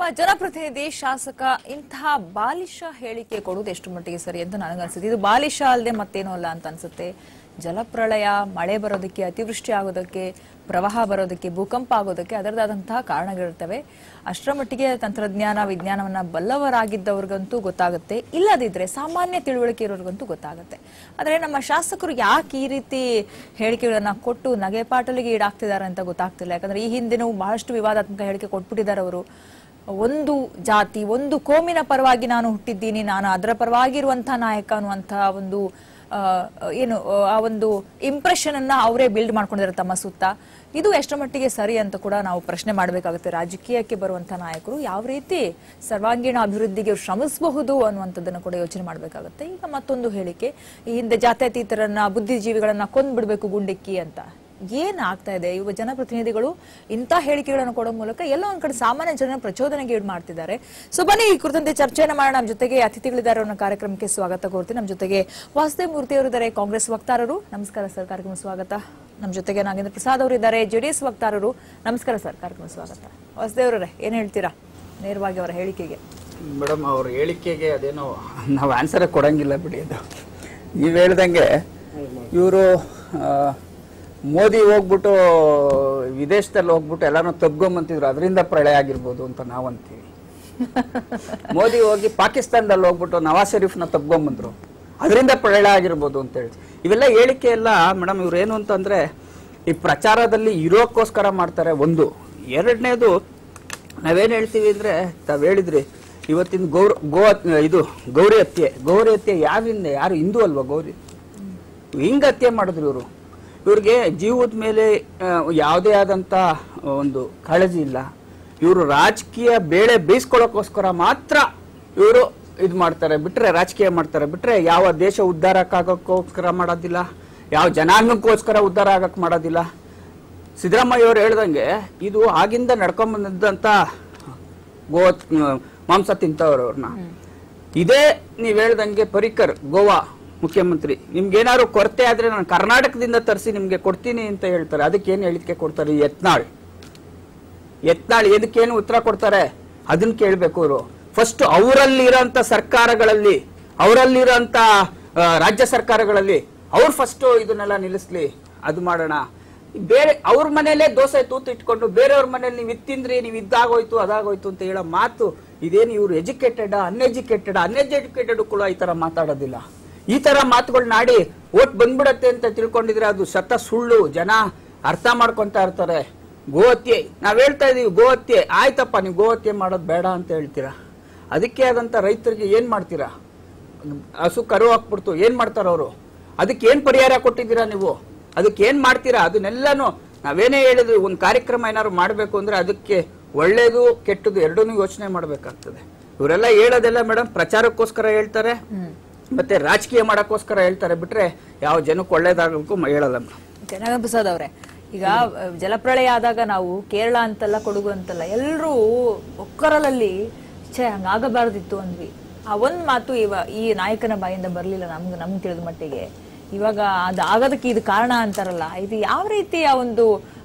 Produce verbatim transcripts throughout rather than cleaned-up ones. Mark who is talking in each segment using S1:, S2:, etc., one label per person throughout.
S1: ಜನಪ್ರತಿನಿಧಿ ಶಾಸಕ ಇಂತಹ ಬಾಲಿಶ ಹೇಳಿಕೆ ಕೊಡುವುದು ಎಷ್ಟು ಮಟ್ಟಿಗೆ ಸರಿ ಅಂತ ನನಗನ್ಸುತ್ತೆ. ಇದು ಬಾಲಿಶ ಅಲ್ಲದೆ ಮತ್ತೇನೂ ಅಲ್ಲ ಅಂತ ಅನ್ಸುತ್ತೆ. ಜಲಪ್ರಳಯ, ಮಳೆ ಬರೋದಕ್ಕೆ, ಅತಿವೃಷ್ಟಿ ಆಗೋದಕ್ಕೆ, ಪ್ರವಾಹ ಬರೋದಕ್ಕೆ, ಭೂಕಂಪ ಆಗೋದಕ್ಕೆ ಅದರದಾದಂತಹ ಕಾರಣಗಳಿರ್ತವೆ. ಅಷ್ಟರ ಮಟ್ಟಿಗೆ ತಂತ್ರಜ್ಞಾನ ವಿಜ್ಞಾನವನ್ನ ಬಲ್ಲವರಾಗಿದ್ದವ್ರಿಗಂತೂ ಗೊತ್ತಾಗುತ್ತೆ, ಇಲ್ಲದಿದ್ರೆ ಸಾಮಾನ್ಯ ತಿಳುವಳಿಕೆ ಇರೋರಿಗಂತೂ ಗೊತ್ತಾಗುತ್ತೆ. ಆದರೆ ನಮ್ಮ ಶಾಸಕರು ಯಾಕೆ ಈ ರೀತಿ ಹೇಳಿಕೆಗಳನ್ನ ಕೊಟ್ಟು ನಗೆಪಾಟಲಿಗೆ ಈಡಾಗ್ತಿದ್ದಾರೆ ಅಂತ ಗೊತ್ತಾಗ್ತಿಲ್ಲ. ಯಾಕಂದ್ರೆ ಈ ಹಿಂದಿನೂ ಬಹಳಷ್ಟು ವಿವಾದಾತ್ಮಕ ಹೇಳಿಕೆ ಕೊಟ್ಬಿಟ್ಟಿದ್ದಾರೆ ಅವರು. ಒಂದು ಜಾತಿ, ಒಂದು ಕೋಮಿನ ಪರವಾಗಿ ನಾನು ಹುಟ್ಟಿದ್ದೀನಿ, ನಾನು ಅದರ ಪರವಾಗಿ ಇರುವಂತಹ ನಾಯಕ ಅನ್ನುವಂತಹ ಒಂದು ಏನು ಆ ಒಂದು ಇಂಪ್ರೆಷನ್ ಅನ್ನ ಅವರೇ ಬಿಲ್ಡ್ ಮಾಡ್ಕೊಂಡಿದ್ದಾರೆ ತಮ್ಮ ಸುತ್ತ. ಇದು ಎಷ್ಟರ ಮಟ್ಟಿಗೆ ಸರಿ ಅಂತ ಕೂಡ ನಾವು ಪ್ರಶ್ನೆ ಮಾಡಬೇಕಾಗುತ್ತೆ. ರಾಜಕೀಯಕ್ಕೆ ಬರುವಂತಹ ನಾಯಕರು ಯಾವ ರೀತಿ ಸರ್ವಾಂಗೀಣ ಅಭಿವೃದ್ಧಿಗೆ ಶ್ರಮಿಸಬಹುದು ಅನ್ನುವಂಥದ್ದನ್ನು ಕೂಡ ಯೋಚನೆ ಮಾಡಬೇಕಾಗುತ್ತೆ. ಈಗ ಮತ್ತೊಂದು ಹೇಳಿಕೆ, ಈ ಹಿಂದೆ ಜಾತ್ಯತೀತರನ್ನ, ಬುದ್ಧಿಜೀವಿಗಳನ್ನ ಕೊಂದ್ಬಿಡ್ಬೇಕು ಗುಂಡಿಕ್ಕಿ ಅಂತ. ಏನ್ ಆಗ್ತಾ ಇದೆ? ಇವ ಜನಪ್ರತಿನಿಧಿಗಳು ಇಂಥ ಹೇಳಿಕೆಗಳನ್ನು ಕೊಡೋ ಮೂಲಕ ಎಲ್ಲೋ ಒಂದ್ ಕಡೆ ಸಾಮಾನ್ಯ ಜನರ ಪ್ರಚೋದನೆಗೆ ಈಡು ಮಾಡ್ತಿದ್ದಾರೆ. ಸೊ ಬನ್ನಿ ಈ ಕುರಿತಂತೆ ಚರ್ಚೆಯನ್ನು ಮಾಡೋಣ. ನಮ್ಮ ಜೊತೆಗೆ ಅತಿಥಿಗಳಿದ್ದಾರೆ, ಅವರ ಕಾರ್ಯಕ್ರಮಕ್ಕೆ ಸ್ವಾಗತ ಕೋರ್ತೀನಿ. ನಮ್ಮ ಜೊತೆಗೆ ವಾಸುದೇವ್ ಮೂರ್ತಿ ಅವರಿದ್ದಾರೆ, ಕಾಂಗ್ರೆಸ್ ವಕ್ತಾರರು. ನಮಸ್ಕಾರ ಸರ್, ಕಾರ್ಯಕ್ರಮ ಸ್ವಾಗತ. ನಮ್ಮ ಜೊತೆಗೆ ನಾಗೇಂದ್ರ ಪ್ರಸಾದ್ ಅವರು ಇದ್ದಾರೆ, ಜೆಡಿಎಸ್ ವಕ್ತಾರರು. ನಮಸ್ಕಾರ ಸರ್, ಕಾರ್ಯಕ್ರಮ ಸ್ವಾಗತ. ವಾಸುದೇವ್ ಅವರೇ, ಏನ್ ಹೇಳ್ತೀರಾ ನೇರವಾಗಿ ಅವರ ಹೇಳಿಕೆಗೆ?
S2: ಮೇಡಮ್, ಅವ್ರ ಹೇಳಿಕೆಗೆ ಅದೇನೋ ನಾವು ಆನ್ಸರ್ ಕೊಡಂಗಿಲ್ಲ ಬಿಡಿ. ಅದು ನೀವು ಹೇಳ್ದಂಗೆ ಇವರು ಮೋದಿ ಹೋಗ್ಬಿಟ್ಟು ವಿದೇಶದಲ್ಲಿ ಹೋಗ್ಬಿಟ್ಟು ಎಲ್ಲಾನು ತಬ್ಕೊಂಬಂತಿದ್ರು, ಅದರಿಂದ ಪ್ರಳಯ ಆಗಿರ್ಬೋದು ಅಂತ ನಾವು ಅಂತೀವಿ. ಮೋದಿ ಹೋಗಿ ಪಾಕಿಸ್ತಾನದಲ್ಲಿ ಹೋಗ್ಬಿಟ್ಟು ನವಾಜ್ ಶರೀಫ್ನ ತಬ್ಕೊಂಬಂದ್ರು, ಅದರಿಂದ ಪ್ರಳಯ ಆಗಿರ್ಬೋದು ಅಂತ ಹೇಳಿ ಇವೆಲ್ಲ ಹೇಳಿಕೆ ಎಲ್ಲ ಮೇಡಮ್ ಇವ್ರೇನು ಅಂತಂದ್ರೆ ಈ ಪ್ರಚಾರದಲ್ಲಿ ಇರೋಕ್ಕೋಸ್ಕರ ಮಾಡ್ತಾರೆ. ಒಂದು. ಎರಡನೇದು, ನಾವೇನ್ ಹೇಳ್ತೀವಿ ಅಂದ್ರೆ, ತಾವ್ ಹೇಳಿದ್ರಿ ಇವತ್ತಿನ ಗೌರ ಗೋ ಇದು ಗೌರಿ ಹತ್ಯೆ. ಗೌರಿ ಹತ್ಯೆ ಯಾರಿಂದ? ಯಾರು ಹಿಂದೂ ಅಲ್ವಾ ಗೌರಿ? ಹಿಂಗ ಹತ್ಯೆ ಮಾಡಿದ್ರು ಇವರು. ಇವ್ರಿಗೆ ಜೀವದ ಮೇಲೆ ಯಾವುದೇ ಆದಂತ ಒಂದು ಕಾಳಜಿ ಇಲ್ಲ. ಇವರು ರಾಜಕೀಯ ಬೇಳೆ ಬೇಯಿಸ್ಕೊಳ್ಳೋಕೋಸ್ಕರ ಮಾತ್ರ ಇವರು ಇದು ಮಾಡ್ತಾರೆ ಬಿಟ್ರೆ, ರಾಜಕೀಯ ಮಾಡ್ತಾರೆ ಬಿಟ್ರೆ, ಯಾವ ದೇಶ ಉದ್ಧಾರಕ್ಕಾಗೋಕ್ಕೋಸ್ಕರ ಮಾಡೋದಿಲ್ಲ, ಯಾವ ಜನಾಂಗಕ್ಕೋಸ್ಕರ ಉದ್ಧಾರ ಆಗಕ್ ಮಾಡೋದಿಲ್ಲ. ಸಿದ್ದರಾಮಯ್ಯ ಅವರು ಹೇಳ್ದಂಗೆ ಇದು ಆಗಿಂದ ನಡ್ಕೊಂಡ್ ಬಂದಂತ ಗೋ ಮಾಂಸ ತಿಂತವ್ರವ್ರನ್ನ. ಇದೇ ನೀವ್ ಹೇಳ್ದಂಗೆ ಪರಿಕರ್ ಗೋವಾ ಮುಖ್ಯಮಂತ್ರಿ, ನಿಮ್ಗೇನಾದ್ರು ಕೊರತೆ ಆದ್ರೆ ನಾನು ಕರ್ನಾಟಕದಿಂದ ತರಿಸಿ ನಿಮ್ಗೆ ಕೊಡ್ತೀನಿ ಅಂತ ಹೇಳ್ತಾರೆ. ಅದಕ್ಕೇನು ಹೇಳಿಕೆ ಕೊಡ್ತಾರೆ? ಯತ್ನಾಳ್ ಯತ್ನಾಳ್ ಎದಕ್ಕೇನು ಉತ್ತರ ಕೊಡ್ತಾರೆ ಅದನ್ನ ಕೇಳ್ಬೇಕು ಅವರು. ಫಸ್ಟ್ ಅವರಲ್ಲಿರೋಂಥ ಸರ್ಕಾರಗಳಲ್ಲಿ, ಅವರಲ್ಲಿರೋಂಥ ರಾಜ್ಯ ಸರ್ಕಾರಗಳಲ್ಲಿ ಅವ್ರು ಫಸ್ಟ್ ಇದನ್ನೆಲ್ಲ ನಿಲ್ಲಿಸ್ಲಿ, ಅದು ಮಾಡೋಣ. ಬೇರೆ ಅವ್ರ ಮನೇಲೆ ದೋಸೆ ತೂತು ಇಟ್ಕೊಂಡು ಬೇರೆಯವ್ರ ಮನೇಲಿ ನೀವು ಇತ್ತಿಂದ್ರಿ, ನೀವು ಇದ್ದಾಗೋಯ್ತು ಅದಾಗೋಯ್ತು ಅಂತ ಹೇಳೋ ಮಾತು ಇದೇನು ಇವ್ರು ಎಜುಕೇಟೆಡ್ ಅನ್ಎಜುಕೇಟೆಡ್ ಅನ್ಎಜುಕೇಟೆಡ್ ಕೂಡ ಈ ತರ ಮಾತಾಡೋದಿಲ್ಲ. ಈ ತರ ಮಾತುಗಳನ್ನ ಆಡಿ ಓಟ್ ಬಂದ್ಬಿಡತ್ತೆ ಅಂತ ತಿಳ್ಕೊಂಡಿದ್ರೆ ಅದು ಶತ ಸುಳ್ಳು. ಜನ ಅರ್ಥ ಮಾಡ್ಕೊಂತ ಇರ್ತಾರೆ. ಗೋಹತ್ಯೆ ನಾವ್ ಹೇಳ್ತಾ ಇದೀವಿ, ಗೋಹತ್ಯೆ ಆಯ್ತಪ್ಪ, ನೀವು ಗೋಹತ್ಯೆ ಮಾಡೋದು ಬೇಡ ಅಂತ ಹೇಳ್ತೀರಾ. ಅದಕ್ಕೆ ಆದಂತ ರೈತರಿಗೆ ಏನ್ ಮಾಡ್ತೀರಾ? ಹಸು ಕರು ಹಾಕ್ಬಿಡ್ತು ಏನ್ ಮಾಡ್ತಾರ ಅವರು? ಅದಕ್ಕೆ ಏನ್ ಪರಿಹಾರ ಕೊಟ್ಟಿದ್ದೀರಾ ನೀವು? ಅದಕ್ಕೆ ಏನ್ ಮಾಡ್ತೀರಾ? ಅದನ್ನೆಲ್ಲಾನು ನಾವೇನೇ ಹೇಳಿದ್ವಿ, ಒಂದ್ ಕಾರ್ಯಕ್ರಮ ಏನಾದ್ರು ಮಾಡ್ಬೇಕು ಅಂದ್ರೆ ಅದಕ್ಕೆ ಒಳ್ಳೇದು ಕೆಟ್ಟದ್ದು ಎರಡನ್ನೂ ಯೋಚನೆ ಮಾಡ್ಬೇಕಾಗ್ತದೆ. ಇವರೆಲ್ಲ ಹೇಳೋದೆಲ್ಲ ಮೇಡಮ್ ಪ್ರಚಾರಕ್ಕೋಸ್ಕರ ಹೇಳ್ತಾರೆ, ಮತ್ತೆ ರಾಜಕೀಯ ಮಾಡಕ್ಕೋಸ್ಕರ ಹೇಳ್ತಾರೆ ಬಿಟ್ರೆ ಯಾವ ಜನಕ್ಕೆ ಒಳ್ಳೇದಾಗಬೇಕು ಹೇಳಲ್ಲ.
S1: ನಾಗೇಂದ್ರ ಪ್ರಸಾದ್ ಅವರೇ, ಈಗ ಜಲಪ್ರಳಯ ಆದಾಗ ನಾವು ಕೇರಳ ಅಂತಲ್ಲ, ಕೊಡಗು ಅಂತಲ್ಲ, ಎಲ್ಲರೂ ಒಕ್ಕರಲಲ್ಲಿ ಛೇ ಹಂಗಾಗಬಾರ್ದಿತ್ತು ಅಂದ್ವಿ. ಆ ಒಂದ್ ಮಾತು ಇವ ಈ ನಾಯಕನ ಬಾಯಿಂದ ಬರ್ಲಿಲ್ಲ ನಮ್ಗೆ ನಮ್ಗೆ ತಿಳಿದ ಮಟ್ಟಿಗೆ. ಇವಾಗ ಅದು ಆಗೋದಕ್ಕೆ ಇದು ಕಾರಣ ಅಂತಾರಲ್ಲ, ಇದು ಯಾವ ರೀತಿಯ ಒಂದು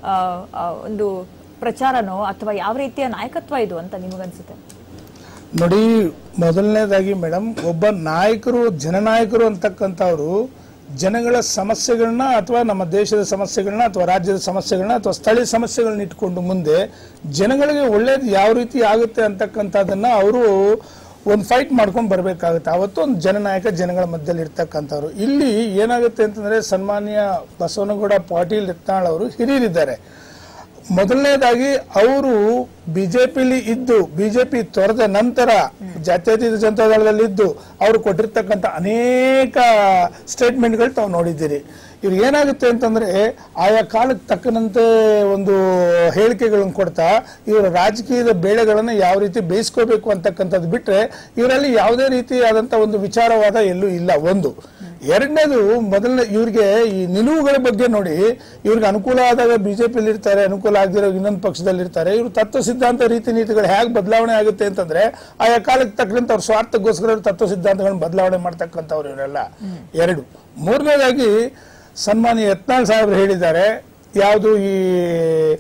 S1: ಒಂದು ಪ್ರಚಾರನೋ ಅಥವಾ ಯಾವ ರೀತಿಯ ನಾಯಕತ್ವ ಇದು ಅಂತ ನಿಮಗನ್ಸುತ್ತೆ?
S3: ನೋಡಿ, ಮೊದಲನೇದಾಗಿ ಮೇಡಮ್, ಒಬ್ಬ ನಾಯಕರು, ಜನನಾಯಕರು ಅಂತಕ್ಕಂಥವ್ರು ಜನಗಳ ಸಮಸ್ಯೆಗಳನ್ನ ಅಥವಾ ನಮ್ಮ ದೇಶದ ಸಮಸ್ಯೆಗಳನ್ನ ಅಥವಾ ರಾಜ್ಯದ ಸಮಸ್ಯೆಗಳನ್ನ ಅಥವಾ ಸ್ಥಳೀಯ ಸಮಸ್ಯೆಗಳನ್ನ ಇಟ್ಕೊಂಡು ಮುಂದೆ ಜನಗಳಿಗೆ ಒಳ್ಳೇದು ಯಾವ ರೀತಿ ಆಗುತ್ತೆ ಅಂತಕ್ಕಂಥದ್ದನ್ನ ಅವರು ಒಂದು ಫೈಟ್ ಮಾಡ್ಕೊಂಡು ಬರ್ಬೇಕಾಗುತ್ತೆ. ಅವತ್ತು ಒಂದು ಜನನಾಯಕ ಜನಗಳ ಮಧ್ಯದಲ್ಲಿ ಇರ್ತಕ್ಕಂಥವ್ರು. ಇಲ್ಲಿ ಏನಾಗುತ್ತೆ ಅಂತಂದ್ರೆ, ಸನ್ಮಾನ್ಯ ಬಸವನಗೌಡ ಪಾಟೀಲ್ ಯತ್ನಾಳ್ ಅವರು ಹಿರಿಯರಿದ್ದಾರೆ. ಮೊದಲನೇದಾಗಿ ಅವರು ಬಿಜೆಪಿಲಿ ಇದ್ದು ಬಿಜೆಪಿ ತೊರೆದ ನಂತರ ಜಾತ್ಯತೀತ ಜನತಾದಳದಲ್ಲಿ ಇದ್ದು ಅವರು ಕೊಟ್ಟಿರ್ತಕ್ಕಂಥ ಅನೇಕ ಸ್ಟೇಟ್ಮೆಂಟ್ಗಳು ತಾವು ನೋಡಿದ್ದೀರಿ. ಇವ್ರು ಏನಾಗುತ್ತೆ ಅಂತಂದ್ರೆ, ಆಯಾ ಕಾಲಕ್ಕೆ ತಕ್ಕನಂತೆ ಒಂದು ಹೇಳಿಕೆಗಳನ್ನು ಕೊಡ್ತಾ ಇವರ ರಾಜಕೀಯದ ಬೇಳೆಗಳನ್ನ ಯಾವ ರೀತಿ ಬೇಯಿಸ್ಕೋಬೇಕು ಅಂತಕ್ಕಂಥದ್ದು ಬಿಟ್ರೆ ಇವರಲ್ಲಿ ಯಾವುದೇ ರೀತಿಯಾದಂತ ಒಂದು ವಿಚಾರವಾದ ಎಲ್ಲೂ ಇಲ್ಲ. ಒಂದು. ಎರಡನೇದು, ಮೊದಲನೇ ಇವ್ರಿಗೆ ಈ ನಿಲುವುಗಳ ಬಗ್ಗೆ ನೋಡಿ, ಇವ್ರಿಗೆ ಅನುಕೂಲ ಆದಾಗ ಬಿಜೆಪಿಲಿ ಇರ್ತಾರೆ, ಅನುಕೂಲ ಆಗದಿರೋ ಇನ್ನೊಂದು ಪಕ್ಷದಲ್ಲಿ ಇರ್ತಾರೆ. ಇವ್ರು ತತ್ವ ಸಿದ್ಧಾಂತ ರೀತಿ ನೀತಿಗಳು ಹೇಗೆ ಬದಲಾವಣೆ ಆಗುತ್ತೆ ಅಂತಂದ್ರೆ, ಆಯಾ ಕಾಲಕ್ಕೆ ತಕ್ಕಂತ ಅವ್ರ ಸ್ವಾರ್ಥಕ್ಕೋಸ್ಕರ ತತ್ವ ಸಿದ್ಧಾಂತಗಳನ್ನ ಬದಲಾವಣೆ ಮಾಡ್ತಕ್ಕಂಥವ್ರು ಇವರೆಲ್ಲ. ಎರಡು. ಮೂರನೇದಾಗಿ, ಸನ್ಮಾನ್ಯ ಯತ್ನಾಳ್ ಸಾಹೇಬ್ರು ಹೇಳಿದ್ದಾರೆ, ಯಾವುದು ಈ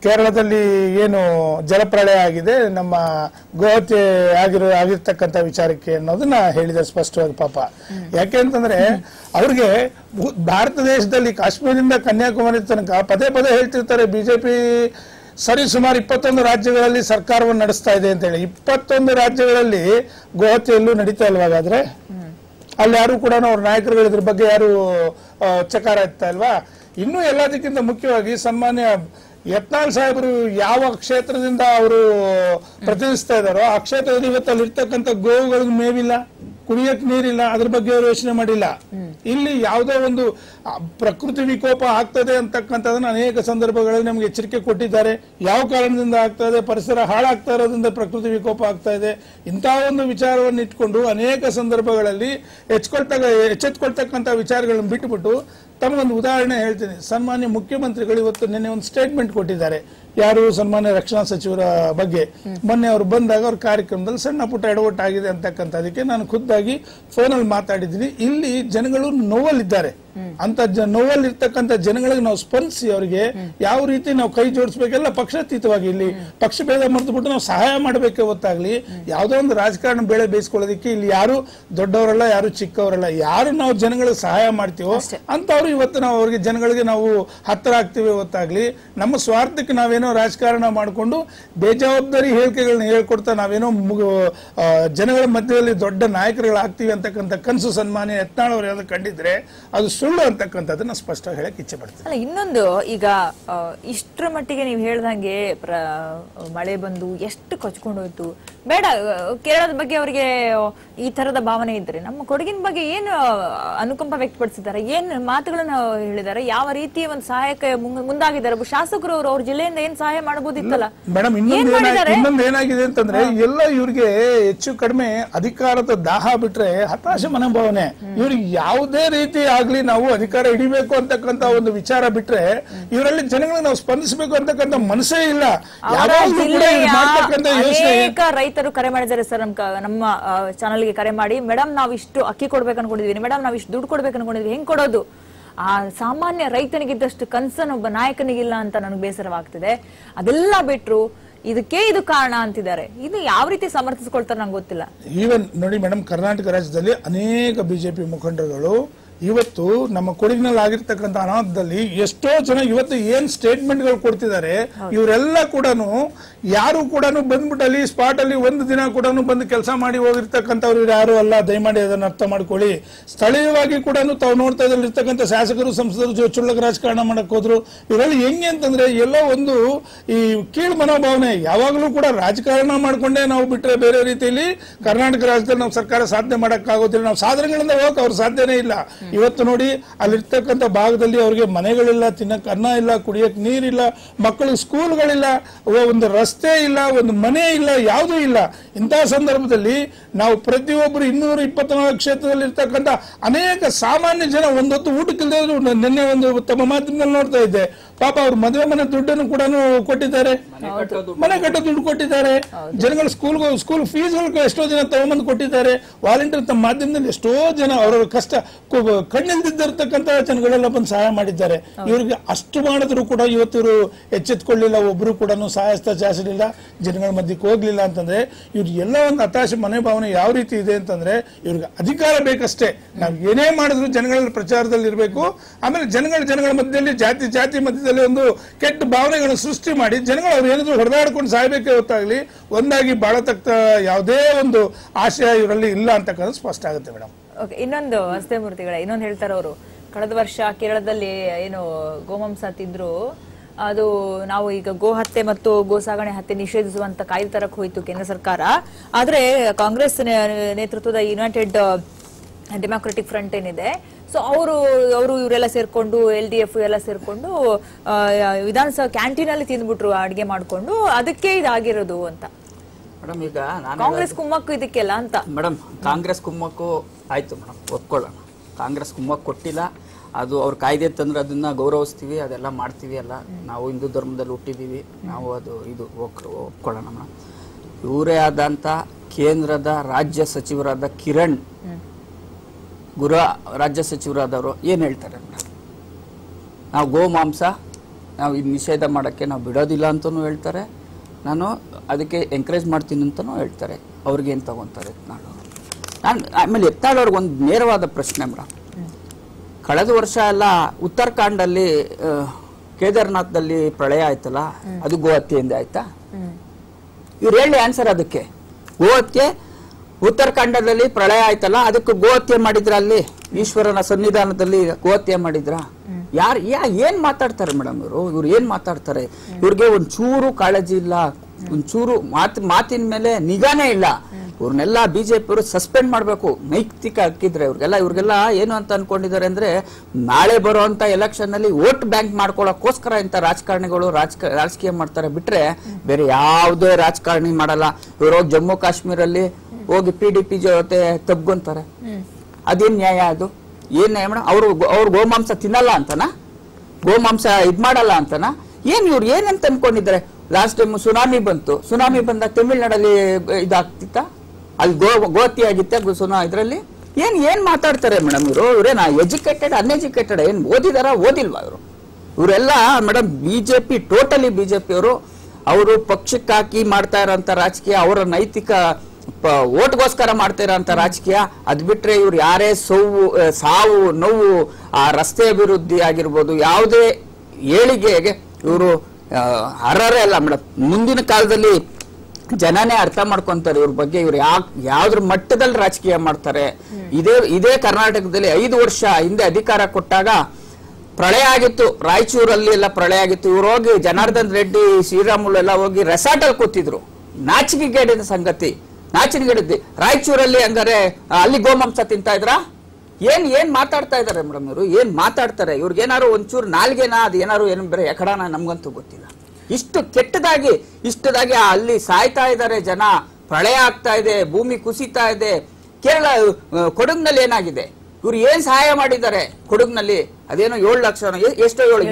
S3: ಕೇರಳದಲ್ಲಿ ಏನು ಜಲಪ್ರಳಯ ಆಗಿದೆ, ನಮ್ಮ ಗೋಹತ್ಯೆ ಆಗಿರೋ ಆಗಿರ್ತಕ್ಕಂಥ ವಿಚಾರಕ್ಕೆ ಅನ್ನೋದನ್ನ ಹೇಳಿದೆ ಸ್ಪಷ್ಟವಾಗಿ ಪಾಪ. ಯಾಕೆ ಅಂತಂದ್ರೆ ಅವ್ರಿಗೆ ಭಾರತ ದೇಶದಲ್ಲಿ ಕಾಶ್ಮೀರದಿಂದ ಕನ್ಯಾಕುಮಾರಿ ತನಕ ಪದೇ ಪದೇ ಹೇಳ್ತಿರ್ತಾರೆ ಬಿಜೆಪಿ ಸರಿ ಸುಮಾರು ಇಪ್ಪತ್ತೊಂದು ರಾಜ್ಯಗಳಲ್ಲಿ ಸರ್ಕಾರವನ್ನು ನಡೆಸ್ತಾ ಇದೆ ಅಂತ ಹೇಳಿ. ಇಪ್ಪತ್ತೊಂದು ರಾಜ್ಯಗಳಲ್ಲಿ ಗೋಹತ್ಯೆ ಎಲ್ಲೂ ನಡೀತಾ ಇಲ್ವಾಗಾದ್ರೆ ಅಲ್ಲಿ ಯಾರು ಕೂಡ ಅವ್ರ ನಾಯಕರುಗಳು ಇದ್ರ ಬಗ್ಗೆ ಯಾರು ಚಕಾರ ಎತ್ತಾ ಇಲ್ವಾ? ಇನ್ನೂ ಎಲ್ಲದಕ್ಕಿಂತ ಮುಖ್ಯವಾಗಿ ಸನ್ಮಾನ್ಯ ಯತ್ನಾಳ್ ಸಾಹೇಬರು ಯಾವ ಕ್ಷೇತ್ರದಿಂದ ಅವರು ಪ್ರತಿನಿಧಿಸ್ತಾ ಇದ್ದಾರೋ ಆ ಕ್ಷೇತ್ರದಲ್ಲಿ ಇವತ್ತು ಅಲ್ಲಿ ಇರ್ತಕ್ಕಂಥ ಗೋವುಗಳಿಗೆ ಮೇವಿಲ್ಲ, ಕುಡಿಯಕ್ ನೀರಿಲ್ಲ, ಅದ್ರ ಬಗ್ಗೆ ಅವರು ಯೋಚನೆ ಮಾಡಿಲ್ಲ. ಇಲ್ಲಿ ಯಾವುದೋ ಒಂದು ಪ್ರಕೃತಿ ವಿಕೋಪ ಆಗ್ತದೆ ಅಂತಕ್ಕಂಥದನ್ನ ಅನೇಕ ಸಂದರ್ಭಗಳಲ್ಲಿ ನಮ್ಗೆ ಎಚ್ಚರಿಕೆ ಕೊಟ್ಟಿದ್ದಾರೆ. ಯಾವ ಕಾರಣದಿಂದ ಆಗ್ತಾ ಇದೆ, ಪರಿಸರ ಹಾಳಾಗ್ತಾ ಇರೋದ್ರಿಂದ ಪ್ರಕೃತಿ ವಿಕೋಪ ಆಗ್ತಾ ಇದೆ. ಇಂತಹ ಒಂದು ವಿಚಾರವನ್ನು ಇಟ್ಕೊಂಡು ಅನೇಕ ಸಂದರ್ಭಗಳಲ್ಲಿ ಎಚ್ಕೊಳ್ತಕ್ಕ ಎಚ್ಚೆತ್ಕೊಳ್ತಕ್ಕಂಥ ವಿಚಾರಗಳನ್ನು ಬಿಟ್ಟುಬಿಟ್ಟು ತಮಗೊಂದು ಉದಾಹರಣೆ ಹೇಳ್ತೀನಿ. ಸನ್ಮಾನ್ಯ ಮುಖ್ಯಮಂತ್ರಿಗಳು ಇವತ್ತು ನಿನ್ನೆ ಒಂದು ಸ್ಟೇಟ್ಮೆಂಟ್ ಕೊಟ್ಟಿದ್ದಾರೆ. ಯಾರು ಸನ್ಮಾನ್ಯ ರಕ್ಷಣಾ ಸಚಿವರ ಬಗ್ಗೆ ಮೊನ್ನೆ ಅವರು ಬಂದಾಗ ಅವ್ರ ಕಾರ್ಯಕ್ರಮದಲ್ಲಿ ಸಣ್ಣ ಪುಟ್ಟ ಎಡವಟ್ಟಾಗಿದೆ ಅಂತಕ್ಕಂಥದಕ್ಕೆ ನಾನು ಖುದ್ದಾಗಿ ಫೋನಲ್ಲಿ ಮಾತಾಡಿದ್ದೀನಿ. ಇಲ್ಲಿ ಜನಗಳು ನೋವಲ್ಲಿದ್ದಾರೆ. ಅಂತ ನೋವಲ್ಲಿ ಇರ್ತಕ್ಕಂಥ ಜನಗಳಿಗೆ ನಾವು ಸ್ಪಂದಿಸಿ ಅವರಿಗೆ ಯಾವ ರೀತಿ ನಾವು ಕೈ ಜೋಡಿಸ್ಬೇಕೆಲ್ಲ ಪಕ್ಷಾತೀತವಾಗಿ ಇಲ್ಲಿ ಪಕ್ಷ ಭೇದ ಮರೆತುಬಿಟ್ಟು ನಾವು ಸಹಾಯ ಮಾಡಬೇಕೆ ಹೊತ್ತಾಗ್ಲಿ ಯಾವುದೋ ಒಂದು ರಾಜಕಾರಣ ಬೇಳೆ ಬೇಯಿಸ್ಕೊಳ್ಳೋದಕ್ಕೆ ಇಲ್ಲಿ ಯಾರು ದೊಡ್ಡವರಲ್ಲ, ಯಾರು ಚಿಕ್ಕವರಲ್ಲ. ಯಾರು ನಾವು ಜನಗಳಿಗೆ ಸಹಾಯ ಮಾಡ್ತೀವೋ ಅಂತವ್ರು ಇವತ್ತು ನಾವು ಅವ್ರಿಗೆ ಜನಗಳಿಗೆ ನಾವು ಹತ್ತಿರ ಆಗ್ತೀವಿ ಹೊತ್ತಾಗ್ಲಿ ನಮ್ಮ ಸ್ವಾರ್ಥಕ್ಕೆ ನಾವೇನೋ ರಾಜಕಾರಣ ಮಾಡಿಕೊಂಡು ಬೇಜವಾಬ್ದಾರಿ ಹೇಳಿಕೆಗಳನ್ನ ಹೇಳ್ಕೊಡ್ತಾ ನಾವೇನೋ ಜನಗಳ ಮಧ್ಯದಲ್ಲಿ ದೊಡ್ಡ ನಾಯಕರುಗಳಾಗ್ತೀವಿ ಅಂತಕ್ಕಂಥ ಕನಸು ಸನ್ಮಾನ್ಯ ಯತ್ನಾಳ್ ಅವರು ಯಾವ್ದು ಕಂಡಿದ್ರೆ ಅದು ಸುಳ್ಳು ಅಂತಕ್ಕಂಥದ್ದನ್ನ ಸ್ಪಷ್ಟ ಹೇಳಕ್ ಇಚ್ಛೆ ಪಡ್ತೀನಿ.
S1: ಅಲ್ಲ, ಇನ್ನೊಂದು ಈಗ ಇಷ್ಟರ ಮಟ್ಟಿಗೆ ನೀವು ಹೇಳ್ದಂಗೆ ಮಳೆ ಬಂದು ಎಷ್ಟು ಕೊಚ್ಕೊಂಡು ಹೋಯ್ತು, ಬೇಡ ಕೇರಳದ ಬಗ್ಗೆ ಅವರಿಗೆ ಈ ತರದ ಭಾವನೆ ಇದ್ರೆ ನಮ್ಮ ಕೊಡಗಿನ ಬಗ್ಗೆ ಏನು ಅನುಕಂಪ ವ್ಯಕ್ತಪಡಿಸಿದ್ದಾರೆ, ಏನ್ ಮಾತುಗಳನ್ನ ಹೇಳಿದ್ದಾರೆ, ಯಾವ ರೀತಿಯ ಒಂದು ಸಹಾಯಕ್ಕೆ ಮುಂದಾಗಿದ್ದಾರೆ ಶಾಸಕರು ಅವರು, ಅವ್ರ ಜಿಲ್ಲೆಯಿಂದ ಏನ್ ಸಹಾಯ ಮಾಡಬಹುದಿತ್ತಲ್ಲ
S3: ಮೇಡಮ್. ಇನ್ನೊಂದು ಇನ್ನೊಂದು ಏನಾಗಿದೆ ಅಂತಂದ್ರೆ ಎಲ್ಲ ಇವ್ರಿಗೆ ಹೆಚ್ಚು ಕಡಿಮೆ ಅಧಿಕಾರದ ದಾಹ ಬಿಟ್ರೆ ಹತಾಶೆ ಮನೋಭಾವನೆ. ಇವ್ರಿಗೆ ಯಾವುದೇ ರೀತಿ ಆಗ್ಲಿ ನಾವು ಅಧಿಕಾರ ಹಿಡಿಬೇಕು ಅಂತಕ್ಕಂತ ಒಂದು ವಿಚಾರ ಬಿಟ್ರೆ ಇವರಲ್ಲಿ ಜನಗಳಿಗೆ ನಾವು ಸ್ಪಂದಿಸಬೇಕು ಅಂತಕ್ಕಂಥ ಮನಸ್ಸೇ ಇಲ್ಲ.
S1: ಅನೇಕ ರೈತರು ಕರೆ ಮಾಡಿದ್ದಾರೆ ಸರ್ ನಮ್ ನಮ್ಮ ಚಾನಲ್ಗೆ ಕರೆ ಮಾಡಿ, ಮೇಡಮ್ ನಾವ್ ಇಷ್ಟು ಅಕ್ಕಿ ಕೊಡ್ಬೇಕು ಅನ್ಕೊಂಡಿದೀವಿ, ಮೇಡಮ್ ನಾವ್ ಇಷ್ಟು ದುಡ್ಡು ಕೊಡ್ಬೇಕು ಅನ್ಕೊಂಡಿದ್ವಿ, ಹೆಂಗ್ ಕೊಡೋದು? ಆ ಸಾಮಾನ್ಯ ರೈತನಿಗಿದ್ದಷ್ಟು ಕನ್ಸನ್ ಒಬ್ಬ ನಾಯಕನಿಗಿಲ್ಲ ಅಂತ ನನಗೆ ಬೇಸರವಾಗ್ತಿದೆ. ಅದೆಲ್ಲ ಬಿಟ್ರು ಇದಕ್ಕೆ ಇದು ಕಾರಣ ಅಂತಿದ್ದಾರೆ. ಇದು ಯಾವ ರೀತಿ ಸಮರ್ಥಿಸಿಕೊಳ್ತಾರೆ ನಂಗೆ ಗೊತ್ತಿಲ್ಲ.
S3: ಈವನ್ ನೋಡಿ ಮೇಡಮ್, ಕರ್ನಾಟಕ ರಾಜ್ಯದಲ್ಲಿ ಅನೇಕ ಬಿಜೆಪಿ ಮುಖಂಡರುಗಳು ಇವತ್ತು ನಮ್ಮ ಕೊಡಗಿನಲ್ಲಿ ಆಗಿರ್ತಕ್ಕಂಥ ಅನಾಹುತದಲ್ಲಿ ಎಷ್ಟೋ ಜನ ಇವತ್ತು ಏನ್ ಸ್ಟೇಟ್ಮೆಂಟ್ ಗಳು ಕೊಡ್ತಿದ್ದಾರೆ, ಇವರೆಲ್ಲ ಕೂಡ ಯಾರು ಕೂಡ ಬಂದ್ಬಿಟ್ಟು ಅಲ್ಲಿ ಸ್ಪಾಟ್ ಅಲ್ಲಿ ಒಂದು ದಿನ ಕೂಡ ಬಂದು ಕೆಲಸ ಮಾಡಿ ಹೋಗಿರ್ತಕ್ಕಂಥವ್ರು ಯಾರು ಅಲ್ಲ. ದಯಮಾಡಿ ಅದನ್ನ ಅರ್ಥ ಮಾಡ್ಕೊಳ್ಳಿ. ಸ್ಥಳೀಯವಾಗಿ ಕೂಡ ತಾವು ನೋಡ್ತಾ ಇರ್ತಕ್ಕಂಥ ಶಾಸಕರು ಸಂಸದರು ಚುಳ್ಳಕ ರಾಜಕಾರಣ ಮಾಡಕ್ ಹೋದ್ರು. ಇವರಲ್ಲಿ ಹೆಂಗೆ ಅಂತಂದ್ರೆ ಎಲ್ಲೋ ಒಂದು ಈ ಕೀಳು ಮನೋಭಾವನೆ. ಯಾವಾಗಲೂ ಕೂಡ ರಾಜಕಾರಣ ಮಾಡ್ಕೊಂಡೇ ನಾವು ಬಿಟ್ರೆ ಬೇರೆ ರೀತಿಯಲ್ಲಿ ಕರ್ನಾಟಕ ರಾಜ್ಯದಲ್ಲಿ ನಾವು ಸರ್ಕಾರ ಸಾಧನೆ ಮಾಡಕ್ ಆಗೋದಿಲ್ಲ. ನಾವು ಸಾಧನೆಗಳಿಂದ ಹೋಗಕ್ ಅವ್ರ ಸಾಧ್ಯನೇ ಇಲ್ಲ. ಇವತ್ತು ನೋಡಿ ಅಲ್ಲಿರ್ತಕ್ಕಂಥ ಭಾಗದಲ್ಲಿ ಅವ್ರಿಗೆ ಮನೆಗಳಿಲ್ಲ, ತಿನ್ನಕ್ ಅನ್ನ ಇಲ್ಲ, ಕುಡಿಯಕ್ ನೀರಿಲ್ಲ, ಮಕ್ಕಳಿಗೆ ಸ್ಕೂಲ್ಗಳಿಲ್ಲ, ಒಂದು ರಸ್ತೆ ಇಲ್ಲ, ಒಂದು ಮನೆ ಇಲ್ಲ, ಯಾವುದೂ ಇಲ್ಲ. ಇಂತಹ ಸಂದರ್ಭದಲ್ಲಿ ನಾವು ಪ್ರತಿಯೊಬ್ಬರು ಇನ್ನೂರ ಇಪ್ಪತ್ನಾಲ್ಕು ಕ್ಷೇತ್ರದಲ್ಲಿ ಇರ್ತಕ್ಕಂಥ ಅನೇಕ ಸಾಮಾನ್ಯ ಜನ ಒಂದೊತ್ತು ಊಟಕ್ಕಿಲ್ಲದೆ ನಿನ್ನೆ ಒಂದು ತಮ್ಮ ಮಾಧ್ಯಮದಲ್ಲಿ ನೋಡ್ತಾ ಇದ್ದೆ, ಪಾಪ ಅವ್ರ ಮದುವೆ ಮನೆ ದುಡ್ಡನ್ನು ಕೂಡ ಕೊಟ್ಟಿದ್ದಾರೆ, ಮನೆ ಕಟ್ಟೋ ದುಡ್ಡು ಕೊಟ್ಟಿದ್ದಾರೆ, ಜನಗಳ ಸ್ಕೂಲ್ ಸ್ಕೂಲ್ ಫೀಸ್ಗಳು ಎಷ್ಟೋ ಜನ ತಗೊಂಬಂದು ಕೊಟ್ಟಿದ್ದಾರೆ. ವಾಲಂಟಿಯರ್ ತಮ್ಮ ಮಾಧ್ಯಮದಲ್ಲಿ ಎಷ್ಟೋ ಜನ ಅವರ ಕಷ್ಟ ಕಣ್ಣಿಲ್ದಿದ್ದಿರ್ತಕ್ಕಂಥ ಜನಗಳೆಲ್ಲ ಬಂದು ಸಹಾಯ ಮಾಡಿದ್ದಾರೆ. ಇವ್ರಿಗೆ ಅಷ್ಟು ಮಾಡಿದ್ರು ಕೂಡ ಇವತ್ತು ಇವರು ಎಚ್ಚೆತ್ಕೊಳ್ಳಿಲ್ಲ, ಒಬ್ರು ಕೂಡ ಸಹಾಯಸ್ತ ಚಾಚಲಿಲ್ಲ, ಜನಗಳ ಮಧ್ಯಕ್ಕೆ ಹೋಗ್ಲಿಲ್ಲ ಅಂತಂದ್ರೆ ಇವ್ರಿಗೆ ಎಲ್ಲ ಒಂದು ಹತಾಶೆ ಮನೆ ಭಾವನೆ ಯಾವ ರೀತಿ ಇದೆ ಅಂತಂದ್ರೆ ಇವ್ರಿಗೆ ಅಧಿಕಾರ ಬೇಕಷ್ಟೇ. ನಾವ್ ಏನೇ ಮಾಡಿದ್ರು ಜನಗಳ ಪ್ರಚಾರದಲ್ಲಿ ಇರಬೇಕು. ಆಮೇಲೆ ಜನಗಳ ಜನಗಳ ಮಧ್ಯದಲ್ಲಿ ಜಾತಿ ಜಾತಿ ಮಧ್ಯದಲ್ಲಿ ಒಂದು ಕೆಟ್ಟ ಭಾವನೆಗಳನ್ನು ಸೃಷ್ಟಿ ಮಾಡಿ ಜನಗಳು ಅವ್ರು ಏನಾದ್ರು ಹೊಡೆದಾಡ್ಕೊಂಡು ಸಾಯ್ಬೇಕೇ ಹೊತ್ತಾಗ್ಲಿ ಒಂದಾಗಿ ಬಾಳತಕ್ಕ ಯಾವುದೇ ಒಂದು ಆಶಯ ಇವರಲ್ಲಿ ಇಲ್ಲ ಅಂತಕ್ಕಂಥ ಸ್ಪಷ್ಟ ಆಗುತ್ತೆ ಮೇಡಮ್.
S1: ಓಕೆ, ಇನ್ನೊಂದು ಹಸ್ತೆ ಮೂರ್ತಿಗಳೇ ಇನ್ನೊಂದು ಹೇಳ್ತಾರೆ ಅವರು, ಕಳೆದ ವರ್ಷ ಕೇರಳದಲ್ಲಿ ಏನು ಗೋಮಾಂಸ ತಿಂದ್ರು ಅದು ನಾವು ಈಗ ಗೋ ಹತ್ಯೆ ಮತ್ತು ಗೋ ಸಾಗಣೆ ಹತ್ಯೆ ನಿಷೇಧಿಸುವಂತ ಕಾಯ್ದೆ ತರಕ್ಕೆ ಹೋಯ್ತು ಕೇಂದ್ರ ಸರ್ಕಾರ. ಆದ್ರೆ ಕಾಂಗ್ರೆಸ್ ನೇತೃತ್ವದ ಯುನೈಟೆಡ್ ಡೆಮಾಕ್ರೆಟಿಕ್ ಫ್ರಂಟ್ ಏನಿದೆ, ಸೊ ಅವರು ಅವರು ಇವರೆಲ್ಲ ಸೇರ್ಕೊಂಡು ಎಲ್ ಡಿ ಎಫ್ ಎಲ್ಲ ಸೇರ್ಕೊಂಡು ವಿಧಾನಸಭಾ ಕ್ಯಾಂಟೀನ್ ಅಲ್ಲಿ ತಿಂದ್ಬಿಟ್ರು ಅಡಿಗೆ ಮಾಡ್ಕೊಂಡು, ಅದಕ್ಕೆ ಇದಾಗಿರೋದು ಅಂತ.
S2: ಮೇಡಮ್ ಈಗ
S1: ಕಾಂಗ್ರೆಸ್ ಕುಮ್ಮಕ್ಕು ಇದಕ್ಕೆಲ್ಲ ಅಂತ.
S2: ಮೇಡಮ್ ಕಾಂಗ್ರೆಸ್ ಕುಮ್ಮಕ್ಕು ಆಯ್ತು ಮೇಡಮ್, ಒಪ್ಕೊಳ್ಳೋಣ. ಕಾಂಗ್ರೆಸ್ ಕುಮ್ಮಕ್ಕು ಕೊಟ್ಟಿಲ್ಲ, ಅದು ಅವ್ರ ಕಾಯ್ದೆ ತಂದ್ರೆ ಅದನ್ನ ಗೌರವಿಸ್ತೀವಿ, ಅದೆಲ್ಲ ಮಾಡ್ತೀವಿ ಅಲ್ಲ. ನಾವು ಹಿಂದೂ ಧರ್ಮದಲ್ಲಿ ಹುಟ್ಟಿದೀವಿ, ನಾವು ಅದು ಇದು ಒಪ್ಕೊಳ್ಳೋಣ ಮೇಡಮ್. ಇವರೇ ಆದಂತ ಕೇಂದ್ರದ ರಾಜ್ಯ ಸಚಿವರಾದ ಕಿರಣ್ ಗುರ ರಾಜ್ಯ ಸಚಿವರಾದವರು ಏನ್ ಹೇಳ್ತಾರೆ ಮೇಡಮ್, ನಾವು ಗೋ ಮಾಂಸ ನಾವು ಇದು ನಿಷೇಧ ಮಾಡೋಕ್ಕೆ ನಾವು ಬಿಡೋದಿಲ್ಲ ಅಂತಲೂ ಹೇಳ್ತಾರೆ, ನಾನು ಅದಕ್ಕೆ ಎಂಕರೇಜ್ ಮಾಡ್ತೀನಿ ಅಂತಲೂ ಹೇಳ್ತಾರೆ. ಅವ್ರಿಗೇನು ತಗೊತಾರೆ ಎತ್ನಾಳು? ನಾನು ಆಮೇಲೆ ಎತ್ನಾಳವ್ರಿಗೆ ಒಂದು ನೇರವಾದ ಪ್ರಶ್ನೆ ಮೇಡಮ್. ಕಳೆದ ವರ್ಷ ಎಲ್ಲ ಉತ್ತರಾಖಂಡಲ್ಲಿ ಕೇದಾರ್ನಾಥ್ದಲ್ಲಿ ಪ್ರಳಯ ಆಯ್ತಲ್ಲ, ಅದು ಗೋಹತ್ಯೆಯಿಂದ ಆಯ್ತಾ? ಇವ್ರು ಹೇಳಿ ಆನ್ಸರ್ ಅದಕ್ಕೆ. ಗೋಹತ್ಯೆ ಉತ್ತರಾಖಂಡದಲ್ಲಿ ಪ್ರಳಯ ಆಯ್ತಲ್ಲ, ಅದಕ್ಕೆ ಗೋಹತ್ಯೆ ಮಾಡಿದ್ರ? ಅಲ್ಲಿ ಈಶ್ವರನ ಸನ್ನಿಧಾನದಲ್ಲಿ ಗೋಹತ್ಯೆ ಮಾಡಿದ್ರ? ಯಾರು ಯಾ ಏನ್ ಮಾತಾಡ್ತಾರೆ ಮೇಡಮ್ ಇವರು? ಇವ್ರು ಏನ್ ಮಾತಾಡ್ತಾರೆ? ಇವ್ರಿಗೆ ಒಂಚೂರು ಕಾಳಜಿ ಇಲ್ಲ, ಒಂಚೂರು ಮಾತ್ ಮಾತಿನ ಮೇಲೆ ನಿಗಾನೇ ಇಲ್ಲ. ಇವ್ರನ್ನೆಲ್ಲ ಬಿಜೆಪಿ ಅವರು ಸಸ್ಪೆಂಡ್ ಮಾಡ್ಬೇಕು, ನೈತಿಕ ಹಾಕಿದ್ರೆ ಇವ್ರಿಗೆಲ್ಲ. ಇವ್ರಿಗೆಲ್ಲ ಏನು ಅಂತ ಅನ್ಕೊಂಡಿದ್ದಾರೆ ಅಂದ್ರೆ, ನಾಳೆ ಬರುವಂತ ಎಲೆಕ್ಷನ್ ನಲ್ಲಿ ವೋಟ್ ಬ್ಯಾಂಕ್ ಮಾಡ್ಕೊಳ್ಳೋಕೋಸ್ಕರ ಇಂತ ರಾಜಕಾರಣಿಗಳು ರಾಜಕ ರಾಜಕೀಯ ಮಾಡ್ತಾರೆ, ಬಿಟ್ರೆ ಬೇರೆ ಯಾವುದೇ ರಾಜಕಾರಣಿ ಮಾಡಲ್ಲ. ಇವರು ಜಮ್ಮು ಕಾಶ್ಮೀರಲ್ಲಿ ಹೋಗಿ ಪಿ ಡಿ ಪಿ ಜೊತೆ ತಬ್ಕೊಂತಾರೆ. ಅದೇನ್ ನ್ಯಾಯ? ಅದು ಏನ್ ನ್ಯಾಯ ಮೇಡಮ್? ಅವ್ರು ಅವ್ರು ಗೋಮಾಂಸ ತಿನ್ನಲ್ಲ ಅಂತನಾ? ಗೋಮಾಂಸ ಇದ್ ಮಾಡಲ್ಲ ಅಂತನಾ? ಏನ್ ಇವ್ರು ಏನಂತ ಅನ್ಕೊಂಡಿದ್ದಾರೆ? ಲಾಸ್ಟ್ ಟೈಮ್ ಸುನಾಮಿ ಬಂತು, ಸುನಾಮಿ ಬಂದಾಗ ತಮಿಳ್ನಾಡಲ್ಲಿ ಇದಾಗ್ತಿತ್ತ? ಅಲ್ಲಿ ಗೋ ಗೋಹತ್ಯೆ ಆಗಿತ್ತ ಸುನಾ ಇದ್ರಲ್ಲಿ? ಏನ್ ಏನ್ ಮಾತಾಡ್ತಾರೆ ಮೇಡಮ್ ಇವರು? ಇವ್ರೇನಾ ಎಜುಕೇಟೆಡ್ ಅನ್ಎಜುಕೇಟೆಡ್? ಏನ್ ಓದಿದಾರ ಓದಿಲ್ವಾ ಇವರು? ಇವರೆಲ್ಲ ಮೇಡಮ್ ಬಿಜೆಪಿ, ಟೋಟಲಿ ಬಿಜೆಪಿ ಅವರು ಅವರು ಪಕ್ಷಕ್ಕೆ ಹಾಕಿ ಮಾಡ್ತಾ ಇರೋಂತ ರಾಜಕೀಯ, ಅವರ ನೈತಿಕ ಓಟ್ಗೋಸ್ಕರ ಮಾಡ್ತಾ ಇರೋಂತ ರಾಜಕೀಯ. ಅದ್ ಬಿಟ್ರೆ ಇವ್ರು ಯಾರೇ ಸೋವು ಸಾವು ನೋವು, ಆ ರಸ್ತೆ ಅಭಿವೃದ್ಧಿ ಆಗಿರ್ಬೋದು, ಯಾವುದೇ ಏಳಿಗೆಗೆ ಇವರು ಅರ್ಹರೇ ಅಲ್ಲ ಮೇಡಮ್. ಮುಂದಿನ ಕಾಲದಲ್ಲಿ ಜನನೇ ಅರ್ಥ ಮಾಡ್ಕೊಂತಾರೆ ಇವ್ರ ಬಗ್ಗೆ, ಇವ್ರು ಯಾವ ಯಾವ್ದ್ರ ಮಟ್ಟದಲ್ಲಿ ರಾಜಕೀಯ ಮಾಡ್ತಾರೆ. ಇದೇ ಇದೇ ಕರ್ನಾಟಕದಲ್ಲಿ ಐದು ವರ್ಷ ಹಿಂದೆ ಅಧಿಕಾರ ಕೊಟ್ಟಾಗ ಪ್ರಳಯ ಆಗಿತ್ತು, ರಾಯಚೂರಲ್ಲಿ ಎಲ್ಲ ಪ್ರಳಯ ಆಗಿತ್ತು. ಇವ್ರು ಹೋಗಿ ಜನಾರ್ದನ್ ರೆಡ್ಡಿ, ಶ್ರೀರಾಮುಲು ಎಲ್ಲ ಹೋಗಿ ರೆಸಾರ್ಟ್ ಅಲ್ಲಿ ಕೂತಿದ್ರು. ನಾಚಿಕೆಗೇಡಿನ ಸಂಗತಿ, ನಾಚಿಕೆಗೇಡಿದ್ದಿ. ರಾಯಚೂರಲ್ಲಿ ಹಂಗಾರೆ ಅಲ್ಲಿ ಗೋಮಾಂಸ ತಿಂತಾ ಇದ್ರ? ಏನ್ ಏನ್ ಮಾತಾಡ್ತಾ ಇದಾರೆ ಮೇಡಮ್ ಇವರು? ಏನ್ ಮಾತಾಡ್ತಾರೆ? ಇವ್ರಿಗೇನಾರು ಒಂಚೂರು ನಾಲ್ಗೆನಾ ಅದು ಏನಾರು ಏನು ಬೇರೆ ಎಕಡಾನ ನಮ್ಗಂತೂ ಗೊತ್ತಿಲ್ಲ. ಇಷ್ಟು ಕೆಟ್ಟದಾಗಿ ಇಷ್ಟದಾಗಿ ಅಲ್ಲಿ ಸಾಯ್ತಾ ಇದ್ದಾರೆ ಜನ, ಪ್ರಳಯ ಆಗ್ತಾ ಇದೆ, ಭೂಮಿ ಕುಸಿತಾ ಇದೆ. ಕೇರಳ ಕೊಡಗಿನಲ್ಲಿ ಏನಾಗಿದೆ? ಇವ್ರು ಏನ್ ಸಹಾಯ ಮಾಡಿದ್ದಾರೆ ಕೊಡಗಿನಲ್ಲಿ? ಅದೇನೋ ಏಳು ಲಕ್ಷ ಎಷ್ಟೋ ಏಳು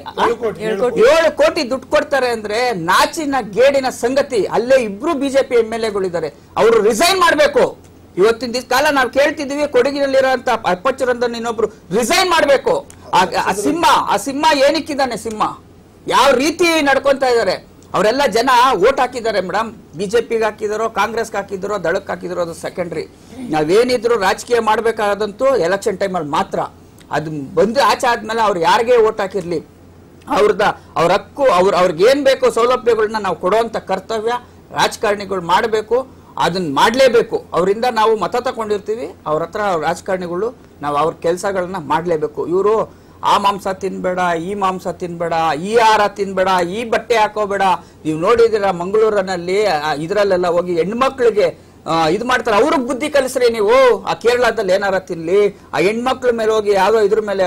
S2: ಏಳು ಕೋಟಿ ದುಡ್ಡು ಕೊಡ್ತಾರೆ ಅಂದ್ರೆ ನಾಚಿನ ಗೇಡಿನ ಸಂಗತಿ. ಅಲ್ಲೇ ಇಬ್ರು ಬಿಜೆಪಿ ಎಂ ಎಲ್ ಎಗಳಿದ್ದಾರೆ, ಅವರು ರಿಸೈನ್ ಮಾಡ್ಬೇಕು. ಇವತ್ತಿನ ದಿವಸ ಕಾಲ ನಾವು ಕೇಳ್ತಿದೀವಿ, ಕೊಡಗಿನಲ್ಲಿರುವಂತ ಅಪ್ಪಚ್ಚರಂದನ್ ಇನ್ನೊಬ್ರು ರಿಸೈನ್ ಮಾಡ್ಬೇಕು. ಆ ಸಿಂಹ ಆ ಸಿಂಹ ಏನಕ್ಕಿದ್ದಾನೆ? ಸಿಂಹ ಯಾವ ರೀತಿ ನಡ್ಕೊಂತ ಇದಾರೆ? ಅವರೆಲ್ಲ ಜನ ವೋಟ್ ಹಾಕಿದ್ದಾರೆ ಮೇಡಮ್. ಬಿಜೆಪಿಗೆ ಹಾಕಿದಾರೋ, ಕಾಂಗ್ರೆಸ್ಗೆ ಹಾಕಿದಾರೋ, ದಳಕ್ಕೆ ಹಾಕಿದಾರೋ, ಅದು ಸೆಕೆಂಡ್ರಿ. ನಾವೇನಿದ್ರು ರಾಜಕೀಯ ಮಾಡ್ಬೇಕಾದಂತೂ ಎಲೆಕ್ಷನ್ ಟೈಮಲ್ಲಿ ಮಾತ್ರ. ಅದು ಬಂದು ಆಚೆ ಆದ್ಮೇಲೆ ಅವ್ರು ಯಾರಿಗೇ ವೋಟ್ ಹಾಕಿರ್ಲಿ, ಅವ್ರದ ಅವ್ರ ಹಕ್ಕು, ಅವ್ರ ಅವ್ರಿಗೆ ಏನ್ ಬೇಕೋ ಸೌಲಭ್ಯಗಳನ್ನ ನಾವು ಕೊಡುವಂತ ಕರ್ತವ್ಯ ರಾಜಕಾರಣಿಗಳು ಮಾಡಬೇಕು. ಅದನ್ನ ಮಾಡ್ಲೇಬೇಕು. ಅವರಿಂದ ನಾವು ಮತ ತಕೊಂಡಿರ್ತೀವಿ, ಅವ್ರ ಹತ್ರ ರಾಜಕಾರಣಿಗಳು ನಾವು ಅವ್ರ ಕೆಲಸಗಳನ್ನ ಮಾಡ್ಲೇಬೇಕು. ಇವರು ಆ ಮಾಂಸ ತಿನ್ಬೇಡ, ಈ ಮಾಂಸ ತಿನ್ಬೇಡ, ಈ ಆಹಾರ ತಿನ್ಬೇಡ, ಈ ಬಟ್ಟೆ ಹಾಕೋಬೇಡ. ನೀವು ನೋಡಿದಿರ ಮಂಗಳೂರಿನಲ್ಲಿ ಇದ್ರಲ್ಲೆಲ್ಲ ಹೋಗಿ ಹೆಣ್ಮಕ್ಳಿಗೆ ಇದು ಮಾಡ್ತಾರೆ. ಅವ್ರಿಗೆ ಬುದ್ಧಿ ಕಲಿಸ್ರಿ ನೀವು. ಆ ಕೇರಳದಲ್ಲಿ ಏನಾರ ತಿನ್ಲಿ, ಆ ಹೆಣ್ಮಕ್ಳ ಮೇಲೆ ಹೋಗಿ ಯಾವ್ದೋ ಇದ್ರ ಮೇಲೆ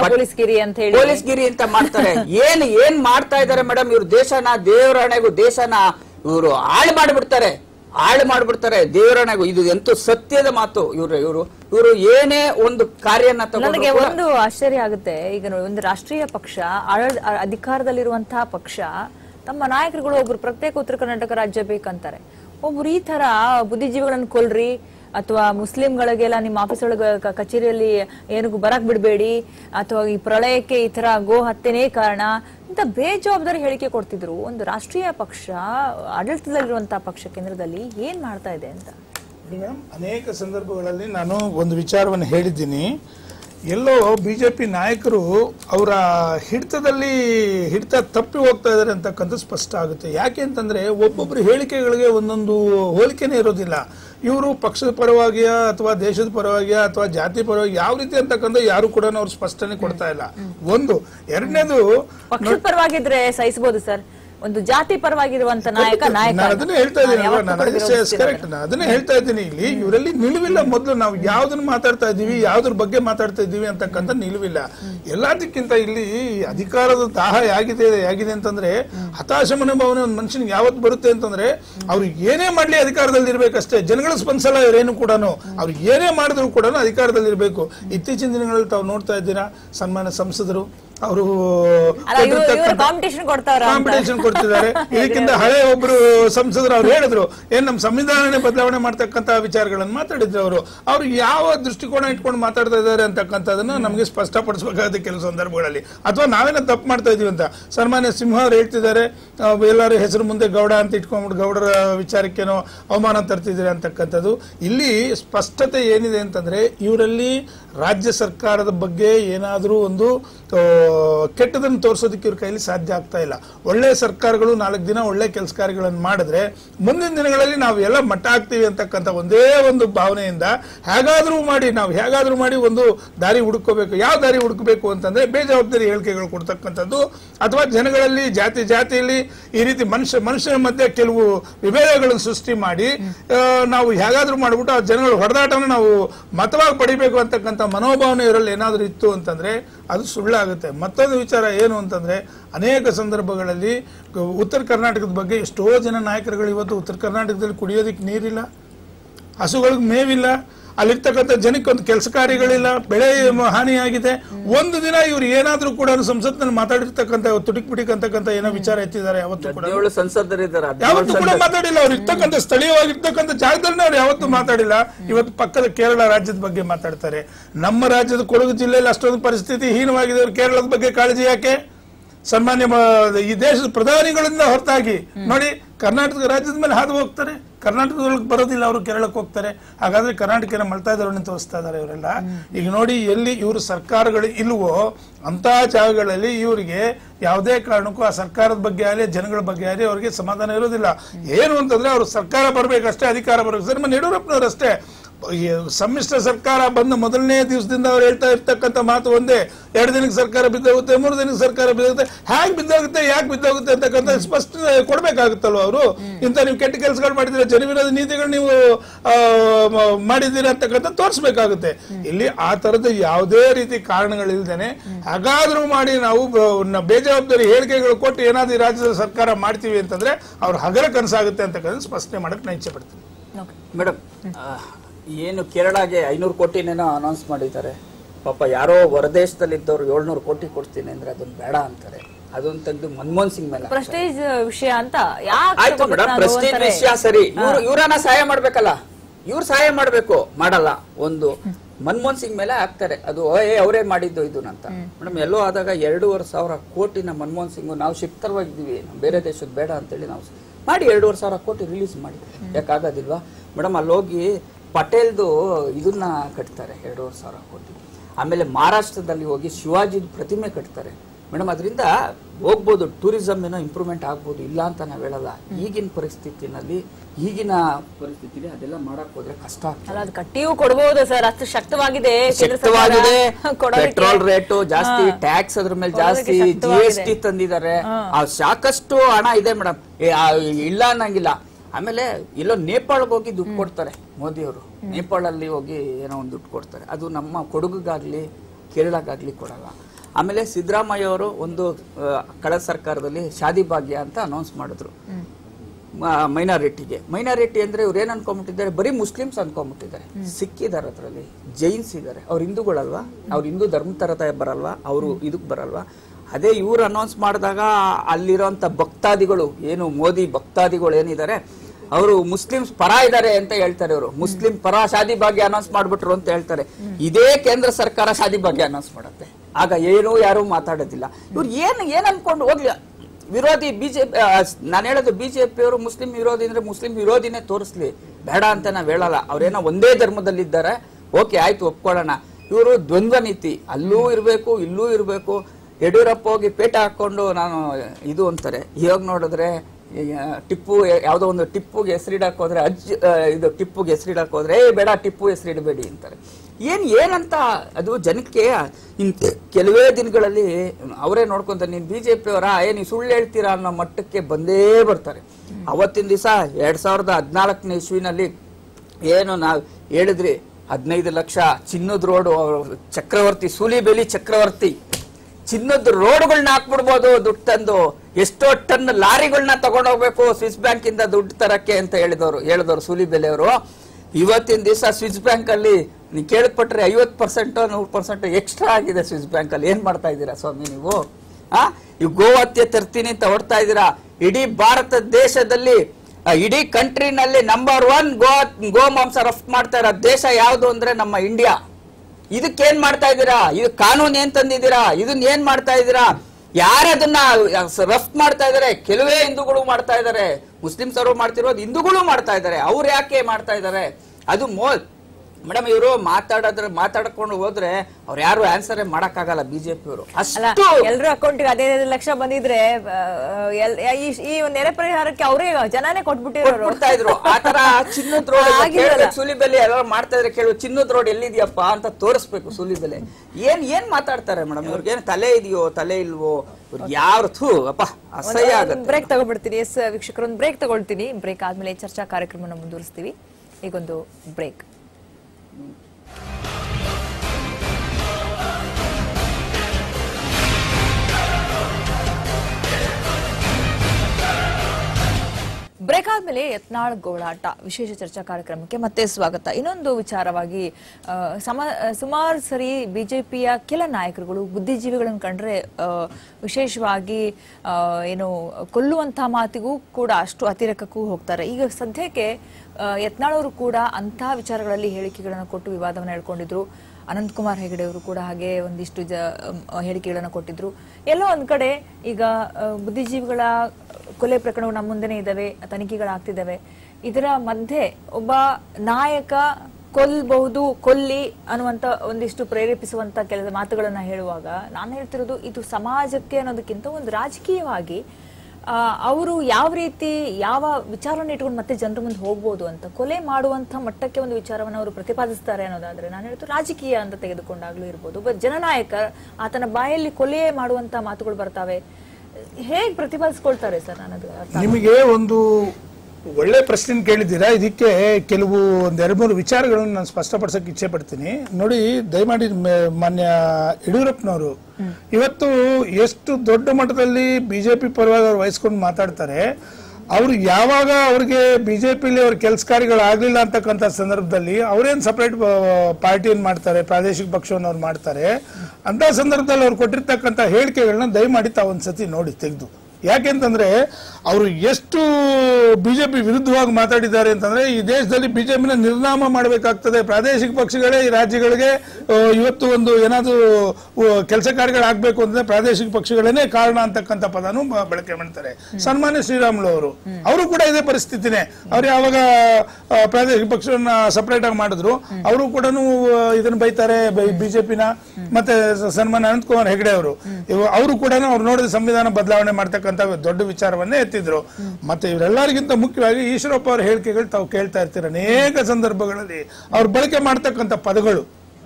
S2: ಪೊಲೀಸ್ಗಿರಿ ಅಂತ ಮಾಡ್ತಾರೆ. ಏನ್ ಏನ್ ಮಾಡ್ತಾ ಇದಾರೆ ಮೇಡಮ್ ಇವ್ರು? ದೇಶನ ದೇವರಾಣೆಗೂ ದೇಶನ ಇವರು ಹಾಳು ಮಾಡಿಬಿಡ್ತಾರೆ, ಹಾಳು ಮಾಡ್ಬಿಡ್ತಾರೆ ದೇವರಾಣೆಗೂ. ಇದು ಎಂತೂ ಸತ್ಯದ ಮಾತು. ಇವ್ರು ಇವರು ಇವರು ಏನೇ ಒಂದು ಕಾರ್ಯನ
S1: ನನಗೆ ಒಂದು ಆಶ್ಚರ್ಯ ಆಗುತ್ತೆ. ಈಗ ಒಂದು ರಾಷ್ಟ್ರೀಯ ಪಕ್ಷ, ಅಧಿಕಾರದಲ್ಲಿರುವಂತಹ ಪಕ್ಷ, ತಮ್ಮ ನಾಯಕರುಗಳು ಒಬ್ರು ಪ್ರತ್ಯೇಕ ಉತ್ತರ ಕರ್ನಾಟಕ ರಾಜ್ಯ ಬೇಕಂತಾರೆ. ಒಬ್ರು ಈ ತರ ಬುದ್ಧಿಜೀವಿಗಳನ್ನ ಕೊಲ್ರಿ, ಅಥವಾ ಮುಸ್ಲಿಂಗಳಿಗೆಲ್ಲ ನಿಮ್ಮ ಆಫೀಸ್ ಒಳಗೆ ಕಚೇರಿಯಲ್ಲಿ ಏನಕ್ಕೂ ಬರಕ್ ಬಿಡಬೇಡಿ, ಅಥವಾ ಈ ಪ್ರಳಯಕ್ಕೆ ಈ ತರ ಗೋ ಹತ್ಯೆನೇ ಕಾರಣ ಅಂತ ಬೇಜವಾಬ್ದಾರಿ ಹೇಳಿಕೆ ಕೊಡ್ತಿದ್ರು. ಒಂದು ರಾಷ್ಟ್ರೀಯ ಪಕ್ಷ, ಆಡಳಿತದಲ್ಲಿರುವಂತಹ ಪಕ್ಷ ಕೇಂದ್ರದಲ್ಲಿ ಏನ್ ಮಾಡ್ತಾ ಇದೆ ಅಂತ
S3: ಮೇಡಮ್, ಅನೇಕ ಸಂದರ್ಭಗಳಲ್ಲಿ ನಾನು ಒಂದು ವಿಚಾರವನ್ನು ಹೇಳಿದ್ದೀನಿ. ಎಲ್ಲೋ ಬಿಜೆಪಿ ನಾಯಕರು ಅವರ ಹಿಡಿತದಲ್ಲಿ ಹಿಡಿತ ತಪ್ಪಿ ಹೋಗ್ತಾ ಇದ್ದಾರೆ ಅಂತಕ್ಕಂಥ ಸ್ಪಷ್ಟ ಆಗುತ್ತೆ. ಯಾಕೆ ಅಂತಂದ್ರೆ ಒಬ್ಬೊಬ್ಬರು ಹೇಳಿಕೆಗಳಿಗೆ ಒಂದೊಂದು ಹೋಲಿಕೆನೇ ಇರೋದಿಲ್ಲ. ಇವರು ಪಕ್ಷದ ಪರವಾಗಿಯ ಅಥವಾ ದೇಶದ ಪರವಾಗಿಯ ಅಥವಾ ಜಾತಿ ಪರವಾಗಿ ಯಾವ ರೀತಿ ಅಂತಕ್ಕಂಥ ಯಾರು ಕೂಡ ಅವ್ರು ಸ್ಪಷ್ಟನೆ ಕೊಡ್ತಾ ಇಲ್ಲ. ಒಂದು. ಎರಡನೇದು,
S1: ಪಕ್ಷದ ಪರವಾಗಿದ್ರೆ ಸಹಿಸಬಹುದು ಸರ್, ಒಂದು ಜಾತಿ ಪರವಾಗಿರುವಂತ ನಾಯಕ ನಾಯಕ
S3: ಅದನ್ನೇ ಹೇಳ್ತಾ ಇದ್ದೀನಿ ಕರೆಕ್ಟ್. ನಾನು ಅದನ್ನೇ ಹೇಳ್ತಾ ಇದ್ದೀನಿ. ಇಲ್ಲಿ ಇವರಲ್ಲಿ ನಿಲುವಿಲ್ಲ. ಮೊದಲು ನಾವು ಯಾವ್ದನ್ನ ಮಾತಾಡ್ತಾ ಇದ್ದೀವಿ, ಯಾವ್ದ್ರ ಬಗ್ಗೆ ಮಾತಾಡ್ತಾ ಇದ್ದೀವಿ ಅಂತಕ್ಕಂಥ ನಿಲುವಿಲ್ಲ. ಎಲ್ಲದಕ್ಕಿಂತ ಇಲ್ಲಿ ಅಧಿಕಾರದ ದಾಹ ಹೇಗಿದೆ ಹೇಗಿದೆ ಅಂತಂದ್ರೆ, ಹತಾಶ ಮನೋಭಾವನೆ ಒಂದು ಮನುಷ್ಯನಿಗೆ ಯಾವತ್ತು ಬರುತ್ತೆ ಅಂತಂದ್ರೆ, ಅವ್ರು ಏನೇ ಮಾಡ್ಲಿ ಅಧಿಕಾರದಲ್ಲಿ ಇರ್ಬೇಕಷ್ಟೇ. ಜನಗಳು ಸ್ಪಂದಿಸಲ್ಲ ಇವರೇನು ಕೂಡ. ಅವ್ರು ಏನೇ ಮಾಡಿದ್ರು ಕೂಡ ಅಧಿಕಾರದಲ್ಲಿ ಇರಬೇಕು. ಇತ್ತೀಚಿನ ದಿನಗಳಲ್ಲಿ ತಾವು ನೋಡ್ತಾ ಇದ್ದೀರಾ, ಸನ್ಮಾನ್ಯ ಸಂಸದರು ಅವರು
S1: ಕಾಂಪಿಟೇಷನ್
S3: ಕಾಂಪಿಟೇಷನ್ ಕೊಡ್ತಿದ್ದಾರೆ. ಇದಕ್ಕಿಂತ ಹಳೆ ಒಬ್ರು ಸಂಸದರು ಅವ್ರು ಹೇಳಿದ್ರು ಏನ್ ನಮ್ಮ ಸಂವಿಧಾನನೇ ಬದಲಾವಣೆ ಮಾಡ್ತಕ್ಕಂತ ವಿಚಾರಗಳನ್ನು ಮಾತಾಡಿದ್ರು. ಅವರು ಅವ್ರು ಯಾವ ದೃಷ್ಟಿಕೋನ ಇಟ್ಕೊಂಡು ಮಾತಾಡ್ತಾ ಇದ್ದಾರೆ ಅಂತಕ್ಕಂಥದನ್ನ ನಮಗೆ ಸ್ಪಷ್ಟಪಡಿಸಬೇಕಾದ ಕೆಲವು ಸಂದರ್ಭಗಳಲ್ಲಿ, ಅಥವಾ ನಾವೇನ ತಪ್ಪು ಮಾಡ್ತಾ ಇದೀವಿ ಅಂತ. ಸನ್ಮಾನ್ಯ ಸಿಂಹ ಅವ್ರು ಹೇಳ್ತಿದ್ದಾರೆ ಎಲ್ಲರೂ ಹೆಸರು ಮುಂದೆ ಗೌಡ ಅಂತ ಇಟ್ಕೊಂಡ್ಬಿಟ್ಟು ಗೌಡರ ವಿಚಾರಕ್ಕೇನೋ ಅವಮಾನ ತರ್ತಿದ್ದಾರೆ ಅಂತಕ್ಕಂಥದ್ದು. ಇಲ್ಲಿ ಸ್ಪಷ್ಟತೆ ಏನಿದೆ ಅಂತಂದ್ರೆ ಇವರಲ್ಲಿ ರಾಜ್ಯ ಸರ್ಕಾರದ ಬಗ್ಗೆ ಏನಾದರೂ ಒಂದು ಕೆಟ್ಟದನ್ನು ತೋರಿಸೋದಕ್ಕೆ ಇವ್ರ ಕೈಲಿ ಸಾಧ್ಯ ಆಗ್ತಾ ಇಲ್ಲ. ಒಳ್ಳೆ ಸರ್ಕಾರಗಳು ನಾಲ್ಕು ದಿನ ಒಳ್ಳೆ ಕೆಲಸ ಕಾರ್ಯಗಳನ್ನು ಮಾಡಿದ್ರೆ ಮುಂದಿನ ದಿನಗಳಲ್ಲಿ ನಾವು ಎಲ್ಲ ಮಟ್ಟ ಆಗ್ತೀವಿ ಅಂತಕ್ಕಂಥ ಒಂದೇ ಒಂದು ಭಾವನೆಯಿಂದ ಹೇಗಾದ್ರೂ ಮಾಡಿ ನಾವು ಹೇಗಾದ್ರೂ ಮಾಡಿ ಒಂದು ದಾರಿ ಹುಡುಕೋಬೇಕು. ಯಾವ ದಾರಿ ಹುಡುಕಬೇಕು ಅಂತಂದ್ರೆ ಬೇಜವಾಬ್ದಾರಿ ಹೇಳಿಕೆಗಳು ಕೊಡ್ತಕ್ಕಂಥದ್ದು, ಅಥವಾ ಜನಗಳಲ್ಲಿ ಜಾತಿ ಜಾತಿಯಲ್ಲಿ ಈ ರೀತಿ ಮನುಷ್ಯ ಮನುಷ್ಯನ ಮಧ್ಯೆ ಕೆಲವು ವಿಭೇದಗಳನ್ನು ಸೃಷ್ಟಿ ಮಾಡಿ ನಾವು ಹೇಗಾದ್ರೂ ಮಾಡ್ಬಿಟ್ಟು ಆ ಜನಗಳ ಹೊಡೆದಾಟವನ್ನು ನಾವು ಮತವಾಗಿ ಪಡಿಬೇಕು ಅಂತಕ್ಕಂಥ ಮನೋಭಾವನೆ ಇವರಲ್ಲಿ ಏನಾದರೂ ಇತ್ತು ಅಂತಂದ್ರೆ ಅದು ಸುಳ್ಳಾಗುತ್ತೆ. ಮತ್ತೊಂದು ವಿಚಾರ ಏನು ಅಂತಂದ್ರೆ ಅನೇಕ ಸಂದರ್ಭಗಳಲ್ಲಿ ಉತ್ತರ ಕರ್ನಾಟಕದ ಬಗ್ಗೆ ಎಷ್ಟೋ ಜನ ನಾಯಕರುಗಳು ಇವತ್ತು ಉತ್ತರ ಕರ್ನಾಟಕದಲ್ಲಿ ಕುಡಿಯೋದಕ್ಕೆ ನೀರಿಲ್ಲ, ಹಸುಗಳಿಗೆ ಮೇವಿಲ್ಲ, ಅಲ್ಲಿರ್ತಕ್ಕಂಥ ಜನಕ್ಕೆ ಒಂದು ಕೆಲಸ ಕಾರ್ಯಗಳಿಲ್ಲ, ಬೆಳೆ ಹಾನಿಯಾಗಿದೆ. ಒಂದು ದಿನ ಇವ್ರು ಏನಾದ್ರೂ ಕೂಡ ಸಂಸತ್ನಲ್ಲಿ ಮಾತಾಡಿರ್ತಕ್ಕಂಥ ತುಟಿಕ್ ಪಿಟಿಕ್ ಅಂತಕ್ಕಂಥ ಏನೋ ವಿಚಾರ ಎತ್ತಿದ್ದಾರೆ ಯಾವತ್ತೂ ಕೂಡ
S2: ಸಂಸದರಿದ್ದಾರೆ
S3: ಯಾವತ್ತೂ ಕೂಡ ಮಾತಾಡಿಲ್ಲ. ಅವ್ರು ಇರ್ತಕ್ಕಂಥ ಸ್ಥಳೀಯವಾಗಿರ್ತಕ್ಕಂಥ ಜಾಗದಲ್ಲಿ ಅವ್ರು ಯಾವತ್ತೂ ಮಾತಾಡಿಲ್ಲ. ಇವತ್ತು ಪಕ್ಕದ ಕೇರಳ ರಾಜ್ಯದ ಬಗ್ಗೆ ಮಾತಾಡ್ತಾರೆ. ನಮ್ಮ ರಾಜ್ಯದ ಕೊಡಗು ಜಿಲ್ಲೆಯಲ್ಲಿ ಅಷ್ಟೊಂದು ಪರಿಸ್ಥಿತಿ ಹೀನವಾಗಿದೆ, ಅವ್ರು ಕೇರಳದ ಬಗ್ಗೆ ಕಾಳಜಿ ಯಾಕೆ? ಸನ್ಮಾನ್ಯ ಈ ದೇಶದ ಪ್ರಧಾನಿಗಳಿಂದ ಹೊರತಾಗಿ ನೋಡಿ ಕರ್ನಾಟಕ ರಾಜ್ಯದ ಮೇಲೆ ಹಾದು ಹೋಗ್ತಾರೆ, ಕರ್ನಾಟಕದೊಳಗೆ ಬರೋದಿಲ್ಲ, ಅವರು ಕೇರಳಕ್ಕೆ ಹೋಗ್ತಾರೆ. ಹಾಗಾದ್ರೆ ಕರ್ನಾಟಕನ ಮಳ್ತಾ ಇದ್ದವ್ರನ್ನ ತೋರಿಸ್ತಾ ಇದಾರೆ ಇವರೆಲ್ಲ. ಈಗ ನೋಡಿ ಎಲ್ಲಿ ಇವರು ಸರ್ಕಾರಗಳು ಇಲ್ವೋ ಅಂತ ಜಾಗಗಳಲ್ಲಿ ಇವರಿಗೆ ಯಾವುದೇ ಕಾರಣಕ್ಕೂ ಆ ಸರ್ಕಾರದ ಬಗ್ಗೆ ಆಗಲಿ ಜನಗಳ ಬಗ್ಗೆ ಆಗಲಿ ಅವರಿಗೆ ಸಮಾಧಾನ ಇರೋದಿಲ್ಲ. ಏನು ಅಂತಂದ್ರೆ ಅವ್ರು ಸರ್ಕಾರ ಬರ್ಬೇಕಷ್ಟೇ, ಅಧಿಕಾರ ಬರ್ಬೇಕು. ಸರ್ ನಮ್ಮ ಯಡಿಯೂರಪ್ಪನವರಷ್ಟೇ ಸಮ್ಮಿಶ್ರ ಸರ್ಕಾರ ಬಂದ ಮೊದಲನೇ ದಿವಸದಿಂದ ಅವ್ರು ಹೇಳ್ತಾ ಇರ್ತಕ್ಕಂಥ ಮಾತು ಒಂದೇ, ಎರಡು ದಿನಕ್ಕೆ ಸರ್ಕಾರ ಬಿದ್ದೋಗುತ್ತೆ, ಮೂರು ದಿನಕ್ಕೆ ಸರ್ಕಾರ ಬಿದ್ದೋಗುತ್ತೆ. ಹೇಗೆ ಬಿದ್ದೋಗುತ್ತೆ, ಯಾಕೆ ಬಿದ್ದೋಗುತ್ತೆ ಅಂತಕ್ಕಂಥ ಸ್ಪಷ್ಟ ಕೊಡ್ಬೇಕಾಗುತ್ತಲ್ವ ಅವರು. ಇಂಥ ನೀವು ಕೆಟ್ಟ ಕೆಲಸಗಳು ಮಾಡಿದ್ರೆ ಜನವಿರೋಧ ನೀತಿಗಳು ನೀವು ಮಾಡಿದ್ದೀರಾ ಅಂತಕ್ಕಂಥ ತೋರಿಸ್ಬೇಕಾಗುತ್ತೆ. ಇಲ್ಲಿ ಆ ತರದ ಯಾವುದೇ ರೀತಿ ಕಾರಣಗಳಿಲ್ದೇನೆ ಹಾಗಾದ್ರೂ ಮಾಡಿ ನಾವು ಬೇಜವಾಬ್ದಾರಿ ಹೇಳಿಕೆಗಳು ಕೊಟ್ಟು ಏನಾದ್ರೂ ರಾಜ್ಯದ ಸರ್ಕಾರ ಮಾಡ್ತೀವಿ ಅಂತಂದ್ರೆ ಅವ್ರ ಹಗರ ಕನಸಾಗುತ್ತೆ ಅಂತಕ್ಕಂಥ ಸ್ಪಷ್ಟನೆ ಮಾಡಕ್ಕೆ ನಾನು ಇಚ್ಛೆ ಪಡ್ತೀನಿ.
S2: ಮೇಡಮ್, ಏನು ಕೇರಳಗೆ ಐನೂರು ಕೋಟಿನೇನೋ ಅನೌನ್ಸ್ ಮಾಡಿದ್ದಾರೆ. ಪಾಪ ಯಾರೋ ಹೊರದೇಶದಲ್ಲಿದ್ದವ್ರು ಏಳ್ನೂರು ಕೋಟಿ ಕೊಡ್ತೀನಿ ಅಂದ್ರೆ ಅದನ್ನ ಬೇಡ ಅಂತಾರೆ. ಅದನ್ನ ತೆಗೆದು ಮನಮೋಹನ್ ಸಿಂಗ್ ಮೇಲೆ
S1: ಪ್ರೆಸ್ಟೀಜ್ ವಿಷಯ ಅಂತ.
S2: ಆಯ್ತು ಮೇಡಮ್, ಪ್ರೆಸ್ಟೀಜ್ ವಿಷಯ ಸರಿ, ಇವ್ರು ಇವ್ರನ್ನ ಸಹಾಯ ಮಾಡ್ಬೇಕಲ್ಲ, ಇವ್ರು ಸಹಾಯ ಮಾಡ್ಬೇಕು, ಮಾಡಲ್ಲ. ಒಂದು ಮನಮೋಹನ್ ಸಿಂಗ್ ಮೇಲೆ ಹಾಕ್ತಾರೆ, ಅದು ಏ ಅವರೇ ಮಾಡಿದ್ದು ಇದು ಅಂತ. ಮೇಡಮ್ ಎಲ್ಲೋ ಆದಾಗ ಎರಡೂವರೆ ಸಾವಿರ ಕೋಟಿನ ಮನಮೋಹನ್ ಸಿಂಗ್ ನಾವು ಶಿಫ್ತರವಾಗಿದ್ದೀವಿ, ಬೇರೆ ದೇಶದ ಬೇಡ ಅಂತೇಳಿ ನಾವು ಮಾಡಿ ಎರಡೂವರೆ ಸಾವಿರ ಕೋಟಿ ರಿಲೀಸ್ ಮಾಡಿದ್ವಿ. ಯಾಕಾಗೋದಿಲ್ವಾ ಮೇಡಮ್? ಅಲ್ಲಿ ಹೋಗಿ ಪಟೇಲ್ದು ಇದನ್ನ ಕಟ್ತಾರೆ ಎರಡೂವರೆ ಸಾವಿರ ಕೋಟಿ. ಆಮೇಲೆ ಮಹಾರಾಷ್ಟ್ರದಲ್ಲಿ ಹೋಗಿ ಶಿವಾಜಿ ಪ್ರತಿಮೆ ಕಟ್ತಾರೆ. ಮೇಡಮ್ ಅದರಿಂದ ಹೋಗ್ಬೋದು, ಟೂರಿಸಂ ಏನೋ ಇಂಪ್ರೂವ್ಮೆಂಟ್ ಆಗ್ಬೋದು, ಇಲ್ಲ ಅಂತ ನಾವ್ ಹೇಳಲ್ಲ. ಈಗಿನ ಪರಿಸ್ಥಿತಿನಲ್ಲಿ ಈಗಿನ ಪರಿಸ್ಥಿತಿಲಿ ಅದೆಲ್ಲ ಮಾಡಕ್ ಹೋದ್ರೆ ಕಷ್ಟ ಆಗ್ತದೆ.
S1: ಕಟ್ಟಿಯೂ ಕೊಡಬಹುದು ಸರ್, ಅಷ್ಟು ಶಕ್ತವಾಗಿದೆ.
S2: ಶಕ್ತವಾಗಿದೆ, ಪೆಟ್ರೋಲ್ ರೇಟು ಜಾಸ್ತಿ, ಟ್ಯಾಕ್ಸ್ ಅದ್ರ ಮೇಲೆ ಜಾಸ್ತಿ, ಜಿ ಎಸ್ ಟಿ ತಂದಿದ್ದಾರೆ, ಸಾಕಷ್ಟು ಹಣ ಇದೆ ಮೇಡಮ್, ಇಲ್ಲ ಅನ್ನಂಗಿಲ್ಲ. ಆಮೇಲೆ ಎಲ್ಲೋ ನೇಪಾಳಕ್ಕೆ ಹೋಗಿ ದುಡ್ಡು ಕೊಡ್ತಾರೆ ಮೋದಿ ಅವರು, ನೇಪಾಳಲ್ಲಿ ಹೋಗಿ ಏನೋ ಒಂದು ದುಡ್ಡು ಕೊಡ್ತಾರೆ. ಅದು ನಮ್ಮ ಕೊಡಗುಗಾಗ್ಲಿ ಕೇರಳಗಾಗ್ಲಿ ಕೊಡಲ್ಲ. ಆಮೇಲೆ ಸಿದ್ದರಾಮಯ್ಯ ಅವರು ಒಂದು ಕಳೆದ ಸರ್ಕಾರದಲ್ಲಿ ಶಾದಿ ಭಾಗ್ಯ ಅಂತ ಅನೌನ್ಸ್ ಮಾಡಿದ್ರು ಮೈನಾರಿಟಿಗೆ. ಮೈನಾರಿಟಿ ಅಂದ್ರೆ ಇವ್ರು ಏನ್ ಅನ್ಕೊಂಡ್ಬಿಟ್ಟಿದ್ದಾರೆ, ಬರೀ ಮುಸ್ಲಿಮ್ಸ್ ಅನ್ಕೊಂಡ್ಬಿಟ್ಟಿದ್ದಾರೆ. ಸಿಕ್ಕಿದ್ದಾರೆ, ಅದರಲ್ಲಿ ಜೈನ್ಸ್ ಇದ್ದಾರೆ. ಅವ್ರು ಹಿಂದೂಗಳಲ್ವಾ, ಅವ್ರು ಹಿಂದೂ ಧರ್ಮ ತರದ ಬರಲ್ವಾ, ಅವರು ಇದಕ್ ಬರಲ್ವಾ? ಅದೇ ಇವ್ರು ಅನೌನ್ಸ್ ಮಾಡಿದಾಗ ಅಲ್ಲಿರೋಂಥ ಭಕ್ತಾದಿಗಳು, ಏನು ಮೋದಿ ಭಕ್ತಾದಿಗಳು ಏನಿದ್ದಾರೆ ಅವರು ಮುಸ್ಲಿಮ್ಸ್ ಪರ ಇದ್ದಾರೆ ಅಂತ ಹೇಳ್ತಾರೆ. ಅವರು ಮುಸ್ಲಿಂ ಪರ ಶಾದಿ ಭಾಗ್ಯ ಅನೌನ್ಸ್ ಮಾಡ್ಬಿಟ್ರು ಅಂತ ಹೇಳ್ತಾರೆ. ಇದೇ ಕೇಂದ್ರ ಸರ್ಕಾರ ಶಾದಿ ಭಾಗ್ಯ ಅನೌನ್ಸ್ ಮಾಡುತ್ತೆ, ಆಗ ಏನೂ ಯಾರು ಮಾತಾಡೋದಿಲ್ಲ. ಇವ್ರು ಏನ್ ಏನ್ ಅನ್ಕೊಂಡು ಹೋಗ್ಲಿ, ವಿರೋಧಿ ಬಿಜೆಪಿ, ನಾನು ಹೇಳೋದು ಬಿಜೆಪಿ ಅವರು ಮುಸ್ಲಿಂ ವಿರೋಧಿ ಅಂದ್ರೆ ಮುಸ್ಲಿಂ ವಿರೋಧಿನೇ ತೋರಿಸ್ಲಿ, ಬೇಡ ಅಂತ ನಾವ್ ಹೇಳಲ್ಲ. ಅವ್ರೇನೋ ಒಂದೇ ಧರ್ಮದಲ್ಲಿದ್ದಾರೆ, ಓಕೆ ಆಯ್ತು ಒಪ್ಕೊಳ್ಳೋಣ. ಇವರು ದ್ವಂದ್ವ ನೀತಿ, ಅಲ್ಲೂ ಇರ್ಬೇಕು ಇಲ್ಲೂ ಇರ್ಬೇಕು. ಯಡಿಯೂರಪ್ಪ ಹೋಗಿ ಪೇಟ ಹಾಕೊಂಡು ನಾನು ಇದು ಅಂತಾರೆ. ಇವಾಗ ನೋಡಿದ್ರೆ ಟಿಪ್ಪು ಯಾವ್ದೋ ಒಂದು ಟಿಪ್ಪುಗೆ ಹೆಸರಿಡಕ್ ಹೋದ್ರೆ ಅಜ್ಜ ಇದು ಟಿಪ್ಪುಗೆ ಹೆಸರಿಡಕ್ ಹೋದ್ರೆ ಏ ಬೇಡ ಟಿಪ್ಪು ಹೆಸರಿಡಬೇಡಿ ಅಂತಾರೆ. ಏನ್ ಏನಂತ ಅದು ಜನಕ್ಕೆ ಇನ್ ಕೆಲವೇ ದಿನಗಳಲ್ಲಿ ಅವರೇ ನೋಡ್ಕೊಂತಾರೆ. ನೀನ್ ಬಿಜೆಪಿ ಅವರ ಏ ನೀವು ಸುಳ್ಳು ಹೇಳ್ತೀರಾ ಅನ್ನೋ ಮಟ್ಟಕ್ಕೆ ಬಂದೇ ಬರ್ತಾರೆ. ಅವತ್ತಿನ ದಿವಸ ಎರಡ್ ಸಾವಿರದ ಹದಿನಾಲ್ಕನೇ ಇಸ್ವಿನಲ್ಲಿ ಏನು ನಾವ್ ಹೇಳಿದ್ರಿ, ಹದಿನೈದು ಲಕ್ಷ ಚಿನ್ನದ ರೋಡ್, ಚಕ್ರವರ್ತಿ ಸೂಲಿಬೇಲಿ ಚಕ್ರವರ್ತಿ ಚಿನ್ನದ ರೋಡ್ಗಳನ್ನ ಹಾಕ್ಬಿಡ್ಬೋದು ದುಡ್ಡು ತಂದು, ಎಷ್ಟೋ ಟನ್ ಲಾರಿಗಳನ್ನ ತಗೊಂಡೋಗ್ಬೇಕು ಸ್ವಿಸ್ ಬ್ಯಾಂಕ್ ಇಂದ ದುಡ್ಡು ತರಕ್ಕೆ ಅಂತ ಹೇಳಿದವರು ಹೇಳಿದವರು ಸೂಲಿಬೆಲೆ ಅವರು. ಇವತ್ತಿನ ದಿವಸ ಸ್ವಿಸ್ ಬ್ಯಾಂಕ್ ಅಲ್ಲಿ ನೀವು ಕೇಳಪಟ್ರೆ ಐವತ್ತು ಪರ್ಸೆಂಟ್ ನೂರು ಪರ್ಸೆಂಟ್ ಎಕ್ಸ್ಟ್ರಾ ಆಗಿದೆ ಸ್ವಿಸ್ ಬ್ಯಾಂಕ್ ಅಲ್ಲಿ. ಏನ್ ಮಾಡ್ತಾ ಇದ್ದೀರಾ ಸ್ವಾಮಿ ನೀವು? ಆ ಇವು ಗೋಹತ್ಯೆ ತರ್ತೀನಿ ಅಂತ ಹೊಡ್ತಾ ಇದ್ದೀರಾ. ಇಡೀ ಭಾರತ ದೇಶದಲ್ಲಿ ಇಡೀ ಕಂಟ್ರಿನಲ್ಲಿ ನಂಬರ್ ಒನ್ ಗೋ ಗೋ ಮಾಂಸ ರಫ್ತು ಮಾಡ್ತಾ ಇರೋ ದೇಶ ಯಾವುದು ಅಂದ್ರೆ ನಮ್ಮ ಇಂಡಿಯಾ. ಇದಕ್ಕೇನ್ ಮಾಡ್ತಾ ಇದ್ದೀರಾ? ಇದು ಕಾನೂನು ಏನ್ ತಂದಿದ್ದೀರಾ? ಇದನ್ನ ಏನ್ ಮಾಡ್ತಾ ಇದ್ದೀರಾ? ಯಾರದನ್ನ ರಫ್ತು ಮಾಡ್ತಾ ಇದಾರೆ? ಕೆಲವೇ ಹಿಂದೂಗಳು ಮಾಡ್ತಾ ಇದಾರೆ. ಮುಸ್ಲಿಮ್ಸ್ ಅವರು ಮಾಡ್ತಿರೋದು, ಹಿಂದೂಗಳು ಮಾಡ್ತಾ ಇದಾರೆ. ಅವ್ರು ಯಾಕೆ ಮಾಡ್ತಾ ಇದಾರೆ? ಅದು ಮೋ ಮೇಡಮ್ ಇವರು ಮಾತಾಡೋದ್ರ ಮಾತಾಡ್ಕೊಂಡು ಹೋದ್ರೆ ಅವ್ರು ಯಾರು ಆನ್ಸರ್ ಮಾಡಕ್ಕಾಗಲ್ಲ ಬಿಜೆಪಿ ಅವರು. ಅಷ್ಟು
S1: ಎಲ್ರ ಅಕೌಂಟ್ಗೆ ಹದಿನೈದು ಲಕ್ಷ ಬಂದಿದ್ರೆ ಈ ನೆರೆ ಪರಿಹಾರಕ್ಕೆ ಅವರೇ ಜನಾನೇ ಕೊಟ್ಬಿಟ್ಟಿರೋರು
S2: ಇದ್ರು. ಆತರ ಚಿನ್ನದ ರೋಡ್ ಸುಲಿಬೆಲೆ ಎಲ್ಲ ಮಾಡ್ತಾ ಇದ್ರೆ ಕೇಳುವ ಚಿನ್ನದ ರೋಡ್ ಎಲ್ಲಿದ್ಯಪ್ಪ ಅಂತ ತೋರಿಸ್ಬೇಕು. ಸುಲಿಬೆಲೆ ಏನ್ ಏನ್ ಮಾತಾಡ್ತಾರೆ ಮೇಡಮ್? ಇವ್ರಿಗೆ ಏನ್ ತಲೆ ಇದೆಯೋ ತಲೆ ಇಲ್ವೋ? ಯಾರು ಥೂ ಅಪ್ಪ ಅಸಹ್ಯ ಆಗುತ್ತೆ.
S1: ಬ್ರೇಕ್ ತಗೊಬಿಡ್ತೀನಿ. ಎಸ್ ವೀಕ್ಷಕರು, ಒಂದು ಬ್ರೇಕ್ ತಗೊಳ್ತೀನಿ. ಬ್ರೇಕ್ ಆದ್ಮೇಲೆ ಚರ್ಚಾ ಕಾರ್ಯಕ್ರಮನ ಮುಂದುವರಿಸ್ತೀವಿ. ಈಗೊಂದು ಬ್ರೇಕ್. ಬ್ರೇಕ್ ಆದ್ಮೇಲೆ ಯತ್ನಾಳ್ ಗೋಳಾಟ ವಿಶೇಷ ಚರ್ಚಾ ಕಾರ್ಯಕ್ರಮಕ್ಕೆ ಮತ್ತೆ ಸ್ವಾಗತ. ಇನ್ನೊಂದು ವಿಚಾರವಾಗಿ ಸಮ ಸುಮಾರು ಸರಿ ಬಿಜೆಪಿಯ ಕೆಲ ನಾಯಕರುಗಳು ಬುದ್ಧಿಜೀವಿಗಳನ್ನು ಕಂಡ್ರೆ ವಿಶೇಷವಾಗಿ ಏನು ಕೊಲ್ಲುವಂತಹ ಮಾತಿಗೂ ಕೂಡ ಅಷ್ಟು ಅತಿರೇಕಕ್ಕೂ ಹೋಗ್ತಾರೆ. ಈಗ ಸದ್ಯಕ್ಕೆ ಯತ್ನಾಳ್ ಅವರು ಕೂಡ ಅಂತಹ ವಿಚಾರಗಳಲ್ಲಿ ಹೇಳಿಕೆಗಳನ್ನು ಕೊಟ್ಟು ವಿವಾದವನ್ನು ಹೇಳ್ಕೊಂಡಿದ್ರು. ಅನಂತಕುಮಾರ್ ಹೆಗಡೆ ಅವರು ಕೂಡ ಹಾಗೆ ಒಂದಿಷ್ಟು ಜ ಹೇಳಿಕೆಗಳನ್ನು ಕೊಟ್ಟಿದ್ರು. ಎಲ್ಲೋ ಒಂದ್ ಕಡೆ ಈಗ ಬುದ್ಧಿಜೀವಿಗಳ ಕೊಲೆ ಪ್ರಕರಣಗಳು ನಮ್ಮ ಮುಂದೆನೇ ಇದಾವೆ, ತನಿಖೆಗಳಾಗ್ತಿದ್ದಾವೆ. ಇದರ ಮಧ್ಯೆ ಒಬ್ಬ ನಾಯಕ ಕೊಲ್ಲಬಹುದು, ಕೊಲ್ಲಿ ಅನ್ನುವಂತ ಒಂದಿಷ್ಟು ಪ್ರೇರೇಪಿಸುವಂತ ಕೆಲಸ ಮಾತುಗಳನ್ನ ಹೇಳುವಾಗ ನಾನು ಹೇಳ್ತಿರೋದು ಇದು ಸಮಾಜಕ್ಕೆ ಅನ್ನೋದಕ್ಕಿಂತ ಒಂದು ರಾಜಕೀಯವಾಗಿ ಅವರು ಯಾವ ರೀತಿ ಯಾವ ವಿಚಾರವನ್ನು ಇಟ್ಕೊಂಡು ಮತ್ತೆ ಜನರ ಮುಂದೆ ಹೋಗ್ಬೋದು ಅಂತ, ಕೊಲೆ ಮಾಡುವಂತ ಮಟ್ಟಕ್ಕೆ ಒಂದು ವಿಚಾರವನ್ನು ಅವರು ಪ್ರತಿಪಾದಿಸ್ತಾರೆ ಅನ್ನೋದಾದ್ರೆ ನಾನು ಹೇಳ್ತು ರಾಜಕೀಯ ಅಂತ ತೆಗೆದುಕೊಂಡಾಗ್ಲೂ ಇರ್ಬೋದು. ಒಬ್ಬ ಜನನಾಯಕ ಆತನ ಬಾಯಲ್ಲಿ ಕೊಲೆ ಮಾಡುವಂತ ಮಾತುಗಳು ಬರ್ತಾವೆ, ಹೇಗೆ ಪ್ರತಿಪಾದಿಸ್ಕೊಳ್ತಾರೆ ಸರ್? ನಾನು
S3: ನಿಮಗೆ ಒಂದು ಒಳ್ಳೆ ಪ್ರಶ್ನೆ ಕೇಳಿದ್ದೀರಾ. ಇದಕ್ಕೆ ಕೆಲವು ಒಂದ್ ಎರಡು ಮೂರು ವಿಚಾರಗಳನ್ನು ನಾನು ಸ್ಪಷ್ಟಪಡಿಸಕ್ಕೆ ಇಚ್ಛೆ ಪಡ್ತೀನಿ. ನೋಡಿ, ದಯಮಾಡಿ ಮಾನ್ಯ ಯಡಿಯೂರಪ್ಪನವರು ಇವತ್ತು ಎಷ್ಟು ದೊಡ್ಡ ಮಟ್ಟದಲ್ಲಿ ಬಿಜೆಪಿ ಪರವಾಗಿ ಅವ್ರು ವಹಿಸ್ಕೊಂಡು ಮಾತಾಡ್ತಾರೆ. ಅವ್ರು ಯಾವಾಗ ಅವ್ರಿಗೆ ಬಿಜೆಪಿಲಿ ಅವ್ರ ಕೆಲಸ ಕಾರ್ಯಗಳಾಗ್ಲಿಲ್ಲ ಅಂತಕ್ಕಂಥ ಸಂದರ್ಭದಲ್ಲಿ ಅವ್ರೇನ್ ಸಪರೇಟ್ ಪಾರ್ಟಿಯನ್ನು ಮಾಡ್ತಾರೆ, ಪ್ರಾದೇಶಿಕ ಪಕ್ಷವನ್ನು ಅವ್ರು ಮಾಡ್ತಾರೆ. ಅಂತ ಸಂದರ್ಭದಲ್ಲಿ ಅವ್ರು ಕೊಟ್ಟಿರ್ತಕ್ಕಂಥ ಹೇಳಿಕೆಗಳನ್ನ ದಯಮಾಡಿ ತಾವೊಂದ್ಸತಿ ನೋಡಿ ತೆಗೆದು. ಯಾಕೆಂತಂದ್ರೆ ಅವರು ಎಷ್ಟು ಬಿಜೆಪಿ ವಿರುದ್ಧವಾಗಿ ಮಾತಾಡಿದ್ದಾರೆ ಅಂತಂದ್ರೆ ಈ ದೇಶದಲ್ಲಿ ಬಿಜೆಪಿನ ನಿರ್ನಾಮ ಮಾಡಬೇಕಾಗ್ತದೆ, ಪ್ರಾದೇಶಿಕ ಪಕ್ಷಗಳೇ ಈ ರಾಜ್ಯಗಳಿಗೆ ಇವತ್ತು ಒಂದು ಏನಾದ್ರು ಕೆಲಸ ಕಾರ್ಯಗಳಾಗಬೇಕು ಅಂತಂದ್ರೆ ಪ್ರಾದೇಶಿಕ ಪಕ್ಷಗಳೇನೆ ಕಾರಣ ಅಂತಕ್ಕಂಥ ಪದನು ಬಳಕೆ ಮಾಡ್ತಾರೆ. ಸನ್ಮಾನ್ಯ ಶ್ರೀರಾಮುಲು ಅವರು ಅವರು ಕೂಡ ಇದೇ ಪರಿಸ್ಥಿತಿನೇ. ಅವ್ರು ಯಾವಾಗ ಪ್ರಾದೇಶಿಕ ಪಕ್ಷವನ್ನ ಸಪರೇಟ್ ಆಗಿ ಮಾಡಿದ್ರು ಅವರು ಕೂಡ ಇದನ್ನ ಬೈತಾರೆ ಬಿಜೆಪಿನ. ಮತ್ತೆ ಸನ್ಮಾನ್ಯ ಅನಂತಕುಮಾರ್ ಹೆಗಡೆ ಅವರು ಅವರು ಕೂಡ ಅವ್ರು ನೋಡಿದ ಸಂವಿಧಾನ ಬದಲಾವಣೆ ಮಾಡ್ತಕ್ಕಂಥ ದೊಡ್ಡ ವಿಚಾರವನ್ನೇ ಎತ್ತಿದ್ರು. ಮತ್ತೆ ಇವರೆಲ್ಲರಿಗಿಂತ ಮುಖ್ಯವಾಗಿ ಈಶ್ವರಪ್ಪ ಅವರ ಹೇಳಿಕೆಗಳು ತಾವು ಕೇಳ್ತಾ ಇರ್ತೀರ. ಅನೇಕ ಸಂದರ್ಭಗಳಲ್ಲಿ ಅವ್ರು ಬಳಕೆ ಮಾಡ್ತಕ್ಕಂಥ ಪದಗಳು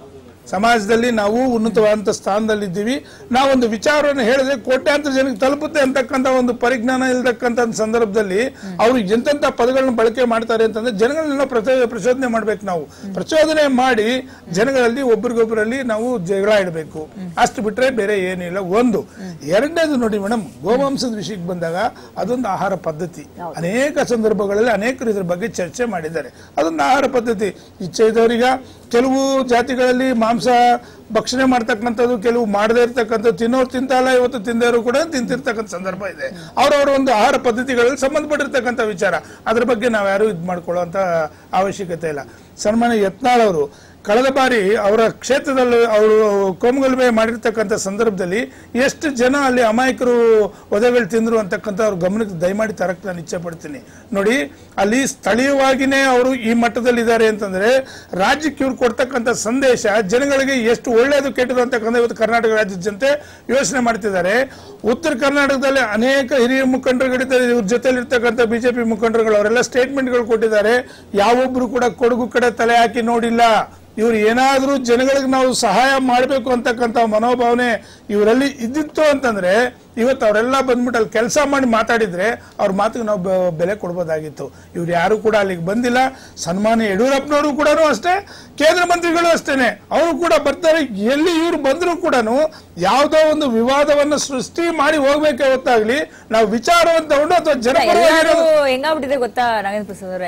S3: ಸಮಾಜದಲ್ಲಿ ನಾವು ಉನ್ನತವಾದಂತ ಸ್ಥಾನದಲ್ಲಿದ್ದೀವಿ, ನಾವೊಂದು ವಿಚಾರವನ್ನು ಹೇಳಿದ್ರೆ ಕೋಟ್ಯಾಂತರ ಜನಕ್ಕೆ ತಲುಪುತ್ತೆ ಅಂತಕ್ಕಂಥ ಒಂದು ಪರಿಜ್ಞಾನ ಇಲ್ದಕ್ಕಂಥ ಸಂದರ್ಭದಲ್ಲಿ ಅವರು ಎಂತೆಂಥ ಪದಗಳನ್ನ ಬಳಕೆ ಮಾಡ್ತಾರೆ ಅಂತಂದ್ರೆ ಜನಗಳನ್ನೆಲ್ಲ ಪ್ರಚೋದನೆ ಮಾಡ್ಬೇಕು. ನಾವು ಪ್ರಚೋದನೆ ಮಾಡಿ ಜನಗಳಲ್ಲಿ ಒಬ್ರಿಗೊಬ್ಬರಲ್ಲಿ ನಾವು ಜಗಳ ಇಡಬೇಕು, ಅಷ್ಟು ಬಿಟ್ರೆ ಬೇರೆ ಏನಿಲ್ಲ. ಒಂದು ಎರಡನೇದು ನೋಡಿ ಮೇಡಮ್, ಗೋಮಾಂಸದ ವಿಷಯಕ್ಕೆ ಬಂದಾಗ ಅದೊಂದು ಆಹಾರ ಪದ್ಧತಿ. ಅನೇಕ ಸಂದರ್ಭಗಳಲ್ಲಿ ಅನೇಕರು ಇದ್ರ ಬಗ್ಗೆ ಚರ್ಚೆ ಮಾಡಿದ್ದಾರೆ. ಅದೊಂದು ಆಹಾರ ಪದ್ಧತಿ. ಇಚ್ಛೆ ಇದ್ದವರೀಗ ಕೆಲವು ಜಾತಿಗಳಲ್ಲಿ ಮಾಂಸ ಭಕ್ಷಣೆ ಮಾಡ್ತಕ್ಕಂಥದ್ದು, ಕೆಲವು ಮಾಡದೇ ಇರ್ತಕ್ಕಂಥದ್ದು, ತಿನ್ನೋರು ತಿಂತಲ್ಲ, ಇವತ್ತು ತಿಂದವರು ಕೂಡ ತಿಂತಿರ್ತಕ್ಕಂಥ ಸಂದರ್ಭ ಇದೆ. ಅವರವರ ಒಂದು ಆಹಾರ ಪದ್ಧತಿಗಳಲ್ಲಿ ಸಂಬಂಧಪಟ್ಟಿರ್ತಕ್ಕಂಥ ವಿಚಾರ, ಅದ್ರ ಬಗ್ಗೆ ನಾವು ಯಾರು ಇದು ಮಾಡ್ಕೊಳ್ಳುವಂತ ಅವಶ್ಯಕತೆ ಇಲ್ಲ. ಸನ್ಮಾನ್ಯ ಯತ್ನಾಳ್ ಅವರು ಕಳೆದ ಬಾರಿ ಅವರ ಕ್ಷೇತ್ರದಲ್ಲಿ ಅವರು ಕೋಮುಗಲಭೆ ಮಾಡಿರ್ತಕ್ಕಂಥ ಸಂದರ್ಭದಲ್ಲಿ ಎಷ್ಟು ಜನ ಅಲ್ಲಿ ಅಮಾಯಕರು ವಧೆಗಳು ತಿಂದ್ರು ಅಂತಕ್ಕಂಥ ಅವ್ರ ಗಮನಕ್ಕೆ ದಯಮಾಡಿ ತರಕ್ಕೆ ನಾನು ಇಚ್ಛೆ ಪಡ್ತೀನಿ. ನೋಡಿ, ಅಲ್ಲಿ ಸ್ಥಳೀಯವಾಗಿನೇ ಅವರು ಈ ಮಟ್ಟದಲ್ಲಿ ಇದ್ದಾರೆ ಅಂತಂದ್ರೆ ರಾಜ್ಯಕ್ಕೆ ಇವ್ರು ಕೊಡ್ತಕ್ಕಂಥ ಸಂದೇಶ ಜನಗಳಿಗೆ ಎಷ್ಟು ಒಳ್ಳೇದು ಕೆಟ್ಟದು ಅಂತಕ್ಕಂಥ ಇವತ್ತು ಕರ್ನಾಟಕ ರಾಜ್ಯದ ಜನತೆ ಯೋಚನೆ ಮಾಡ್ತಿದ್ದಾರೆ. ಉತ್ತರ ಕರ್ನಾಟಕದಲ್ಲಿ ಅನೇಕ ಹಿರಿಯ ಮುಖಂಡರುಗಳಿದ್ದಾರೆ, ಇವ್ರ ಜೊತೆಲಿ ಇರ್ತಕ್ಕಂಥ ಬಿಜೆಪಿ ಮುಖಂಡರುಗಳು ಅವರೆಲ್ಲ ಸ್ಟೇಟ್ಮೆಂಟ್ಗಳು ಕೊಟ್ಟಿದ್ದಾರೆ. ಯಾವೊಬ್ರು ಕೂಡ ಕೊಡಗು ಕಡೆ ತಲೆ ಹಾಕಿ ನೋಡಿಲ್ಲ. ಇವ್ರು ಏನಾದ್ರೂ ಜನಗಳಿಗೆ ನಾವು ಸಹಾಯ ಮಾಡಬೇಕು ಅಂತಕ್ಕಂಥ ಮನೋಭಾವನೆ ಇವರಲ್ಲಿ ಇದ್ದಿತ್ತು ಅಂತಂದ್ರೆ ಇವತ್ತು ಅವರೆಲ್ಲ ಬಂದ್ಬಿಟ್ಟು ಅಲ್ಲಿ ಕೆಲಸ ಮಾಡಿ ಮಾತಾಡಿದ್ರೆ ಅವ್ರ ಮಾತಿಗೆ ನಾವು ಬೆಲೆ ಕೊಡ್ಬೋದಾಗಿತ್ತು. ಇವ್ರು ಯಾರು ಕೂಡ ಅಲ್ಲಿಗೆ ಬಂದಿಲ್ಲ. ಸನ್ಮಾನ್ಯ ಯಡಿಯೂರಪ್ಪನವರು ಕೂಡ ಅಷ್ಟೇ, ಕೇಂದ್ರ ಮಂತ್ರಿಗಳು ಅಷ್ಟೇನೆ, ಅವರು ಕೂಡ ಬರ್ತಾರೆ. ಎಲ್ಲಿ ಇವ್ರು ಬಂದ್ರು ಕೂಡ ಯಾವ್ದೋ ಒಂದು ವಿವಾದವನ್ನ ಸೃಷ್ಟಿ ಮಾಡಿ ಹೋಗ್ಬೇಕೆ ಹೊತ್ತಾಗ್ಲಿ ನಾವು ವಿಚಾರವನ್ನು ತಗೊಂಡು ಅಥವಾ ಜನಪರ
S1: ಹೆಂಗಾಗ್ಬಿಟ್ಟಿದೆ ಗೊತ್ತಾ ನಾಗೇಂದ್ರ ಪ್ರಸಾದ್ ಅವರೇ,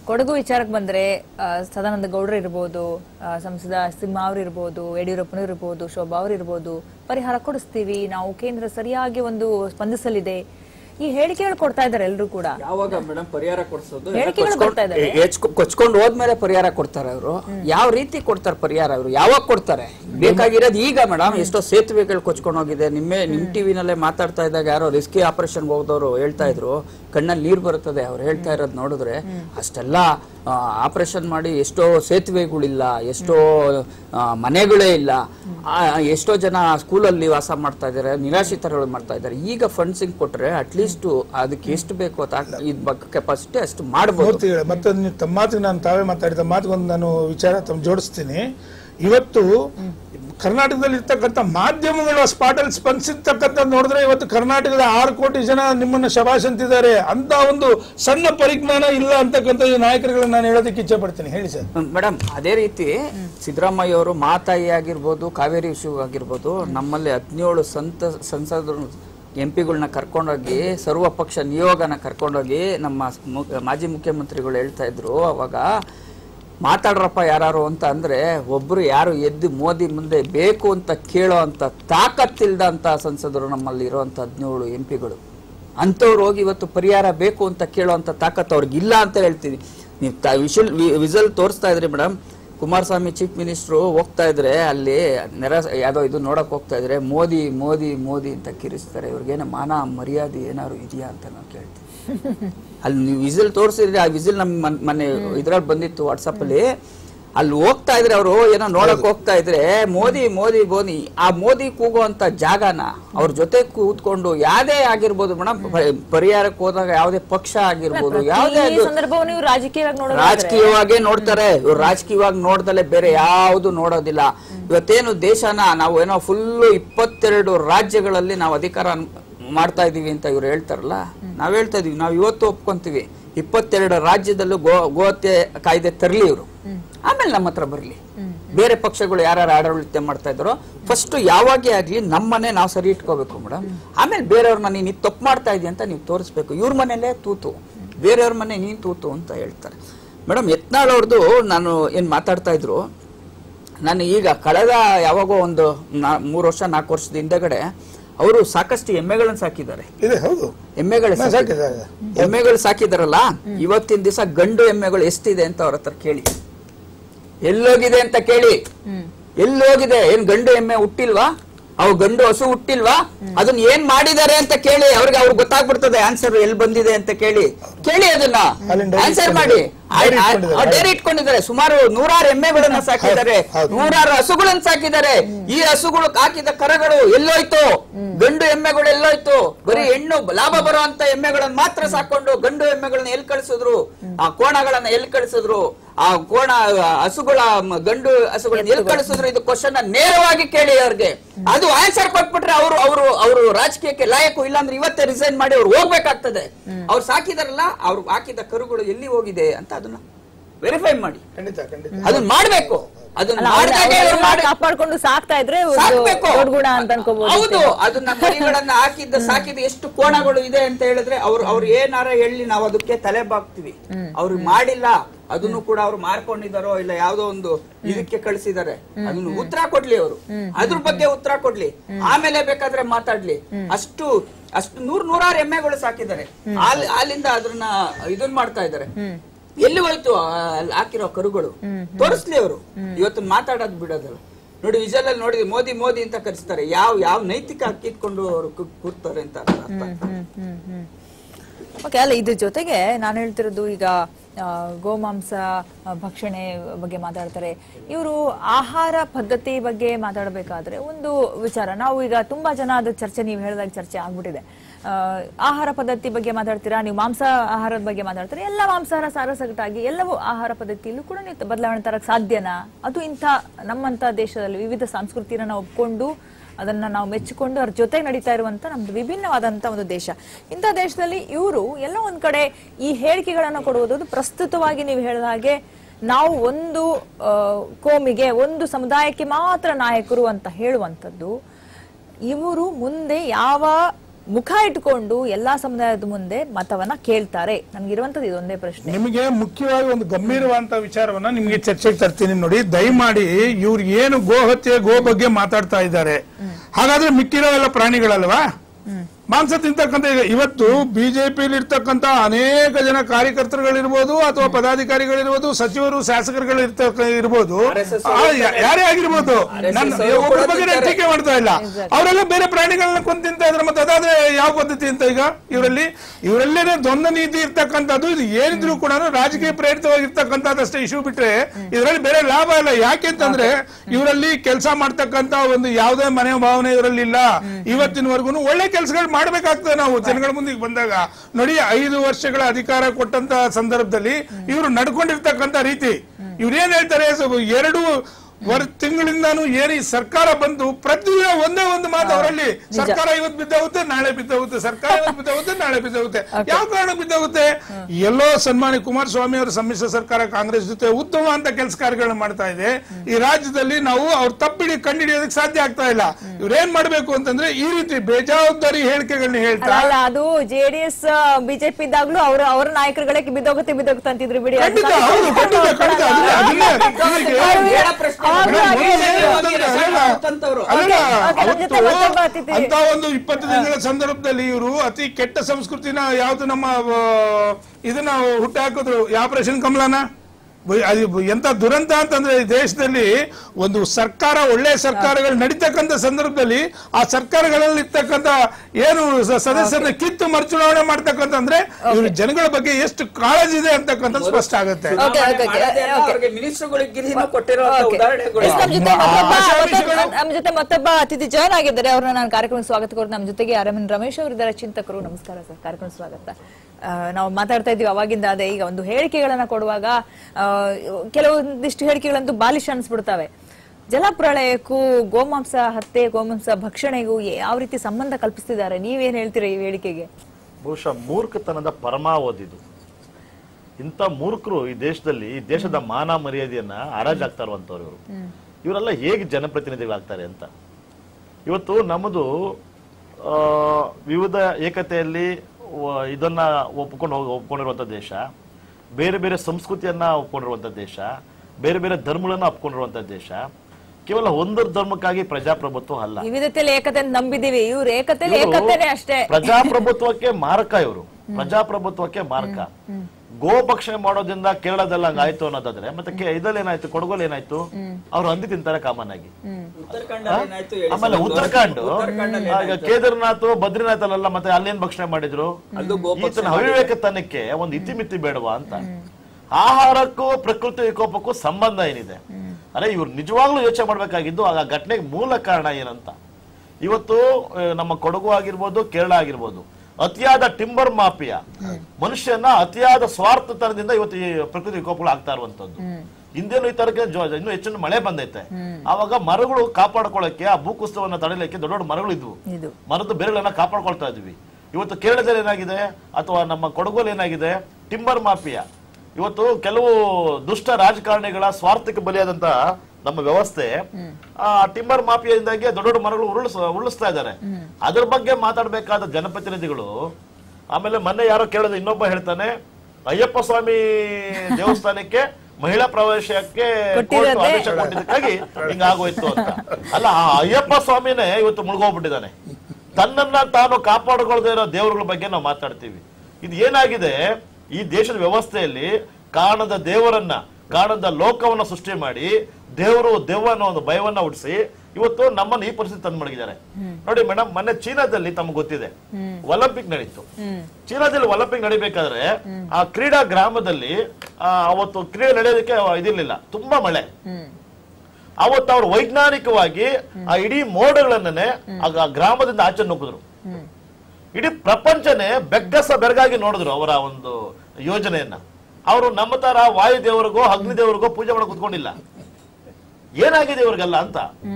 S1: ಕೊಡಗು ವಿಚಾರಕ್ಕೆ ಬಂದ್ರೆ ಸದಾನಂದ ಗೌಡ್ರು ಇರ್ಬೋದು, ಸಂಸದ ಸಿಂಹ ಅವ್ರು ಇರ್ಬೋದು, ಯಡಿಯೂರಪ್ಪನವ್ರು ಇರ್ಬೋದು, ಶೋಭಾ ಅವ್ರು ಇರ್ಬೋದು, ಪರಿಹಾರ ಕೊಡಿಸ್ತೀವಿ ನಾವು, ಕೇಂದ್ರ ಸರಿಯಾಗಿ ಒಂದು ಸ್ಪಂದಿಸಲಿದೆ, ಈ ಹೇಳಿಕೆಗಳು ಕೊಡ್ತಾ ಇದಾರೆ ಎಲ್ಲರೂ ಕೂಡ.
S2: ಯಾವಾಗ ಮೇಡಮ್ ಪರಿಹಾರ ಕೊಡ್ಸೋದು?
S1: ಹೇಳಿಕೆಗಳು ಕೊಡ್ತಾ ಇದ್ದಾರೆ.
S2: ಕೊಚ್ಕೊಂಡು ಹೋದ್ಮೇಲೆ ಪರಿಹಾರ ಕೊಡ್ತಾರೆ ಅವರು. ಯಾವ ರೀತಿ ಕೊಡ್ತಾರೆ ಪರಿಹಾರ? ಅವರು ಯಾವಾಗ ಕೊಡ್ತಾರೆ? ಬೇಕಾಗಿರೋದು ಈಗ ಮೇಡಮ್. ಎಷ್ಟೋ ಸೇತುವೆಗಳು ಕೊಚ್ಕೊಂಡು ಹೋಗಿದೆ. ನಿಮ್ಮೆ ನಿಮ್ ಟಿವಿನಲ್ಲೇ ಮಾತಾಡ್ತಾ ಇದ್ದಾಗ ಯಾರೋ ರೆಸ್ಕ್ಯೂ ಆಪರೇಷನ್ ಹೋದವರು ಹೇಳ್ತಾ ಇದ್ರು, ಕಣ್ಣಲ್ಲಿ ನೀರು ಬರುತ್ತದೆ ಅವ್ರು ಹೇಳ್ತಾ ಇರೋದು ನೋಡಿದ್ರೆ. ಅಷ್ಟೆಲ್ಲ ಆಪರೇಷನ್ ಮಾಡಿ ಎಷ್ಟೋ ಸೇತುವೆಗಳಿಲ್ಲ, ಎಷ್ಟೋ ಮನೆಗಳೇ ಇಲ್ಲ, ಎಷ್ಟೋ ಜನ ಸ್ಕೂಲಲ್ಲಿ ವಾಸ ಮಾಡ್ತಾ ಇದಾರೆ, ನಿರಾಶ್ರಿತರು ಮಾಡ್ತಾ ಇದ್ದಾರೆ. ಈಗ ಫಂಡ್ಸಿಂಗ್ ಕೊಟ್ರೆ ಅಟ್ಲೀಸ್ಟ್ ಅದಕ್ಕೆ ಎಷ್ಟು ಬೇಕು ಕೆಪಾಸಿಟಿ ಅಷ್ಟು ಮಾಡಬಹುದು.
S3: ಮತ್ತೆ ತಮ್ಮ ಮಾತಿಗೆ ನಾನು ತಾವೇ ಮಾತಾಡಿದ ಮಾತಿಗೊಂದು ನಾನು ವಿಚಾರ ತಮ್ಮ ಜೋಡಿಸ್ತೀನಿ. ಇವತ್ತು ಕರ್ನಾಟಕದಲ್ಲಿ ಇರ್ತಕ್ಕಂಥ ಮಾಧ್ಯಮಗಳು ಸ್ಪಾಟ್ ಅಲ್ಲಿ ಸ್ಪಂದಿಸಿರ್ತಕ್ಕಂಥ ನೋಡಿದ್ರೆ ಇವತ್ತು ಕರ್ನಾಟಕದ ಆರು ಕೋಟಿ ಜನ ನಿಮ್ಮನ್ನ ಶಬಾಷ್ ಅಂತಿದ್ದಾರೆ. ಅಂತ ಒಂದು ಸಣ್ಣ ಪರಿಜ್ಞಾನ ಇಲ್ಲ ಅಂತಕ್ಕಂಥ ಈ ನಾಯಕರುಗಳನ್ನ ನಾನು ಹೇಳೋದಕ್ಕೆ ಇಚ್ಛೆ ಪಡ್ತೀನಿ. ಹೇಳಿ ಸರ್.
S2: ಮೇಡಮ್, ಅದೇ ರೀತಿ ಸಿದ್ದರಾಮಯ್ಯ ಅವರು ಮಾತಾಯಿ ಆಗಿರ್ಬೋದು, ಕಾವೇರಿ ಇಶ್ಯೂ ಆಗಿರ್ಬೋದು, ನಮ್ಮಲ್ಲಿ ಹದಿನೇಳು ಸಂತ ಸಂಸದರು ಎಂ ಪಿಗಳನ್ನ ಕರ್ಕೊಂಡೋಗಿ ಸರ್ವ ಪಕ್ಷ ನಿಯೋಗನ ಕರ್ಕೊಂಡೋಗಿ ನಮ್ಮ ಮಾಜಿ ಮುಖ್ಯಮಂತ್ರಿಗಳು ಹೇಳ್ತಾ ಇದ್ರು ಅವಾಗ, ಮಾತಾಡ್ರಪ್ಪ ಯಾರು ಅಂತ ಅಂದ್ರೆ ಒಬ್ರು ಯಾರು ಎದ್ದು ಮೋದಿ ಮುಂದೆ ಬೇಕು ಅಂತ ಕೇಳೋ ಅಂತ ತಾಕತ್ತಿಲ್ದ ಅಂತ ಸಂಸದರು ನಮ್ಮಲ್ಲಿ ಇರುವಂತ ಹದಿನೇಳು ಎಂ ಪಿಗಳು. ಅಂತವ್ರು ಹೋಗಿ ಇವತ್ತು ಪರಿಹಾರ ಬೇಕು ಅಂತ ಕೇಳೋ ಅಂತ ತಾಕತ್ತು ಅವ್ರಿಗಿಲ್ಲ ಅಂತ ಹೇಳ್ತೀನಿ. ನೀವು ವಿಶಲ್ ವಿಸಲ್ ತೋರಿಸ್ತಾ ಇದ್ರಿ ಮೇಡಮ್. ಕುಮಾರಸ್ವಾಮಿ ಚೀಫ್ ಮಿನಿಸ್ಟ್ರು ಹೋಗ್ತಾ ಇದ್ರೆ ಅಲ್ಲಿ ನೆರ ಯಾವ್ದೋ ಇದು ನೋಡಕ್ ಹೋಗ್ತಾ ಇದ್ರೆ ಮೋದಿ ಮೋದಿ ಮೋದಿ ಅಂತ ಕಿರಿಸ್ತಾರೆ. ಇವ್ರಿಗೇನ ಮಾನ ಮರ್ಯಾದೆ ಏನಾದ್ರು ಇದೆಯಾ ಅಂತ ನಾವು ಕೇಳ್ತೀವಿ. ಅಲ್ಲಿ ನೀವು ವಿಸಿಲ್ ತೋರಿಸಿದ್ರೆ, ಆ ವಿಸಿಲ್ ನಮ್ ಮೊನ್ನೆ ಇದ್ರಲ್ಲಿ ಬಂದಿತ್ತು ವಾಟ್ಸಪ್ ಅಲ್ಲಿ. ಅಲ್ಲಿ ಹೋಗ್ತಾ ಇದ್ರೆ ಅವರು ಏನೋ ನೋಡಕ್ ಹೋಗ್ತಾ ಇದ್ರೆ ಮೋದಿ ಮೋದಿ ಮೋದಿ ಆ ಮೋದಿ ಕೂಗುವಂತ ಜಾಗನ ಅವ್ರ ಜೊತೆ ಕೂತ್ಕೊಂಡು ಯಾವ್ದೇ ಆಗಿರ್ಬೋದು ಮೇಡಮ್, ಪರಿಹಾರಕ್ಕೆ ಹೋದಾಗ ಯಾವ್ದೇ ಪಕ್ಷ ಆಗಿರ್ಬೋದು, ಯಾವ್ದೇ ರಾಜಕೀಯವಾಗೇ ನೋಡ್ತಾರೆ ಇವ್ರು. ರಾಜಕೀಯವಾಗಿ ನೋಡ್ದಲೆ ಬೇರೆ ಯಾವ್ದು ನೋಡೋದಿಲ್ಲ. ಇವತ್ತೇನು ದೇಶನ ನಾವು ಏನೋ ಫುಲ್ ಇಪ್ಪತ್ತೆರಡು ರಾಜ್ಯಗಳಲ್ಲಿ ನಾವು ಅಧಿಕಾರ ಮಾಡ್ತಾ ಇದೀವಿ ಅಂತ ಇವ್ರು ಹೇಳ್ತಾರಲ್ಲ, ನಾವ್ ಹೇಳ್ತಾ ಇದೀವಿ, ನಾವ್ ಇವತ್ತು ಒಪ್ಕೊಂತೀವಿ ಇಪ್ಪತ್ತೆರಡು ರಾಜ್ಯದಲ್ಲೂ ಗೋ ಗೋಹತ್ಯೆ ಕಾಯ್ದೆ ತರ್ಲಿ ಇವರು, ಆಮೇಲೆ ನಮ್ಮ ಹತ್ರ ಬರ್ಲಿ. ಬೇರೆ ಪಕ್ಷಗಳು ಯಾರು ಆಡಳಿತ ಮಾಡ್ತಾ ಇದ್ದಾರೋ ಫಸ್ಟ್ ಯಾವಾಗೇ ಆಗ್ಲಿ ನಮ್ಮನೆ ನಾವು ಸರಿ ಇಟ್ಕೋಬೇಕು ಮೇಡಮ್. ಆಮೇಲೆ ಬೇರೆಯವ್ರನ್ನ ನೀನ್ ತಪ್ಪು ಮಾಡ್ತಾ ಇದೀಯ ಅಂತ ನೀವು ತೋರಿಸ್ಬೇಕು. ಇವ್ರ ಮನೇಲೆ ತೂತು, ಬೇರೆಯವ್ರ ಮನೆ ನೀನ್ ತೂತು ಅಂತ ಹೇಳ್ತಾರೆ ಮೇಡಮ್. ಯತ್ನಾಳ್ ಅವ್ರದ್ದು ನಾನು ಏನ್ ಮಾತಾಡ್ತಾ ಇದ್ರು, ನಾನು ಈಗ ಕಳೆದ ಯಾವಾಗೋ ಒಂದು ಮೂರು ವರ್ಷ ನಾಲ್ಕು ವರ್ಷದ ಹಿಂದೆಗಡೆ ಅವರು ಸಾಕಷ್ಟು ಎಮ್ಮೆಗಳನ್ನ ಸಾಕಿದ್ದಾರೆ. ಎಮ್ಮೆಗಳು ಎಮ್ಮೆಗಳು ಸಾಕಿದಾರಲ್ಲ, ಇವತ್ತಿನ ದಿವಸ ಗಂಡು ಎಮ್ಮೆಗಳು ಎಷ್ಟಿದೆ ಅಂತ ಅವ್ರ ಹತ್ರ ಕೇಳಿ. ಎಲ್ಲೋಗಿದೆ ಅಂತ ಕೇಳಿ, ಎಲ್ಲೋಗಿದೆ? ಏನ್ ಗಂಡು ಎಮ್ಮೆ ಹುಟ್ಟಿಲ್ವಾ? ಅವು ಗಂಡು ಹಸು ಹುಟ್ಟಿಲ್ವಾ? ಅದನ್ನ ಏನ್ ಮಾಡಿದ್ದಾರೆ ಅಂತ ಕೇಳಿ. ಅವ್ರಿಗೆ ಅವ್ರಿಗೆ ಗೊತ್ತಾಗ್ಬಿಡ್ತದೆ ಆನ್ಸರ್ ಎಲ್ಲಿ ಬಂದಿದೆ ಅಂತ ಕೇಳಿ. ಕೇಳಿ ಅದನ್ನ ಆನ್ಸರ್ ಮಾಡಿ. ಡೈರಿ ಇಟ್ಕೊಂಡಿದ್ದಾರೆ, ಸುಮಾರು ನೂರಾರು ಎಮ್ಮೆಗಳನ್ನ ಸಾಕಿದ್ದಾರೆ, ನೂರಾರು ಹಸುಗಳನ್ನ ಸಾಕಿದ್ದಾರೆ. ಈ ಹಸುಗಳು ಹಾಕಿದ ಕರಗಳು ಎಲ್ಲೋಯ್ತು? ಗಂಡು ಎಮ್ಮೆಗಳು ಎಲ್ಲೋಯ್ತು? ಬರೀ ಹೆಣ್ಣು ಲಾಭ ಬರುವಂತ ಎಮ್ಮೆಗಳನ್ನ ಮಾತ್ರ ಸಾಕೊಂಡು ಗಂಡು ಎಮ್ಮೆಗಳನ್ನ ಎಲ್ಲಿ ಕಳಿಸಿದ್ರು? ಆ ಕೋಣಗಳನ್ನ ಎಲ್ಲಿ ಕಳಿಸಿದ್ರು? ಆ ಕೋಣ ಹಸುಗಳ ಗಂಡು ಹಸುಗಳನ್ನ ಎಲ್ಲಿ ಕಳಿಸಿದ್ರು? ಇದು ಕ್ವಶನ್ ನೇರವಾಗಿ ಕೇಳಿ ಅವ್ರಿಗೆ. ಅದು ಆನ್ಸರ್ ಕೊಟ್ಬಿಟ್ರೆ ಅವರು ಅವರು ಅವರು ರಾಜಕೀಯಕ್ಕೆ ಲಾಯಕು. ಇಲ್ಲಾಂದ್ರೆ ಇವತ್ತೇ ರಿಸೈನ್ ಮಾಡಿ ಅವ್ರು ಹೋಗ್ಬೇಕಾಗ್ತದೆ. ಅವ್ರು ಸಾಕಿದಾರಲ್ಲ, ಅವ್ರು ಹಾಕಿದ ಕರುಗಳು ಎಲ್ಲಿ ಹೋಗಿದೆ ಅಂತ ಅದನ್ನ ವೆರಿಫೈ ಮಾಡಿ. ಅದನ್ನ ಮಾಡ್ಬೇಕು.
S1: ಕಾಪಾಡ್ಕೊಂಡು ಸಾಕ್ತಾ ಇದ್ರೆ
S2: ಹೌದು. ಅದನ್ನ ಮರಿಗಳನ್ನ ಹಾಕಿದ್ದ ಸಾಕಿದ ಎಷ್ಟು ಕೋಣಗಳು ಇದೆ ಅಂತ ಹೇಳಿದ್ರೆ ಅವ್ರು ಅವ್ರು ಏನಾರ ಹೇಳಿ ನಾವು ಅದಕ್ಕೆ ತಲೆ ಬಾಗ್ತೀವಿ. ಅವ್ರು ಮಾಡಿಲ್ಲ, ಅದನ್ನು ಕೂಡ ಅವ್ರು ಮಾರ್ಕೊಂಡಿದಾರೋ ಇಲ್ಲ ಯಾವ್ದೋ ಒಂದು ಇದಕ್ಕೆ ಕಳಿಸಿದ್ದಾರೆ, ಅದನ್ನು ಉತ್ತರ ಕೊಡ್ಲಿ. ಅವರು ಅದ್ರ ಬಗ್ಗೆ ಉತ್ತರ ಕೊಡ್ಲಿ, ಆಮೇಲೆ ಬೇಕಾದ್ರೆ ಮಾತಾಡ್ಲಿ. ಅಷ್ಟು ಅಷ್ಟು ನೂರ್ ನೂರಾರು ಎಮ್ಮೆಗಳು ಸಾಕಿದ್ದಾರೆ. ಹಾಲ್ ಹಾಲಿಂದ ಅದನ್ನ ಇದನ್ ಮಾಡ್ತಾ ಇದ್ದಾರೆ. ಎಲ್ಲಿ ಹೋಯ್ತು ಹಾಕಿರೋ ಕರುಗಳು? ತೋರಿಸ್ಲಿ ಅವರು. ಇವತ್ತು ಮಾತಾಡೋದು ಬಿಡೋದಲ್ಲ. ನೋಡಿ ವಿಜಲ್ ಅಲ್ಲಿ ನೋಡಿ ಮೋದಿ ಮೋದಿ ಅಂತ ಕರೆಸ್ತಾರೆ. ಯಾವ ಯಾವ ನೈತಿಕ ಹಾಕಿಟ್ಕೊಂಡು ಅವರು ಕೂರ್ತಾರೆ ಅಂತ ಅರ್ಥ.
S1: ಓಕೆ, ಅಲ್ಲ ಇದ್ರ ಜೊತೆಗೆ ನಾನು ಹೇಳ್ತಿರೋದು, ಈಗ ಗೋಮಾಂಸ ಭಕ್ಷಣೆ ಬಗ್ಗೆ ಮಾತಾಡ್ತಾರೆ ಇವರು. ಆಹಾರ ಪದ್ಧತಿ ಬಗ್ಗೆ ಮಾತಾಡಬೇಕಾದ್ರೆ ಒಂದು ವಿಚಾರ, ನಾವು ಈಗ ತುಂಬಾ ಜನ ಅದು ಚರ್ಚೆ, ನೀವು ಹೇಳಿದಾಗ ಚರ್ಚೆ ಆಗ್ಬಿಟ್ಟಿದೆ. ಆಹಾರ ಪದ್ಧತಿ ಬಗ್ಗೆ ಮಾತಾಡ್ತೀರಾ, ನೀವು ಮಾಂಸ ಆಹಾರದ ಬಗ್ಗೆ ಮಾತಾಡ್ತೀರಾ. ಎಲ್ಲ ಮಾಂಸಾಹಾರ ಸಾರಸಗಟಾಗಿ ಎಲ್ಲವೂ ಆಹಾರ ಪದ್ಧತಿಯಲ್ಲೂ ಕೂಡ ನೀವು ಬದಲಾವಣೆ ತರಕ್ ಸಾಧ್ಯನಾ? ಅದು ಇಂಥ ನಮ್ಮಂತ ದೇಶದಲ್ಲಿ ವಿವಿಧ ಸಂಸ್ಕೃತಿನ ನಾವು ಒಪ್ಕೊಂಡು ಅದನ್ನ ನಾವು ಮೆಚ್ಚಿಕೊಂಡು ಅದ್ರ ಜೊತೆಗೆ ನಡೀತಾ ಇರುವಂತ ನಮ್ದು ವಿಭಿನ್ನವಾದಂತ ಒಂದು ದೇಶ. ಇಂಥ ದೇಶದಲ್ಲಿ ಇವರು ಎಲ್ಲ ಒಂದ್ ಕಡೆ ಈ ಹೇಳಿಕೆಗಳನ್ನ ಕೊಡುವುದು, ಪ್ರಸ್ತುತವಾಗಿ ನೀವು ಹೇಳಿದ ಹಾಗೆ ನಾವು ಒಂದು ಕೋಮಿಗೆ, ಒಂದು ಸಮುದಾಯಕ್ಕೆ ಮಾತ್ರ ನಾಯಕರು ಅಂತ ಹೇಳುವಂಥದ್ದು, ಇವರು ಮುಂದೆ ಯಾವ ಮುಖ ಇಟ್ಕೊಂಡು ಎಲ್ಲಾ ಸಮುದಾಯದ ಮುಂದೆ ಮತವನ್ನ ಕೇಳ್ತಾರೆ? ನನ್ಗಿರುವಂತದ್ದು ಇದೊಂದೇ ಪ್ರಶ್ನೆ.
S3: ನಿಮಗೆ ಮುಖ್ಯವಾಗಿ ಒಂದು ಗಂಭೀರವಾದಂತ ವಿಚಾರವನ್ನ ನಿಮಗೆ ಚರ್ಚೆಗೆ ತರ್ತೀನಿ ನೋಡಿ. ದಯಮಾಡಿ ಇವ್ರಿಗೆ ಏನು ಗೋ ಹತ್ಯೆ ಗೋ ಬಗ್ಗೆ ಮಾತಾಡ್ತಾ ಇದ್ದಾರೆ, ಹಾಗಾದ್ರೆ ಮಿಕ್ಕಿರೋ ಎಲ್ಲ ಪ್ರಾಣಿಗಳಲ್ವಾ? ಮಾಂಸ ತಿಂತಕ್ಕಂಥ ಇವತ್ತು ಬಿಜೆಪಿಯಲ್ಲಿ ಇರ್ತಕ್ಕಂಥ ಅನೇಕ ಜನ ಕಾರ್ಯಕರ್ತರುಗಳಿರ್ಬೋದು ಅಥವಾ ಪದಾಧಿಕಾರಿಗಳಿರ್ಬೋದು, ಸಚಿವರು ಶಾಸಕರುಗಳು ಇರ್ಬೋದು, ಯಾರೇ ಆಗಿರ್ಬೋದು, ನನ್ನ ಒಬ್ಬರ ಬಗ್ಗೆ ಟೀಕೆ ಮಾಡ್ತಾ ಇಲ್ಲ. ಅವರೆಲ್ಲ ಬೇರೆ ಪ್ರಾಣಿಗಳನ್ನ ಕೊಂದು ತಿಂತ ಇದ್ರೆ ಮತ್ತೆ ಅದಾದ್ರೆ ಯಾವ ಪದ್ಧತಿ ಅಂತ ಈಗ ಇವರಲ್ಲಿ ಇವರಲ್ಲೇನೆ ದ್ವಂದ್ವ ನೀತಿ ಇರ್ತಕ್ಕಂಥದ್ದು. ಇದು ಏನಿದ್ರು ಕೂಡ ರಾಜಕೀಯ ಪ್ರೇರಿತವಾಗಿರ್ತಕ್ಕಂಥದ್ದಷ್ಟೇ ಇಶ್ಯೂ ಬಿಟ್ರೆ ಇದರಲ್ಲಿ ಬೇರೆ ಲಾಭ ಇಲ್ಲ. ಯಾಕೆಂತಂದ್ರೆ ಇವರಲ್ಲಿ ಕೆಲಸ ಮಾಡ್ತಕ್ಕಂಥ ಒಂದು ಯಾವುದೇ ಮನೆ ಭಾವನೆ ಇವರಲ್ಲಿ ಇಲ್ಲ. ಇವತ್ತಿನವರೆಗೂ ಒಳ್ಳೆ ಕೆಲಸಗಳು ಮಾಡಬೇಕಾಗ್ತದೆ ನಾವು ಜನಗಳ ಮುಂದೆ ಬಂದಾಗ. ನೋಡಿ, ಐದು ವರ್ಷಗಳ ಅಧಿಕಾರ ಕೊಟ್ಟಂತ ಸಂದರ್ಭದಲ್ಲಿ ಇವರು ನಡ್ಕೊಂಡಿರ್ತಕ್ಕಂಥ ರೀತಿ, ಇವ್ರೇನ್ ಹೇಳ್ತಾರೆ, ಎರಡು ವರ್ ತಿಂಗಳಿಂದಾನು ಏನಿ ಸರ್ಕಾರ ಬಂದು ಪ್ರತಿದಿನ ಒಂದೇ ಒಂದು ಮಾತು ಅವರಲ್ಲಿ, ಸರ್ಕಾರ ಇವತ್ತು ಬಿದ್ದೋಗುತ್ತೆ ನಾಳೆ ಬಿದ್ದೋಗುತ್ತೆ, ಸರ್ಕಾರ ಇವತ್ತು ಬಿದ್ದೋಗುತ್ತೆ ನಾಳೆ ಬಿದ್ದೋಗುತ್ತೆ. ಯಾವ ಕಾರಣ ಬಿದ್ದೋಗುತ್ತೆ? ಎಲ್ಲೋ ಸನ್ಮಾನ್ಯ ಕುಮಾರಸ್ವಾಮಿ ಅವರ ಸಮ್ಮಿಶ್ರ ಸರ್ಕಾರ ಕಾಂಗ್ರೆಸ್ ಜೊತೆ ಉತ್ತಮ ಅಂತ ಕೆಲಸ ಕಾರ್ಯಗಳನ್ನ ಮಾಡ್ತಾ ಇದೆ. ಈ ರಾಜ್ಯದಲ್ಲಿ ನಾವು ಅವ್ರ ತಪ್ಪಿಡಿ ಕಂಡುಹಿಡಿಯೋದಕ್ಕೆ ಸಾಧ್ಯ ಆಗ್ತಾ ಇಲ್ಲ. ಇವ್ರೇನ್ ಮಾಡ್ಬೇಕು ಅಂತಂದ್ರೆ ಈ ರೀತಿ ಬೇಜವಾಬ್ದಾರಿ ಹೇಳಿಕೆಗಳನ್ನ ಹೇಳ್ತಾ,
S1: ಅದು ಜೆಡಿಎಸ್ ಬಿಜೆಪಿ ಇದ್ದಾಗ್ಲೂ ಅವ್ರ ಅವರ ನಾಯಕರುಗಳೇ ಬಿದ್ದೋಗುತ್ತೆ ಬಿದ್ದೋಗುತ್ತೆ ಅಂತಿದ್ರು ಬಿಡಿ.
S3: ಅಂತ ಒಂದು ಇಪ್ಪತ್ತು ದಿನಗಳ ಸಂದರ್ಭದಲ್ಲಿ ಇವರು ಅತಿ ಕೆಟ್ಟ ಸಂಸ್ಕೃತಿನ ಯಾವ್ದು ನಮ್ಮ ಇದನ್ನ ಹುಟ್ಟು ಹಾಕಿದ್ರು, ಆಪರೇಷನ್ ಕಮಲನ. ಎಂತ ದುರಂತ ಅಂತಂದ್ರೆ ಈ ದೇಶದಲ್ಲಿ ಒಂದು ಸರ್ಕಾರ, ಒಳ್ಳೆ ಸರ್ಕಾರಗಳು ನಡೀತಕ್ಕಂಥ ಸಂದರ್ಭದಲ್ಲಿ ಆ ಸರ್ಕಾರಗಳಲ್ಲಿ ಇರ್ತಕ್ಕಂಥ ಏನು ಸದಸ್ಯರನ್ನ ಕಿತ್ತು ಮರುಚುನಾವಣೆ ಮಾಡ್ತಕ್ಕಂತಂದ್ರೆ ಇವ್ರ ಜನಗಳ ಬಗ್ಗೆ ಎಷ್ಟು ಕಾಳಜಿ ಇದೆ ಅಂತಕ್ಕಂಥ ಸ್ಪಷ್ಟ ಆಗುತ್ತೆ.
S1: ನಮ್ಮ ಜೊತೆ ಮತ್ತೊಬ್ಬ ಅತಿಥಿ ಜಾಯ್ನ್ ಆಗಿದ್ದಾರೆ, ಅವ್ರನ್ನ ನಾನು ಕಾರ್ಯಕ್ರಮ ಸ್ವಾಗತ ಕೊಡ್ತೀನಿ. ನಮ್ಮ ಜೊತೆಗೆ ಆರ್ ಎಂ ರಮೇಶ್ ಅವರಿದ್ದಾರೆ, ಚಿಂತಕರು. ನಮಸ್ಕಾರ ಸರ್, ಕಾರ್ಯಕ್ರಮ ಸ್ವಾಗತ. ನಾವು ಮಾತಾಡ್ತಾ ಇದೀವಿ ಅವಾಗಿಂದ ಅದೇ, ಈಗ ಒಂದು ಹೇಳಿಕೆಗಳನ್ನ ಕೊಡುವಾಗ ಕೆಲವೊಂದಿಷ್ಟು ಹೇಳಿಕೆಗಳಂತೂ ಬಾಲಿಶ ಅನ್ಸ್ಬಿಡ್ತಾವೆ. ಜಲಪ್ರಳಯಕ್ಕೂ ಗೋಮಾಂಸ ಹತ್ಯೆ ಗೋಮಾಂಸ ಭಕ್ಷಣೆಗೂ ಯಾವ ರೀತಿ ಸಂಬಂಧ ಕಲ್ಪಿಸ್ತಿದ್ದಾರೆ? ನೀವೇನ್ ಹೇಳ್ತೀರಾ ಈ ಹೇಳಿಕೆಗೆ?
S4: ಬಹುಶಃ ಮೂರ್ಖತನದ ಪರಮಾವಧಿದು. ಇಂಥ ಮೂರ್ಖರು ಈ ದೇಶದಲ್ಲಿ, ಈ ದೇಶದ ಮಾನ ಮರ್ಯಾದೆಯನ್ನ ಹರಾಜಾಗ್ತಾ ಇರುವಂತವ್ರು ಇವರು. ಇವರೆಲ್ಲ ಹೇಗೆ ಜನಪ್ರತಿನಿಧಿಗಳಾಗ್ತಾರೆ ಅಂತ. ಇವತ್ತು ನಮ್ಮದು ವಿವಿಧ ಏಕತೆಯಲ್ಲಿ ಇದನ್ನ ಒಪ್ಕೊಂಡು ಒಪ್ಕೊಂಡಿರುವಂತ ದೇಶ, ಬೇರೆ ಬೇರೆ ಸಂಸ್ಕೃತಿಯನ್ನ ಒಪ್ಕೊಂಡಿರುವಂತ ದೇಶ, ಬೇರೆ ಬೇರೆ ಧರ್ಮಗಳನ್ನ ಒಪ್ಕೊಂಡಿರುವಂತ ದೇಶ. ಕೇವಲ ಒಂದು ಧರ್ಮಕ್ಕಾಗಿ ಪ್ರಜಾಪ್ರಭುತ್ವ ಅಲ್ಲ,
S1: ವಿವಿಧತೆಯಲ್ಲಿ ಏಕತೆ ನಂಬಿದೀವಿ. ಇವ್ರು ಏಕತೆಯಲ್ಲಿ ಏಕತೆನೇ ಅಷ್ಟೇ.
S4: ಪ್ರಜಾಪ್ರಭುತ್ವಕ್ಕೆ ಮಾರಕ ಇವರು, ಪ್ರಜಾಪ್ರಭುತ್ವಕ್ಕೆ ಮಾರಕ. ಗೋಭಕ್ಷಣೆ ಮಾಡೋದ್ರಿಂದ ಕೇರಳದಲ್ಲಿ ಹಂಗಾಯ್ತು ಅನ್ನೋದಾದ್ರೆ ಮತ್ತೆ ಇದ್ರಲ್ಲಿ ಏನಾಯ್ತು, ಕೊಡಗಲ್ಲಿ ಏನಾಯ್ತು, ಅವ್ರು ಹಂದಿ ತಿಂತಾರೆ ಕಾಮನ್ ಆಗಿ. ಆಮೇಲೆ ಉತ್ತರಾಖಂಡ್, ಕೇದಾರ್ನಾಥ್ ಬದ್ರಿನಾಥ್ ಅಲ್ಲ, ಮತ್ತೆ ಅಲ್ಲೇನ್ ಭಕ್ಷಣೆ ಮಾಡಿದ್ರು? ಈತನ ಅವಿವೇಕತನಕ್ಕೆ ಒಂದು ಇತಿಮಿತಿ ಬೇಡವಾ ಅಂತ. ಆಹಾರಕ್ಕೂ ಪ್ರಕೃತಿ ವಿಕೋಪಕ್ಕೂ ಸಂಬಂಧ ಏನಿದೆ? ಅರೆ, ಇವ್ರು ನಿಜವಾಗ್ಲೂ ಯೋಚನೆ ಮಾಡ್ಬೇಕಾಗಿದ್ದು ಆ ಘಟನೆಗೆ ಮೂಲ ಕಾರಣ ಏನಂತ. ಇವತ್ತು ನಮ್ಮ ಕೊಡಗು ಆಗಿರ್ಬೋದು, ಕೇರಳ ಆಗಿರ್ಬೋದು, ಅತಿಯಾದ ಟಿಂಬರ್ ಮಾಫಿಯಾ ಮನುಷ್ಯನ ಅತಿಯಾದ ಸ್ವಾರ್ಥತನದಿಂದ ಇವತ್ತು ಈ ಪ್ರಕೃತಿ ವಿಕೋಪಗಳು ಆಗ್ತಾ ಇರುವಂತದ್ದು. ಹಿಂದೇನು ಈ ತರಕ್ಕೆ ಇನ್ನೂ ಹೆಚ್ಚಿನ ಮಳೆ ಬಂದೈತೆ, ಆವಾಗ ಮರಗಳು ಕಾಪಾಡ್ಕೊಳ್ಳಕ್ಕೆ, ಆ ಭೂಕುಸಿತವನ್ನ ತಡೆಯಲಿಕ್ಕೆ ದೊಡ್ಡ ದೊಡ್ಡ ಮರಗಳು ಇದ್ವು, ಮರದ ಬೇರೆಗಳನ್ನ ಕಾಪಾಡ್ಕೊಳ್ತಾ ಇದ್ವಿ. ಇವತ್ತು ಕೇರಳದಲ್ಲಿ ಏನಾಗಿದೆ ಅಥವಾ ನಮ್ಮ ಕೊಡಗಲ್ಲಿ ಏನಾಗಿದೆ, ಟಿಂಬರ್ ಮಾಫಿಯಾ. ಇವತ್ತು ಕೆಲವು ದುಷ್ಟ ರಾಜಕಾರಣಿಗಳ ಸ್ವಾರ್ಥಕ್ಕೆ ಬಲಿಯಾದಂತ ನಮ್ಮ ವ್ಯವಸ್ಥೆ ಆ ಟಿಂಬರ್ ಮಾಫಿಯಾದಿಂದಾಗಿ ದೊಡ್ಡ ದೊಡ್ಡ ಮರಗಳು ಉರುಳಿಸ್ ಉರುಳಿಸ್ತಾ ಇದ್ದಾರೆ. ಅದ್ರ ಬಗ್ಗೆ ಮಾತಾಡ್ಬೇಕಾದ ಜನಪ್ರತಿನಿಧಿಗಳು. ಆಮೇಲೆ ಮೊನ್ನೆ ಯಾರೋ ಕೇಳಿದ ಇನ್ನೊಬ್ಬ ಹೇಳ್ತಾನೆ, ಅಯ್ಯಪ್ಪ ಸ್ವಾಮಿ ದೇವಸ್ಥಾನಕ್ಕೆ ಮಹಿಳಾ ಪ್ರವೇಶಕ್ಕೆ ಆದೇಶ ಕೊಟ್ಟಿದ್ದಕ್ಕಾಗಿ ಹಿಂಗಾಗೋಯ್ತು ಅಂತ. ಅಲ್ಲ, ಆ ಅಯ್ಯಪ್ಪ ಸ್ವಾಮಿನೇ ಇವತ್ತು ಮುಳುಗೋಗ್ಬಿಟ್ಟಿದ್ದಾನೆ. ತನ್ನನ್ನ ತಾನು ಕಾಪಾಡಿಕೊಳ್ಳದೆ ಇರೋ ದೇವರುಗಳ ಬಗ್ಗೆ ನಾವು ಮಾತಾಡ್ತೀವಿ. ಇದು ಏನಾಗಿದೆ, ಈ ದೇಶದ ವ್ಯವಸ್ಥೆಯಲ್ಲಿ ಕಾಣದ ದೇವರನ್ನ, ಕಾಣದ ಲೋಕವನ್ನ ಸೃಷ್ಟಿ ಮಾಡಿ ದೇವರು ದೆವ್ವ ಅನ್ನೋ ಒಂದು ಭಯವನ್ನ ಹುಟ್ಟಿಸಿ ಇವತ್ತು ನಮ್ಮನ್ನ ಈ ಪರಿಸ್ಥಿತಿ ತಂದು ಮಡಗಿದ್ದಾರೆ. ನೋಡಿ ಮೇಡಮ್, ಮೊನ್ನೆ ಚೀನಾದಲ್ಲಿ ತಮ್ಗೆ ಗೊತ್ತಿದೆ ಒಲಿಂಪಿಕ್ ನಡೀತು. ಚೀನಾದಲ್ಲಿ ಒಲಿಂಪಿಕ್ ನಡಿಬೇಕಾದ್ರೆ ಆ ಕ್ರೀಡಾ ಗ್ರಾಮದಲ್ಲಿ ಅವತ್ತು ಕ್ರೀಡೆ ನಡೆಯೋದಕ್ಕೆ ಇದಿರ್ಲಿಲ್ಲ, ತುಂಬಾ ಮಳೆ. ಅವತ್ತು ಅವ್ರು ವೈಜ್ಞಾನಿಕವಾಗಿ ಆ ಇಡೀ ಮೋಡಗಳನ್ನೇ ಆ ಗ್ರಾಮದಿಂದ ಆಚೆ ನುಗ್ಗಿದ್ರು. ಇಡೀ ಪ್ರಪಂಚನೇ ಬೆಗ್ಗಸ ಬೆರಗಾಗಿ ನೋಡಿದ್ರು ಅವರ ಒಂದು ಯೋಜನೆಯನ್ನ. ಅವರು ನಮ್ಮ ತರ ವಾಯುದೇವರಿಗೋ ಅಗ್ನಿ ದೇವರಿಗೋ ಪೂಜೆ ಮಾಡಕ್ ಕುತ್ಕೊಂಡಿಲ್ಲ. ಏನಾಗಿದೆ ಇವ್ರಿಗೆಲ್ಲ ಅಂತ.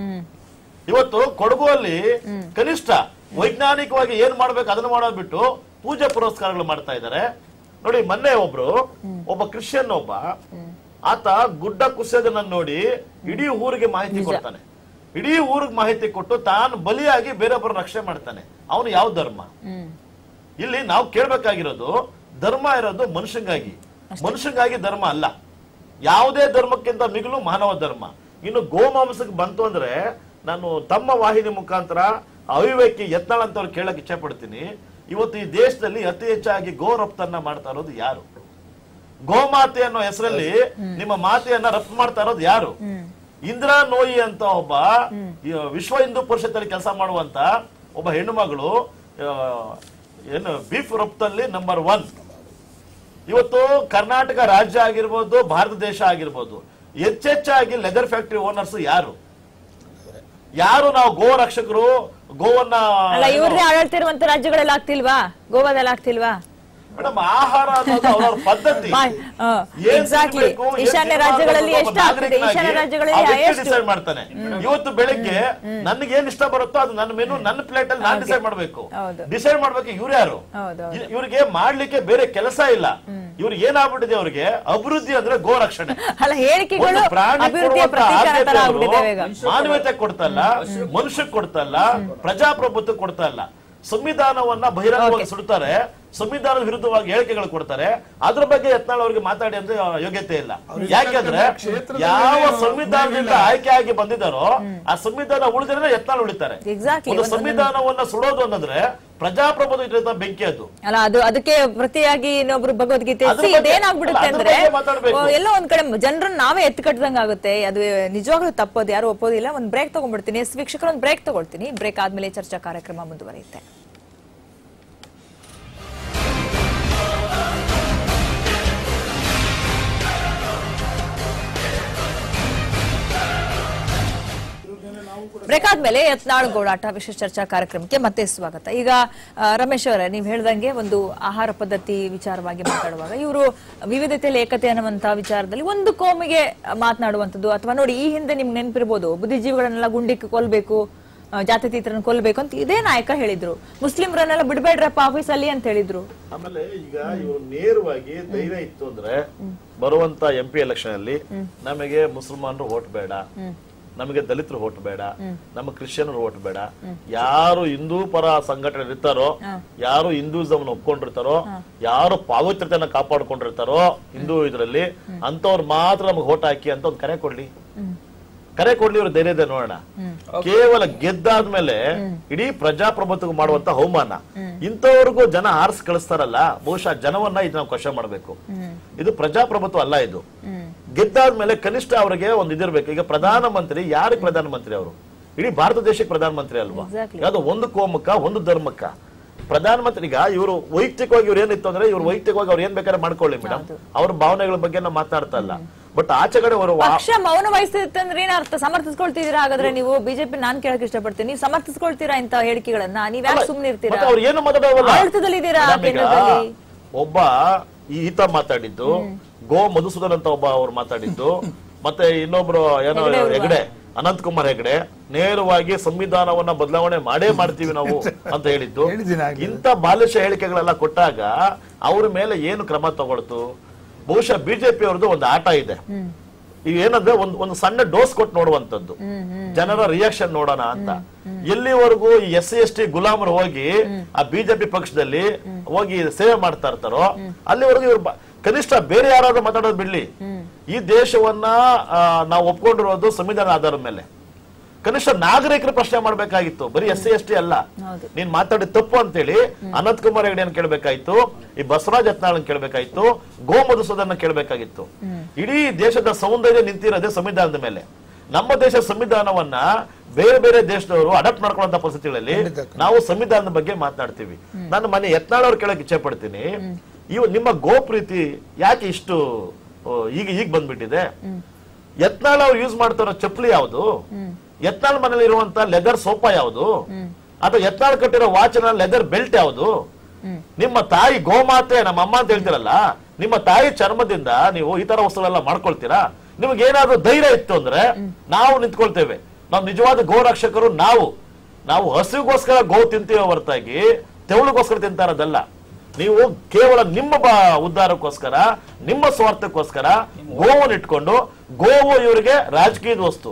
S4: ಇವತ್ತು ಕೊಡಗುವಲ್ಲಿ ಕನಿಷ್ಠ ವೈಜ್ಞಾನಿಕವಾಗಿ ಏನ್ ಮಾಡ್ಬೇಕು ಅದನ್ನ ಮಾಡೋದ್ ಬಿಟ್ಟು ಪೂಜೆ ಪುರಸ್ಕಾರಗಳು ಮಾಡ್ತಾ ಇದ್ದಾರೆ. ನೋಡಿ, ಮೊನ್ನೆ ಒಬ್ರು ಒಬ್ಬ ಕ್ರಿಶ್ಚಿಯನ್ ಒಬ್ಬ ಆತ ಗುಡ್ಡ ಕುಸಿಯೋದನ್ನ ನೋಡಿ ಇಡೀ ಊರಿಗೆ ಮಾಹಿತಿ ಕೊಡ್ತಾನೆ. ಇಡೀ ಊರಿಗೆ ಮಾಹಿತಿ ಕೊಟ್ಟು ತಾನು ಬಲಿಯಾಗಿ ಬೇರೊಬ್ಬರ ರಕ್ಷಣೆ ಮಾಡ್ತಾನೆ. ಅವನು ಯಾವ ಧರ್ಮ? ಇಲ್ಲಿ ನಾವು ಕೇಳ್ಬೇಕಾಗಿರೋದು ಧರ್ಮ ಇರೋದು ಮನುಷ್ಯಂಗಾಗಿ, ಮನುಷ್ಯಂಗಾಗಿ ಧರ್ಮ ಅಲ್ಲ. ಯಾವುದೇ ಧರ್ಮಕ್ಕಿಂತ ಮಿಗಿಲು ಮಾನವ ಧರ್ಮ. ಇನ್ನು ಗೋಮಾಂಸಕ್ಕೆ ಬಂತು ಅಂದ್ರೆ ನಾನು ತಮ್ಮ ವಾಹಿನಿ ಮುಖಾಂತರ ಅವಿವೇಕಿ ಯತ್ನಾಳ್ ಅಂತವ್ರು ಕೇಳಕ್ ಇಚ್ಛೆ ಪಡ್ತೀನಿ. ಇವತ್ತು ಈ ದೇಶದಲ್ಲಿ ಅತಿ ಹೆಚ್ಚಾಗಿ ಗೋ ರಫ್ತನ್ನ ಮಾಡ್ತಾ ಇರೋದು ಯಾರು? ಗೋಮಾತೆ ಅನ್ನೋ ಹೆಸರಲ್ಲಿ ನಿಮ್ಮ ಮಾತೆಯನ್ನ ರಫ್ತು ಮಾಡ್ತಾ ಇರೋದು ಯಾರು? ಇಂದಿರಾ ನೋಯಿ ಅಂತ ಒಬ್ಬ ವಿಶ್ವ ಹಿಂದೂ ಪರಿಷತ್ತಲ್ಲಿ ಕೆಲಸ ಮಾಡುವಂತ ಒಬ್ಬ ಹೆಣ್ಣು ಮಗಳು ಏನು ಬೀಫ್ ರಫ್ತಲ್ಲಿ ನಂಬರ್ ಒನ್. ಇವತ್ತು ಕರ್ನಾಟಕ ರಾಜ್ಯ ಆಗಿರ್ಬೋದು, ಭಾರತ ದೇಶ ಆಗಿರ್ಬೋದು, ಹೆಚ್ಚೆಚ್ಚಾಗಿ ಲೆದರ್ ಫ್ಯಾಕ್ಟರಿ ಓನರ್ಸ್ ಯಾರು? ಯಾರು? ನಾವು ಗೋ ರಕ್ಷಕರು. ಗೋವನ್ನ
S1: ಇವ್ರದೇ ಆಡಳ್ತಿರುವಂತ ರಾಜ್ಯಗಳಲ್ಲಿ ಆಗ್ತಿಲ್ವಾ? ಗೋವಾದಲ್ಲಿ ಆಗ್ತಿಲ್ವಾ?
S4: ಮೇಡಮ್, ಆಹಾರ ಅನ್ನೋದು ಅವರ ಪದ್ಧತಿ.
S1: ಈಶಾನ್ಯ ರಾಜ್ಯಗಳಲ್ಲಿ ಎಷ್ಟು ಆಗ್ತದೆ? ಈಶಾನ್ಯ ರಾಜ್ಯಗಳಲ್ಲಿ
S4: ಡಿಸೈಡ್ ಮಾಡ್ತಾನೆ. ಇವತ್ತು ಬೆಳಿಗ್ಗೆ ನನ್ಗೆ ಏನ್ ಇಷ್ಟ ಬರುತ್ತೋ ಅದು ನನ್ನ ಮೆನು ನನ್ನ ಪ್ಲೇಟ್ ಅಲ್ಲಿ ನಾನು ಡಿಸೈಡ್ ಮಾಡ್ಬೇಕು. ಡಿಸೈಡ್ ಮಾಡ್ಬೇಕು ಇವ್ರು ಯಾರು? ಇವ್ರಿಗೆ ಮಾಡ್ಲಿಕ್ಕೆ ಬೇರೆ ಕೆಲಸ ಇಲ್ಲ. ಇವ್ರಿಗೆ ಏನಾಗ್ಬಿಟ್ಟಿದೆ? ಅವ್ರಿಗೆ ಅಭಿವೃದ್ಧಿ ಅಂದ್ರೆ ಗೋ ರಕ್ಷಣೆ. ಮಾನವೀಯತೆ ಕೊಡ್ತಲ್ಲ, ಮನುಷ್ಯ ಕೊಡ್ತಲ್ಲ, ಪ್ರಜಾಪ್ರಭುತ್ವ ಕೊಡ್ತಾ ಇಲ್ಲ. ಸಂವಿಧಾನವನ್ನ ಬಹಿರಂಗವಾಗಿ ಸುಡ್ತಾರೆ, ಸಂವಿಧಾನದ ವಿರುದ್ಧವಾಗಿ ಹೇಳಿಕೆಗಳು ಕೊಡ್ತಾರೆ. ಅದ್ರ ಬಗ್ಗೆ ಯತ್ನಾಳ್ ಅವರಿಗೆ ಮಾತಾಡಿ ಅಂದ್ರೆ ಯೋಗ್ಯತೆ ಇಲ್ಲ. ಯಾಕೆಂದ್ರೆ ಯಾವ ಸಂವಿಧಾನದಿಂದ ಆಯ್ಕೆ ಆಗಿ ಬಂದಿದ್ದಾರೋ ಆ ಸಂವಿಧಾನ ಉಳಿದ್ರೆ ಯತ್ನಾಳ್ ಉಳಿತಾರೆ. ಒಂದು ಸಂವಿಧಾನವನ್ನ ಸುಡೋದು ಅನ್ನಂದ್ರೆ ಪ್ರಜಾಪ್ರಭುತ್ವ ಬೆಂಕಿ ಅದು
S1: ಅಲ್ಲ. ಅದು ಅದಕ್ಕೆ ಪ್ರತಿಯಾಗಿ ಇನ್ನೊಬ್ರು ಭಗವದ್ಗೀತೆ ಏನಾಗ್ಬಿಡುತ್ತೆ ಅಂದ್ರೆ ಎಲ್ಲೋ ಒಂದ್ ಕಡೆ ಜನರನ್ನ ನಾವೇ ಎತ್ತು ಕಟ್ಟದಂಗ ಆಗುತ್ತೆ. ಅದು ನಿಜವಾಗ್ಲೂ ತಪ್ಪೋದು, ಯಾರು ಒಪ್ಪೋದಿಲ್ಲ. ಒಂದ್ ಬ್ರೇಕ್ ತಗೊಂಡ್ಬಿಡ್ತೀನಿ. ಎಸ್ ವೀಕ್ಷಕರು, ಒಂದ್ ಬ್ರೇಕ್ ತಗೊಳ್ತೀನಿ. ಬ್ರೇಕ್ ಆದ್ಮೇಲೆ ಚರ್ಚಾ ಕಾರ್ಯಕ್ರಮ ಮುಂದುವರಿಯುತ್ತೆ. ಬ್ರೇಕ್ ಆದ್ಮೇಲೆ ಯತ್ನಾಳ್ ಗೋಳಾಟ ವಿಶೇಷ ಚರ್ಚಾ ಕಾರ್ಯಕ್ರಮಕ್ಕೆ ಮತ್ತೆ ಸ್ವಾಗತ. ಈಗ ರಮೇಶ್ ಅವರೇ, ನೀವು ಹೇಳ್ದಂಗೆ ಒಂದು ಆಹಾರ ಪದ್ಧತಿ ವಿಚಾರವಾಗಿ ಮಾತಾಡುವಾಗ ಇವರು ವಿವಿಧತೆಯಲ್ಲಿ ಏಕತೆ ಅನ್ನುವಂತಹ ವಿಚಾರದಲ್ಲಿ ಒಂದು ಕೋಮಿಗೆ ಮಾತನಾಡುವಂಥದ್ದು, ಅಥವಾ ನೋಡಿ ಈ ಹಿಂದೆ ನಿಮ್ಗೆ ನೆನಪಿರ್ಬೋದು, ಬುದ್ಧಿಜೀವಿಗಳನ್ನೆಲ್ಲ ಗುಂಡಿಕ್ಕೆ ಕೊಲ್ಬೇಕು, ಜಾತ್ಯತೀತರನ್ನ ಕೊಲ್ಬೇಕು ಅಂತ ಇದೇ ನಾಯಕ ಹೇಳಿದ್ರು. ಮುಸ್ಲಿಂರನ್ನೆಲ್ಲ ಬಿಡ್ಬೇಡ್ರಪ್ಪ ಆಫೀಸ್ ಅಲ್ಲಿ ಅಂತ ಹೇಳಿದ್ರು.
S4: ಆಮೇಲೆ ಈಗ ಇವರು ನೇರವಾಗಿ ಧೈರ್ಯ ಇತ್ತು ಅಂದ್ರೆ ಬರುವಂತ ಎಂ ಪಿ ಎಲೆಕ್ಷನ್ ಅಲ್ಲಿ ನಮಗೆ ಮುಸಲ್ಮಾನರು ವೋಟ್ ಬೇಡ, ನಮಗೆ ದಲಿತರು ವೋಟ್ ಬೇಡ, ನಮ್ಮ ಕ್ರಿಶ್ಚಿಯನ್ರು ವೋಟ್ ಬೇಡ, ಯಾರು ಹಿಂದೂ ಪರ ಸಂಘಟನೆ ಇರ್ತಾರೋ, ಯಾರು ಹಿಂದೂಯಿಸಮ್ ಒಪ್ಕೊಂಡಿರ್ತಾರೋ, ಯಾರು ಪಾವಿತ್ರ್ಯತೆಯನ್ನ ಕಾಪಾಡ್ಕೊಂಡಿರ್ತಾರೋ ಹಿಂದೂ ಇದರಲ್ಲಿ ಅಂತವ್ರು ಮಾತ್ರ ನಮ್ಗೆ ವೋಟ್ ಹಾಕಿ ಅಂತ ಒಂದು ಕರೆ ಕೊಡ್ಲಿ. ಕರೆ ಕೊಡ್ಲಿ, ಇವ್ರ ಧೈರ್ಯ ಇದೆ ನೋಡೋಣ. ಕೇವಲ ಗೆದ್ದಾದ್ಮೇಲೆ ಇಡೀ ಪ್ರಜಾಪ್ರಭುತ್ವ ಮಾಡುವಂತ ಅವಮಾನ ಇಂಥವ್ರಿಗೂ ಜನ ಆರಿಸಿ ಕಳಿಸ್ತಾರಲ್ಲ, ಬಹುಶಃ ಜನವನ್ನ ಇದು ನಾವು ಕ್ವಶನ್ ಮಾಡ್ಬೇಕು. ಇದು ಪ್ರಜಾಪ್ರಭುತ್ವ ಅಲ್ಲ. ಇದು ಗೆದ್ದಾದ್ಮೇಲೆ ಕನಿಷ್ಠ ಅವ್ರಿಗೆ ಒಂದ್ ಇದಿರ್ಬೇಕು. ಈಗ ಪ್ರಧಾನಮಂತ್ರಿ ಯಾರಿಗೆ ಪ್ರಧಾನಮಂತ್ರಿ? ಅವರು ಇಡೀ ಭಾರತ ದೇಶಕ್ಕೆ ಪ್ರಧಾನಮಂತ್ರಿ ಅಲ್ವಾ? ಯಾವ್ದೋ ಒಂದು ಕೋಮಕ್ಕ, ಒಂದು ಧರ್ಮಕ್ಕ ಪ್ರಧಾನಮಂತ್ರಿಗ ಇವರು ವೈಯಕ್ತಿಕವಾಗಿ ಇವ್ರು ಏನಿತ್ತು ಅಂದ್ರೆ ಇವ್ರು ವೈಯಕ್ತಿಕವಾಗಿ ಅವ್ರು ಏನ್ ಬೇಕಾದ್ರೆ ಮಾಡ್ಕೊಳ್ಳಿ ಮೇಡಮ್, ಅವ್ರ ಭಾವನೆಗಳ ಬಗ್ಗೆ ನಾವು ಮಾತನಾಡ್ತಾ ಇಲ್ಲ. ಬಟ್ ಆಚೆ ಕಡೆ ಅವರು
S1: ಪಕ್ಷ ಮೌನ ವಹಿಸುತ್ತಂದ್ರೆ ಏನರ್ಥ? ಸಮರ್ಥಿಸ್ಕೊಳ್ತಿದ್ದೀರಾ? ಹಾಗಾದ್ರೆ ನೀವು ಬಿಜೆಪಿ ನಾನ್ ಕೇಳಕ್ ಇಷ್ಟಪಡ್ತೀನಿ, ನೀವು ಸಮರ್ಥಿಸ್ಕೊಳ್ತೀರಾ ಇಂತ ಹೇಳಿಕೆಗಳನ್ನ? ನೀವ್ ಯಾಕೆ ಸುಮ್ನೆ ಇರ್ತೀರಾ?
S4: ಅವ್ರು ಏನು
S1: ಮಾತಾಡೋದಿದ್ದೀರಾ?
S4: ಒಬ್ಬ ಈತ ಮಾತಾಡಿದ್ದು, ಗೋ ಮಧುಸೂದನ್ ಅಂತ ಒಬ್ಬ ಅವ್ರು ಮಾತಾಡಿದ್ದು, ಮತ್ತೆ ಇನ್ನೊಬ್ರು ಏನೋ ಹೆಗಡೆ, ಅನಂತ್ ಕುಮಾರ್ ಹೆಗಡೆ ನೇರವಾಗಿ ಸಂವಿಧಾನವನ್ನ ಬದಲಾವಣೆ ಮಾಡೇ ಮಾಡ್ತೀವಿ ನಾವು ಅಂತ ಹೇಳಿದ್ದು. ಇಂತ ಬಾಲಿಶ ಹೇಳಿಕೆಗಳೆಲ್ಲ ಕೊಟ್ಟಾಗ ಅವ್ರ ಮೇಲೆ ಏನು ಕ್ರಮ ತಗೊಳ್ತು? ಬಹುಶಃ ಬಿಜೆಪಿ ಅವ್ರದ್ದು ಒಂದು ಆಟ ಇದೆ. ಈಗ ಏನಂದ್ರೆ ಒಂದು ಒಂದು ಸಣ್ಣ ಡೋಸ್ ಕೊಟ್ಟು ನೋಡುವಂತದ್ದು, ಜನರ ರಿಯಾಕ್ಷನ್ ನೋಡೋಣ ಅಂತ. ಎಲ್ಲಿವರೆಗೂ ಈ ಎಸ್ ಸಿ ಎಸ್ ಟಿ ಗುಲಾಮರು ಹೋಗಿ ಆ ಬಿಜೆಪಿ ಪಕ್ಷದಲ್ಲಿ ಹೋಗಿ ಸೇವೆ ಮಾಡ್ತಾ ಇರ್ತಾರೋ ಅಲ್ಲಿವರೆಗೂ ಇವ್ರು ಕನಿಷ್ಠ ಬೇರೆ ಯಾರಾದ್ರೂ ಮಾತಾಡೋದು ಬಿಡ್ಲಿ. ಈ ದೇಶವನ್ನ ನಾವು ಒಪ್ಕೊಂಡಿರೋದು ಸಂವಿಧಾನ ಆಧಾರದ ಮೇಲೆ. ಕನಿಷ್ಠ ನಾಗರಿಕರು ಪ್ರಶ್ನೆ ಮಾಡ್ಬೇಕಾಗಿತ್ತು, ಬರೀ ಎಸ್ ಸಿ ಎಸ್ ಟಿ ಅಲ್ಲ. ನೀನ್ ಮಾತಾಡಿದ ತಪ್ಪು ಅಂತೇಳಿ ಅನಂತ್ ಕುಮಾರ್ ಹೆಗಡೆ ಕೇಳ್ಬೇಕಾಯ್ತು, ಈ ಬಸವರಾಜ್ ಯತ್ನಾಳ್ ಕೇಳ್ಬೇಕಾಯ್ತು, ಗೋ ಮಧುಸೂದನ್ ಕೇಳ್ಬೇಕಾಗಿತ್ತು. ಇಡೀ ದೇಶದ ಸೌಂದರ್ಯ ನಿಂತಿರೋದೇ ಸಂವಿಧಾನದ ಮೇಲೆ. ನಮ್ಮ ದೇಶ ಸಂವಿಧಾನವನ್ನ ಬೇರೆ ಬೇರೆ ದೇಶದವರು ಅಡಾಪ್ಟ್ ಮಾಡ್ಕೊಳ್ಳುವಂತ ಪರಿಸ್ಥಿತಿಗಳಲ್ಲಿ ನಾವು ಸಂವಿಧಾನದ ಬಗ್ಗೆ ಮಾತನಾಡ್ತೀವಿ. ನಾನು ಮನೆ ಯತ್ನಾಳ್ ಅವ್ರು ಕೇಳಕ್ ಇಚ್ಛೆ ಪಡ್ತೀನಿ, ಇವ್ ನಿಮ್ಮ ಗೋ ಪ್ರೀತಿ ಯಾಕೆ ಇಷ್ಟು ಈಗ ಈಗ ಬಂದ್ಬಿಟ್ಟಿದೆ? ಯತ್ನಾಳ್ ಅವ್ರು ಯೂಸ್ ಮಾಡ್ತಾರೋ ಚಪ್ಪಲಿ ಯಾವುದು? ಯತ್ನಾಳ್ ಮನೇಲಿ ಇರುವಂತ ಲೆದರ್ ಸೋಫಾ ಯಾವುದು? ಅಥವಾ ಯತ್ನಾಳ್ ಕಟ್ಟಿರೋ ವಾಚಿನ ಲೆದರ್ ಬೆಲ್ಟ್ ಯಾವುದು? ನಿಮ್ಮ ತಾಯಿ ಗೋಮಾತೆ ನಮ್ಮ ಅಮ್ಮ ಅಂತ ಹೇಳ್ತಿರಲ್ಲ, ನಿಮ್ಮ ತಾಯಿ ಚರ್ಮದಿಂದ ನೀವು ಈ ತರ ವಸ್ತುಗಳೆಲ್ಲ ಮಾಡ್ಕೊಳ್ತೀರಾ? ನಿಮ್ಗೆ ಏನಾದ್ರೂ ಧೈರ್ಯ ಇತ್ತು ಅಂದ್ರೆ ನಾವು ನಿಂತ್ಕೊಳ್ತೇವೆ. ನಾವು ನಿಜವಾದ ಗೋ ರಕ್ಷಕರು. ನಾವು ನಾವು ಹಸಿಗೋಸ್ಕರ ಗೋ ತಿಂತೀವಿ ಹೊರತಾಗಿ ತೆವಳಿಗೋಸ್ಕರ ತಿಂತಾ ಇರೋದಲ್ಲ. ನೀವು ಕೇವಲ ನಿಮ್ಮ ಉದ್ಧಾರಕ್ಕೋಸ್ಕರ, ನಿಮ್ಮ ಸ್ವಾರ್ಥಕ್ಕೋಸ್ಕರ ಗೋವನ್ನು ಇಟ್ಕೊಂಡು, ಗೋವು ಇವರಿಗೆ ರಾಜಕೀಯದ ವಸ್ತು,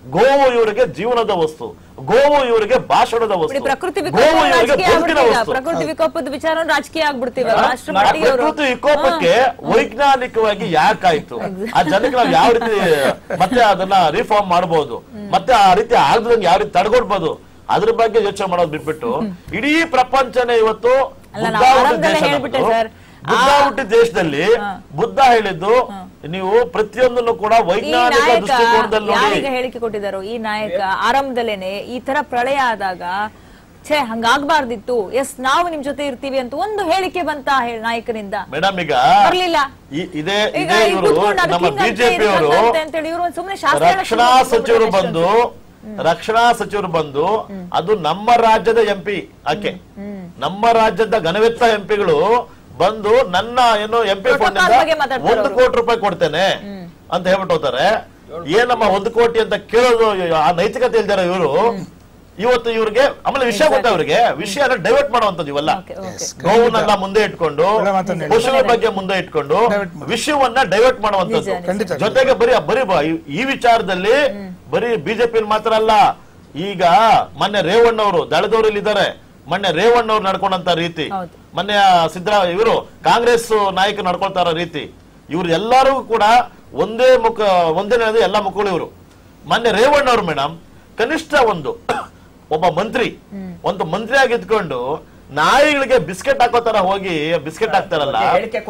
S4: ಗೋವು ಇವರಿಗೆ ಜೀವನದ ವಸ್ತು, ಗೋವು ಇವರಿಗೆ ಭಾಷಣದ ವಸ್ತು,
S1: ಪ್ರಕೃತಿ
S4: ಗೋವು ಇವರಿಗೆ ಬದುಕಿನ ವಸ್ತು.
S1: ಪ್ರಕೃತಿ ವಿಕೋಪದ ವಿಚಾರ ರಾಜಕೀಯ ಆಗ್ಬಿಡ್ತೀವಿ.
S4: ಪ್ರಕೃತಿ ವಿಕೋಪಕ್ಕೆ ವೈಜ್ಞಾನಿಕವಾಗಿ ಯಾಕಾಯ್ತು, ಆ ಜನಕ್ಕೆ ನಾವು ಯಾವ ರೀತಿ ಮತ್ತೆ ಅದನ್ನ ರಿಫಾರ್ಮ್ ಮಾಡಬಹುದು, ಮತ್ತೆ ಆ ರೀತಿ ಆಗದಂಗೆ ಯಾವ ರೀತಿ ತಡೆಗొಡ್ಬೋದು, ಅದ್ರ ಬಗ್ಗೆ ಯೋಚನೆ ಮಾಡೋದು ಬಿಟ್ಬಿಟ್ಟು ಇಡೀ ಪ್ರಪಂಚನೇ ಇವತ್ತು ಬುದ್ಧ ಹುಟ್ಟಿದ ದೇಶದಲ್ಲಿ ಬುದ್ಧ ಹೇಳಿದ್ದು ನೀವು ಪ್ರತಿಯೊಂದನ್ನು ಕೂಡ ವೈಜ್ಞಾನಿಕ ದೃಷ್ಟಿಕೋನದಲ್ಲಿ
S1: ಯಾರೀಗ ಹೇಳಿಕೆ ಕೊಟ್ಟಿದ್ದಾರೋ ಈ ನಾಯಕ ಆರಂಭದಲ್ಲೇನೆ ಈ ತರ ಪ್ರಳಯ ಆದಾಗ ಛೇ ಹಂಗಾಗ್ಬಾರ್ದಿತ್ತು, ಎಸ್ ನಾವು ನಿಮ್ ಜೊತೆ ಇರ್ತೀವಿ ಅಂತ ಒಂದು ಹೇಳಿಕೆ ಬಂತ ನಾಯಕರಿಂದ?
S4: ಮೇಡಮ್ ಈಗ
S1: ಬರ್ಲಿಲ್ಲ.
S4: ಇದೇ ಇದೇ ಇವರು ನಮ್ಮ ಬಿಜೆಪಿ ಅವರು ರಕ್ಷಣಾ ಸಚಿವರು ಬಂದು ರಕ್ಷಣಾ ಸಚಿವರು ಬಂದು ಅದು ನಮ್ಮ ರಾಜ್ಯದ ಎಂಪಿ, ಆಕೆ ನಮ್ಮ ರಾಜ್ಯದ ಘನವೆತ್ತ ಎಂಪಿಗಳು ಬಂದು ನನ್ನ ಏನು ಎಂಪಿ ಫಂಡ್ ಒಂದು ಕೋಟಿ ರೂಪಾಯಿ ಕೊಡ್ತೇನೆ ಅಂತ ಹೇಳ್ಬಿಟ್ಟು ಹೋಗ್ತಾರೆ. ಏನಮ್ಮ ಒಂದು ಕೋಟಿ ಅಂತ ಕೇಳೋದು ಆ ನೈತಿಕತೆ ಇಲ್ದಾರ ಇವರು. ಇವತ್ತು ಇವ್ರಿಗೆ ಆಮೇಲೆ ವಿಷಯ ಗೊತ್ತಾ, ಇವ್ರಿಗೆ ವಿಷಯನ ಡೈವರ್ಟ್ ಮಾಡುವಂತದ್ದು ಇವೆಲ್ಲ. ಗೋವನ್ನೆಲ್ಲ ಮುಂದೆ ಇಟ್ಕೊಂಡು ಪಶುಗಳ ಬಗ್ಗೆ ಮುಂದೆ ಇಟ್ಕೊಂಡು ವಿಷಯವನ್ನ ಡೈವರ್ಟ್ ಮಾಡುವಂತದ್ದು. ಜೊತೆಗೆ ಬರೀ ಬರೀ ಈ ವಿಚಾರದಲ್ಲಿ ಬರೀ ಬಿಜೆಪಿ ಮಾತ್ರ ಅಲ್ಲ, ಈಗ ಮೊನ್ನೆ ರೇವಣ್ಣವರು ದಳದವರು ಇಲ್ಲಿದ್ದಾರೆ, ಮೊನ್ನೆ ರೇವಣ್ಣವ್ರು ನಡ್ಕೊಂಡಂತ ರೀತಿ, ಮೊನ್ನೆ ಸಿದ್ದರಾ ಇವರು ಕಾಂಗ್ರೆಸ್ ನಾಯಕರು ನಡ್ಕೊಳ್ತಾರ ರೀತಿ, ಇವ್ರು ಎಲ್ಲರೂ ಕೂಡ ಒಂದೇ ಮುಖ ಒಂದೇ ಎಲ್ಲ ಮುಖಗಳು ಇವರು. ಮೊನ್ನೆ ರೇವಣ್ಣವ್ರು ಮೇಡಮ್ ಕನಿಷ್ಠ ಒಂದು ಒಬ್ಬ ಮಂತ್ರಿ ಒಂದು ಮಂತ್ರಿ ಆಗಿದ್ಕೊಂಡು ನಾಯಿಗಳಿಗೆ ಬಿಸ್ಕೆಟ್ ಹಾಕೋ ತರ ಹೋಗಿ ಬಿಸ್ಕೆಟ್ ಹಾಕ್ತಾರಲ್ಲ, ಹೇಳಿಕೆ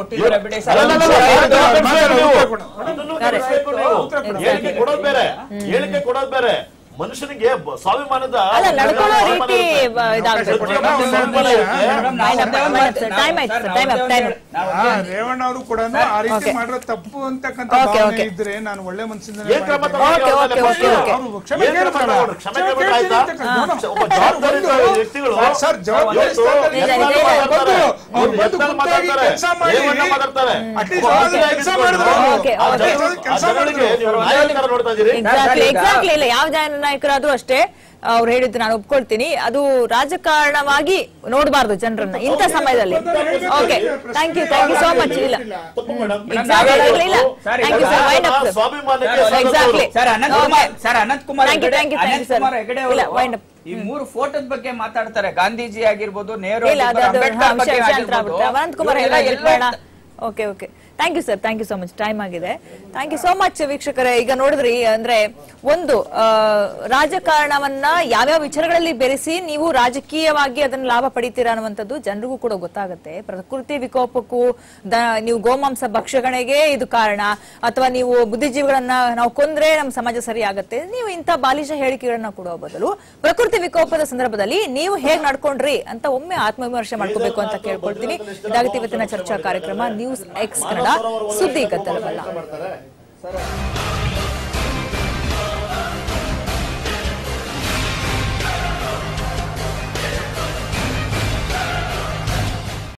S4: ಕೊಡೋದ್ ಬೇರೆ, ಹೇಳಿಕೆ ಕೊಡೋದ್ ಬೇರೆ. ಮನುಷ್ಯನಿಗೆ ಸ್ವಾಭಿಮಾನದ
S3: ರೇವಣ್ಣ ಅವರು ಕೂಡ ಆ ರೀತಿ ಮಾಡಿರೋ ತಪ್ಪು ಅಂತಕ್ಕಂಥ ಭಾವನೆ ಇದ್ರೆ ನಾನು ಒಳ್ಳೆ ಮನಸ್ಸಿಂದ ಸರ್ ಜವಾಬ್ದಾರಿ
S1: ಯಾವ ನಾಯಕರಾದ್ರೂ ಅಷ್ಟೇ ಅವ್ರು ಹೇಳಿದ್ದು ನಾನು ಒಪ್ಕೊಳ್ತೀನಿ, ಅದು ರಾಜಕಾರಣವಾಗಿ ನೋಡಬಾರ್ದು ಜನರನ್ನ ಇಂಥ ಸಮಯದಲ್ಲಿ. Okay, thank you thank you so much. ಇಲ್ಲ
S2: ಈ ಮೂರು ಫೋಟೋದ ಬಗ್ಗೆ ಮಾತಾಡ್ತಾರೆ, ಗಾಂಧೀಜಿ ಆಗಿರ್ಬೋದು, ನೆಹರು
S1: ಅನಂತ್ ಕುಮಾರ್ ಎಲ್ಲ. Okay okay thank you sir, thank you so much. Time ಆಗಿದೆ. ಥ್ಯಾಂಕ್ ಯು ಸೋ ಮಚ್ ವೀಕ್ಷಕರೇ. ಈಗ ನೋಡಿದ್ರಿ ಅಂದ್ರೆ ಒಂದು ರಾಜಕಾರಣವನ್ನ ಯಾವ್ಯಾವ ವಿಚಾರಗಳಲ್ಲಿ ಬೆರೆಸಿ ನೀವು ರಾಜಕೀಯವಾಗಿ ಅದನ್ನ ಲಾಭ ಪಡಿತೀರಾ ಅನ್ನುವಂಥದ್ದು ಜನರಿಗೂ ಕೂಡ ಗೊತ್ತಾಗುತ್ತೆ. ಪ್ರಕೃತಿ ವಿಕೋಪಕ್ಕೂ ನೀವು ಗೋಮಾಂಸ ಭಕ್ಷಣೆಗೆ ಇದು ಕಾರಣ, ಅಥವಾ ನೀವು ಬುದ್ಧಿಜೀವಿಗಳನ್ನ ನಾವು ಕೊಂದ್ರೆ ನಮ್ಮ ಸಮಾಜ ಸರಿ ಆಗತ್ತೆ, ನೀವು ಇಂಥ ಬಾಲಿಶ ಹೇಳಿಕೆಗಳನ್ನ ಕೊಡುವ ಬದಲು ಪ್ರಕೃತಿ ವಿಕೋಪದ ಸಂದರ್ಭದಲ್ಲಿ ನೀವು ಹೇಗ್ ನಡ್ಕೊಂಡ್ರಿ ಅಂತ ಒಮ್ಮೆ ಆತ್ಮವಿಮರ್ಶೆ ಮಾಡ್ಕೋಬೇಕು ಅಂತ ಕೇಳ್ಕೊಳ್ತೀನಿ. ಇದಾಗುತ್ತೆ ಇವತ್ತಿನ ಚರ್ಚಾ ಕಾರ್ಯಕ್ರಮ ನ್ಯೂಸ್ ಎಕ್ಸ್ ಕನ್ನಡ ಸುದ್ದಿ ಗದ್ದಲವಲ್ಲ.